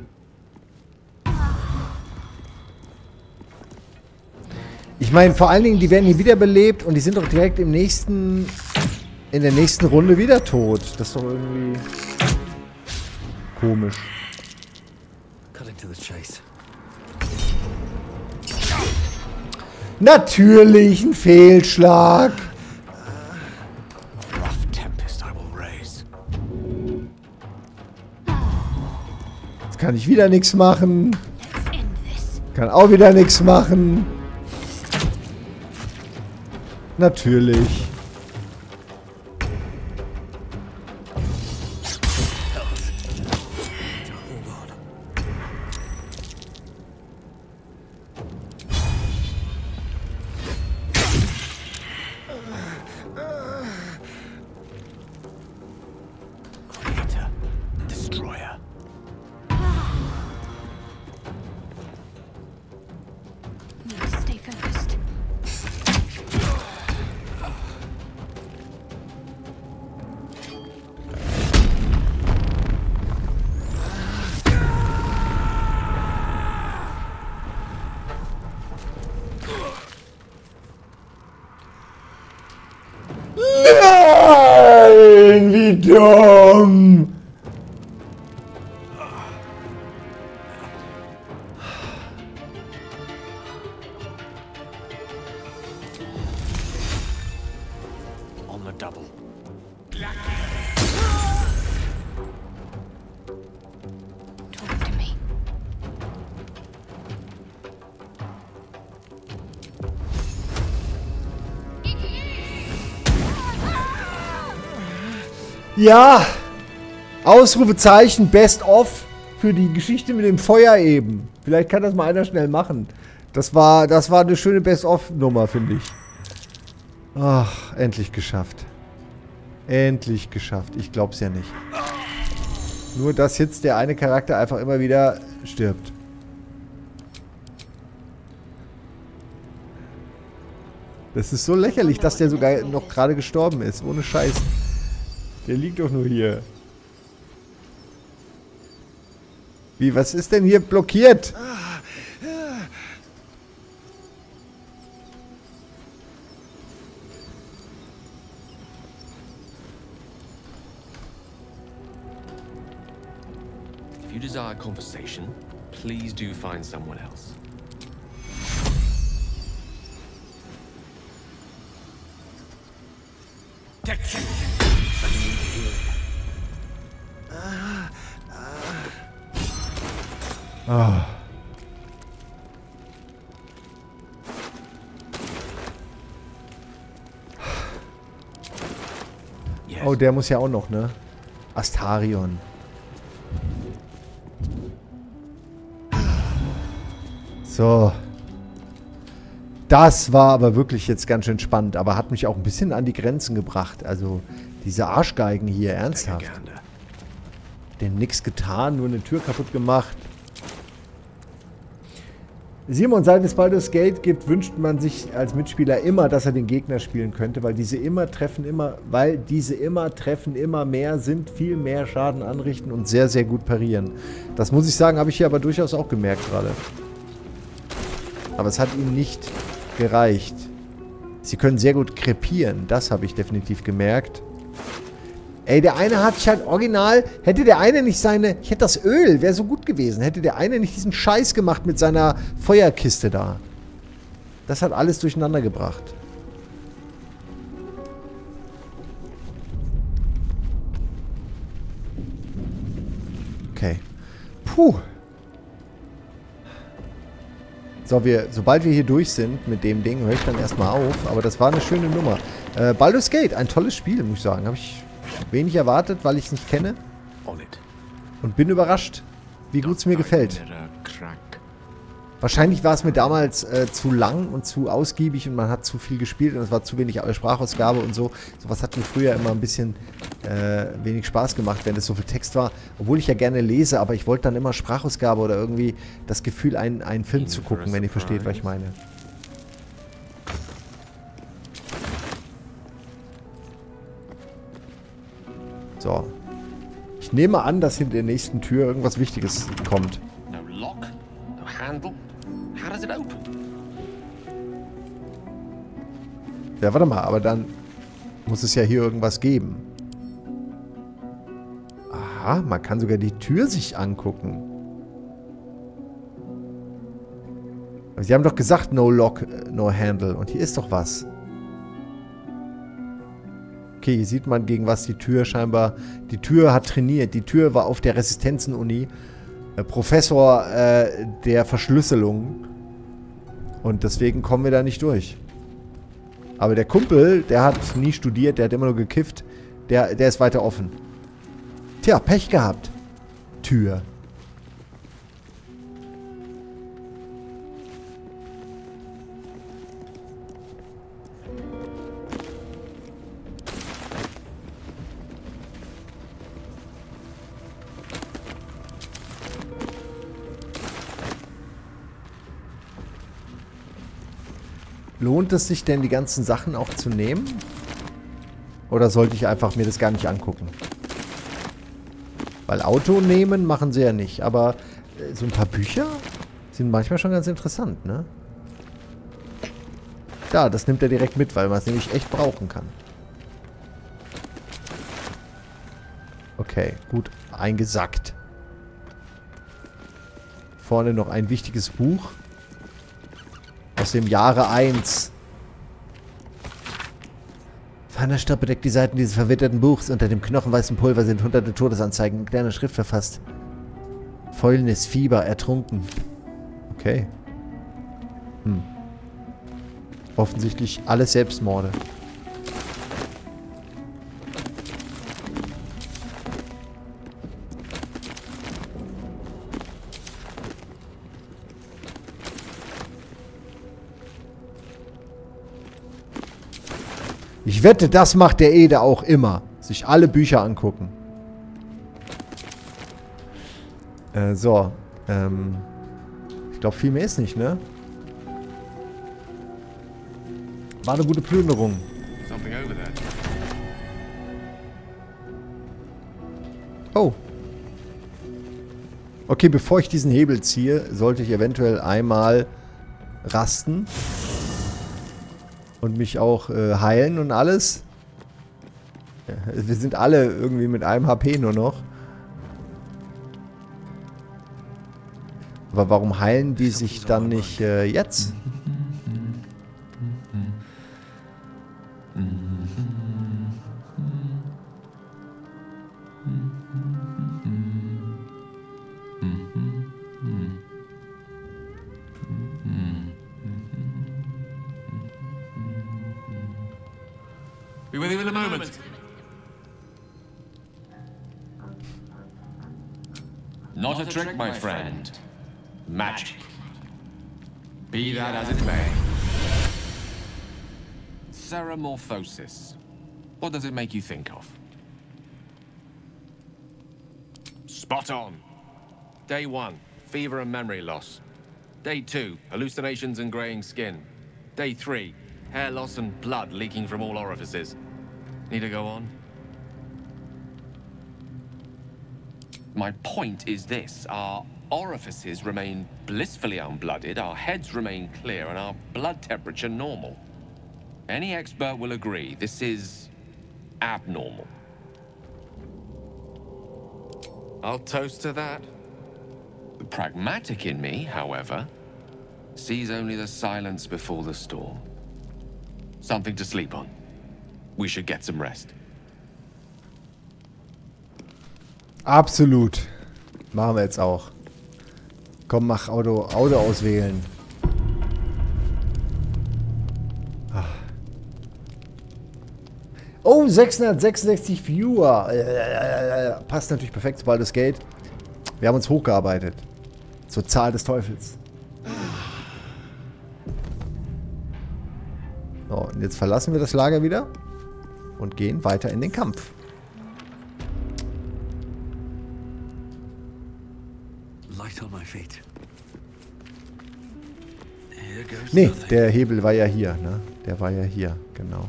Ich meine, vor allen Dingen, die werden hier wiederbelebt und die sind doch direkt in der nächsten Runde wieder tot. Das ist doch irgendwie komisch. Cutting to the chase. Natürlich ein Fehlschlag. Rough tempest I will raise. Jetzt kann ich wieder nichts machen. Kann auch wieder nichts machen. Natürlich. Creator, destroyer. Stay focused. Nein, wie dumm. On the double. Talk to me. Ja. Ausrufezeichen Best of für die Geschichte mit dem Feuer eben. Vielleicht kann das mal einer schnell machen. Das war eine schöne Best of Nummer, finde ich. Ach, endlich geschafft. Endlich geschafft. Ich glaub's ja nicht. Nur, dass jetzt der eine Charakter einfach immer wieder stirbt. Das ist so lächerlich, dass der sogar noch gerade gestorben ist. Ohne Scheiß. Der liegt doch nur hier. Wie, was ist denn hier blockiert? If you desire conversation, please do find someone else. Ah. Oh, der muss ja auch noch, ne? Astarion. So. Das war aber wirklich jetzt ganz schön spannend, aber hat mich auch ein bisschen an die Grenzen gebracht. Also, diese Arschgeigen hier, ernsthaft. Denn nichts getan, nur eine Tür kaputt gemacht. Simon, seit es Baldur's Gate gibt, wünscht man sich als Mitspieler immer, dass er den Gegner spielen könnte, weil diese immer treffen immer mehr sind, viel mehr Schaden anrichten und sehr, sehr gut parieren. Das muss ich sagen, habe ich hier aber durchaus auch gemerkt gerade. Aber es hat ihnen nicht gereicht. Sie können sehr gut krepieren, das habe ich definitiv gemerkt. Ey, der eine hat sich halt original... Hätte der eine nicht seine... Ich hätte das Öl, wäre so gut gewesen. Hätte der eine nicht diesen Scheiß gemacht mit seiner Feuerkiste da. Das hat alles durcheinander gebracht. Okay. Puh. So, sobald wir hier durch sind mit dem Ding, höre ich dann erstmal auf. Aber das war eine schöne Nummer. Baldur's Gate, ein tolles Spiel, muss ich sagen. Habe ich wenig erwartet, weil ich es nicht kenne. Und bin überrascht, wie gut es mir gefällt. Wahrscheinlich war es mir damals zu lang und zu ausgiebig und man hat zu viel gespielt und es war zu wenig Sprachausgabe und so. Sowas hat mir früher immer ein bisschen wenig Spaß gemacht, wenn es so viel Text war. Obwohl ich ja gerne lese, aber ich wollte dann immer Sprachausgabe oder irgendwie das Gefühl, einen Film zu gucken, wenn ihr versteht, was ich meine. So. Ich nehme an, dass hinter der nächsten Tür irgendwas Wichtiges kommt. No lock, no handle. How does it open? Ja, warte mal, aber dann muss es ja hier irgendwas geben. Aha, man kann sogar die Tür sich angucken. Aber sie haben doch gesagt, no lock, no handle. Und hier ist doch was. Okay, hier sieht man, gegen was die Tür scheinbar... Die Tür hat trainiert. Die Tür war auf der Resistenzen-Uni. Professor der Verschlüsselung. Und deswegen kommen wir da nicht durch. Aber der Kumpel, der hat nie studiert, der hat immer nur gekifft. Der ist weiter offen. Tja, Pech gehabt. Tür. Lohnt es sich denn, die ganzen Sachen auch zu nehmen? Oder sollte ich einfach mir das gar nicht angucken? Weil Auto nehmen machen sie ja nicht. Aber so ein paar Bücher sind manchmal schon ganz interessant, ne? Da, das nimmt er direkt mit, weil man es nämlich echt brauchen kann. Okay, gut eingesackt. Vorne noch ein wichtiges Buch. Aus dem Jahre 1. Feiner Staub bedeckt die Seiten dieses verwitterten Buchs. Unter dem knochenweißen Pulver sind hunderte Todesanzeigen in kleiner Schrift verfasst. Fäulnis, Fieber, ertrunken. Okay. Offensichtlich alles Selbstmorde. Ich wette, das macht der Ede auch immer. Sich alle Bücher angucken. So. Ich glaube, viel mehr ist nicht, ne? War eine gute Plünderung. Oh. Okay, bevor ich diesen Hebel ziehe, sollte ich eventuell einmal rasten. Und mich auch heilen und alles. Ja, wir sind alle irgendwie mit einem HP nur noch. Aber warum heilen die sich dann nicht jetzt? Be with you in a moment. Not a trick, my friend. Magic. Be that as it may. Ceramorphosis. What does it make you think of? Spot on. Day 1, fever and memory loss. Day 2, hallucinations and graying skin. Day 3, hair loss and blood leaking from all orifices. Need to go on? My point is this. Our orifices remain blissfully unblooded, our heads remain clear, and our blood temperature normal. Any expert will agree this is abnormal. I'll toast to that. The pragmatic in me, however, sees only the silence before the storm. Something to sleep on. We should get some rest. Absolut. Machen wir jetzt auch. Komm, mach Auto auswählen. Ach. Oh, 666 Viewer. Passt natürlich perfekt zu Baldur's Gate. Wir haben uns hochgearbeitet. Zur Zahl des Teufels. So, und jetzt verlassen wir das Lager wieder und gehen weiter in den Kampf. Nee, der Hebel war ja hier, ne? Der war ja hier, genau.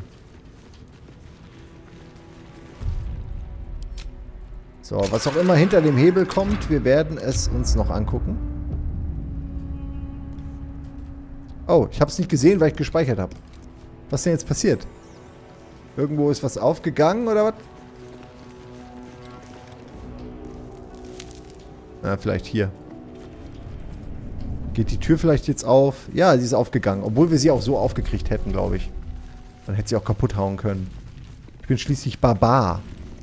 So, was auch immer hinter dem Hebel kommt, wir werden es uns noch angucken. Oh, ich habe es nicht gesehen, weil ich gespeichert habe. Was ist denn jetzt passiert? Irgendwo ist was aufgegangen, oder was? Na, vielleicht hier. Geht die Tür vielleicht jetzt auf? Ja, sie ist aufgegangen. Obwohl wir sie auch so aufgekriegt hätten, glaube ich. Man hätte sie auch kaputt hauen können. Ich bin schließlich Barbar.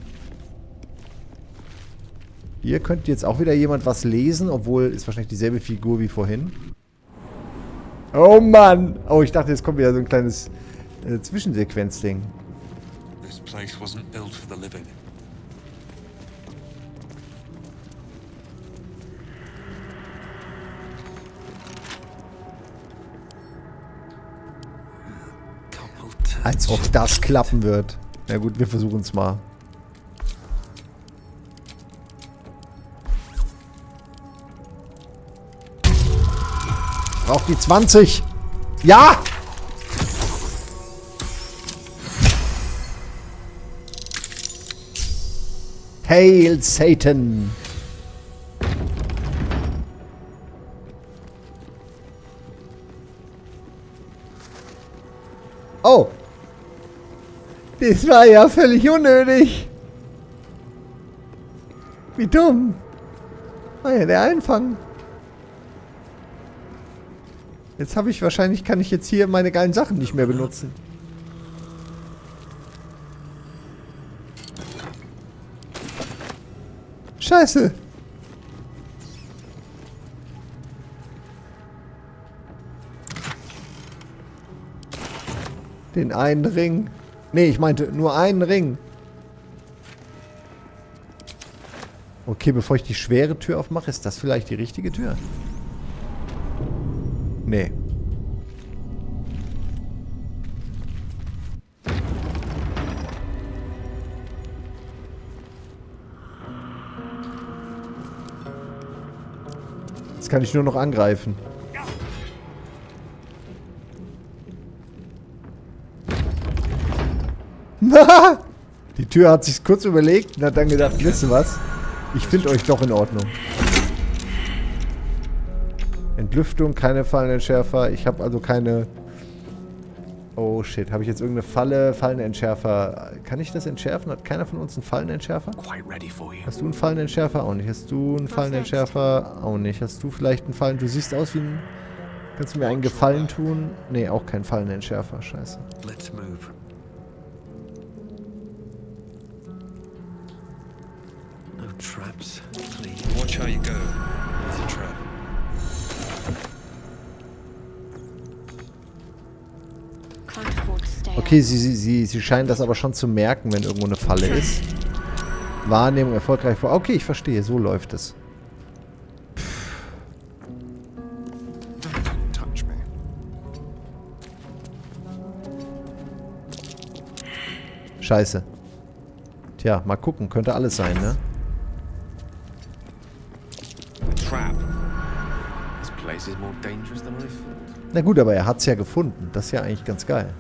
Hier könnte jetzt auch wieder jemand was lesen, obwohl ist wahrscheinlich dieselbe Figur wie vorhin. Oh Mann! Oh, ich dachte, jetzt kommt wieder so ein kleines Zwischensequenz-Ding. This place wasn't built for the living. Als ob das klappen wird. Na gut, wir versuchen es mal. Braucht die 20. Ja! Hail Satan! Oh! Das war ja völlig unnötig. Wie dumm. War ja der Einfang. Jetzt habe ich wahrscheinlich, kann ich jetzt hier meine geilen Sachen nicht mehr benutzen. Scheiße. Den einen Ring. Nee, ich meinte nur einen Ring. Okay, bevor ich die schwere Tür aufmache, ist das vielleicht die richtige Tür? Nee. Jetzt kann ich nur noch angreifen. Die Tür hat sich kurz überlegt und hat dann gedacht, wisst ihr was? Ich finde euch doch in Ordnung. Entlüftung, keine Fallenentschärfer. Ich habe also keine... Oh shit, habe ich jetzt irgendeine Falle? Fallenentschärfer. Kann ich das entschärfen? Hat keiner von uns einen Fallenentschärfer? Hast du einen Fallenentschärfer? Auch nicht. Hast du einen Fallenentschärfer? Auch nicht. Hast du vielleicht einen Fallen... Du siehst aus wie ein... Kannst du mir einen Gefallen tun? Nee, auch kein Fallenentschärfer. Scheiße. Let's move. No traps, please. Watch how you go. It's a trap. Okay, sie scheinen das aber schon zu merken, wenn irgendwo eine Falle ist. Wahrnehmung erfolgreich vor. Okay, ich verstehe. So läuft es. Scheiße. Tja, mal gucken. Könnte alles sein, ne? Na gut, aber er hat es ja gefunden. Das ist ja eigentlich ganz geil.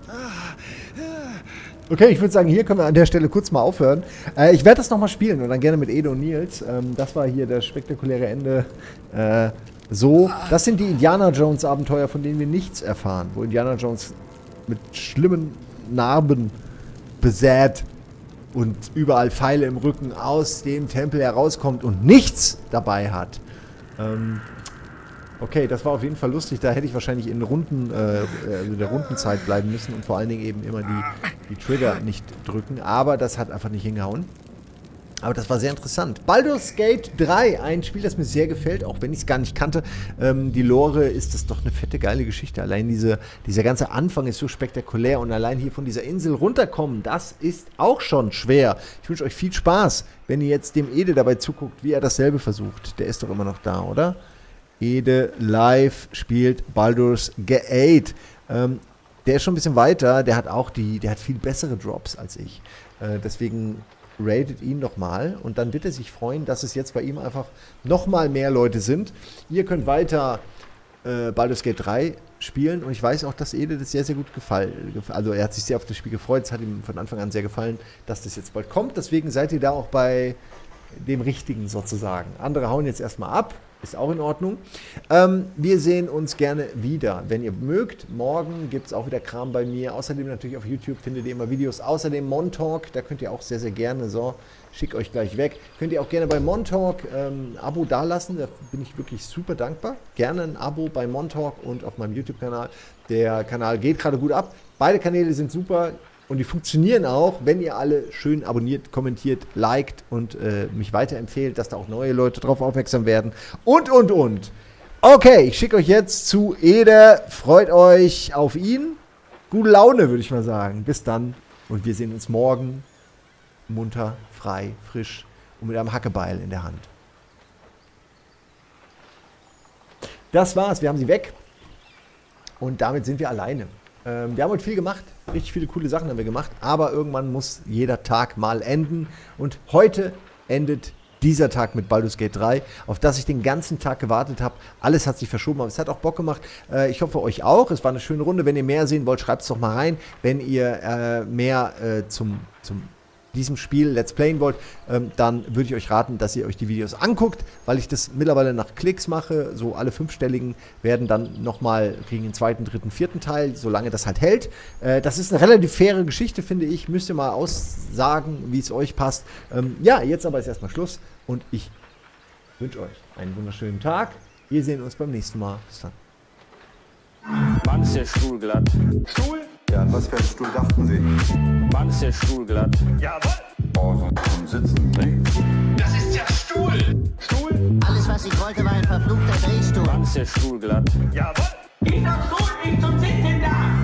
Okay, ich würde sagen, hier können wir an der Stelle kurz mal aufhören. Ich werde das nochmal spielen und dann gerne mit Ede und Nils. Das war hier das spektakuläre Ende. Das sind die Indiana Jones Abenteuer, von denen wir nichts erfahren. Wo Indiana Jones mit schlimmen Narben besät und überall Pfeile im Rücken aus dem Tempel herauskommt und nichts dabei hat. Okay, das war auf jeden Fall lustig. Da hätte ich wahrscheinlich in der Rundenzeit bleiben müssen und vor allen Dingen eben immer die Trigger nicht drücken. Aber das hat einfach nicht hingehauen. Aber das war sehr interessant. Baldur's Gate 3, ein Spiel, das mir sehr gefällt, auch wenn ich es gar nicht kannte. Die Lore ist das doch eine fette, geile Geschichte. Allein dieser ganze Anfang ist so spektakulär und allein hier von dieser Insel runterkommen, das ist auch schon schwer. Ich wünsche euch viel Spaß, wenn ihr jetzt dem Ede dabei zuguckt, wie er dasselbe versucht. Der ist doch immer noch da, oder? Ede live spielt Baldur's Gate. Der ist schon ein bisschen weiter, der hat viel bessere Drops als ich. Deswegen ratet ihn nochmal und dann wird er sich freuen, dass es jetzt bei ihm einfach nochmal mehr Leute sind. Ihr könnt weiter Baldur's Gate 3 spielen und ich weiß auch, dass Ede das sehr, sehr gut gefallen. Also er hat sich sehr auf das Spiel gefreut, es hat ihm von Anfang an sehr gefallen, dass das jetzt bald kommt. Deswegen seid ihr da auch bei dem Richtigen sozusagen. Andere hauen jetzt erstmal ab. Ist auch in Ordnung. Wir sehen uns gerne wieder, wenn ihr mögt. Morgen gibt es auch wieder Kram bei mir. Außerdem natürlich auf YouTube findet ihr immer Videos. Außerdem Montalk, da könnt ihr auch sehr, sehr gerne, so, schick euch gleich weg. Könnt ihr auch gerne bei Montalk ein Abo dalassen, da bin ich wirklich super dankbar. Gerne ein Abo bei Montalk und auf meinem YouTube-Kanal. Der Kanal geht gerade gut ab. Beide Kanäle sind super. Und die funktionieren auch, wenn ihr alle schön abonniert, kommentiert, liked und mich weiterempfehlt, dass da auch neue Leute drauf aufmerksam werden. Und. Okay, ich schicke euch jetzt zu Ede. Freut euch auf ihn. Gute Laune, würde ich mal sagen. Bis dann. Und wir sehen uns morgen munter, frei, frisch und mit einem Hackebeil in der Hand. Das war's. Wir haben sie weg. Und damit sind wir alleine. Wir haben heute viel gemacht, richtig viele coole Sachen haben wir gemacht, aber irgendwann muss jeder Tag mal enden und heute endet dieser Tag mit Baldur's Gate 3, auf das ich den ganzen Tag gewartet habe. Alles hat sich verschoben, aber es hat auch Bock gemacht. Ich hoffe euch auch, es war eine schöne Runde. Wenn ihr mehr sehen wollt, schreibt es doch mal rein. Wenn ihr mehr zum diesem Spiel Let's Playen wollt, dann würde ich euch raten, dass ihr euch die Videos anguckt, weil ich das mittlerweile nach Klicks mache. So alle 5-stelligen werden dann nochmal kriegen den 2., 3., 4. Teil, solange das halt hält. Das ist eine relativ faire Geschichte, finde ich. Müsst ihr mal aussagen, wie es euch passt. Ja, jetzt aber ist erstmal Schluss und ich wünsche euch einen wunderschönen Tag. Wir sehen uns beim nächsten Mal. Bis dann. Mann, ist der Stuhl glatt. Stuhl? Ja, an was für einen Stuhl dachten Sie? Mann, ist der Stuhl glatt. Jawohl! Oh, so ein Sitzen, ne? Das ist der Stuhl! Stuhl? Alles, was ich wollte, war ein verfluchter Drehstuhl. Mann, ist der Stuhl glatt. Jawohl! Dieser Stuhl ist zum Sitzen da!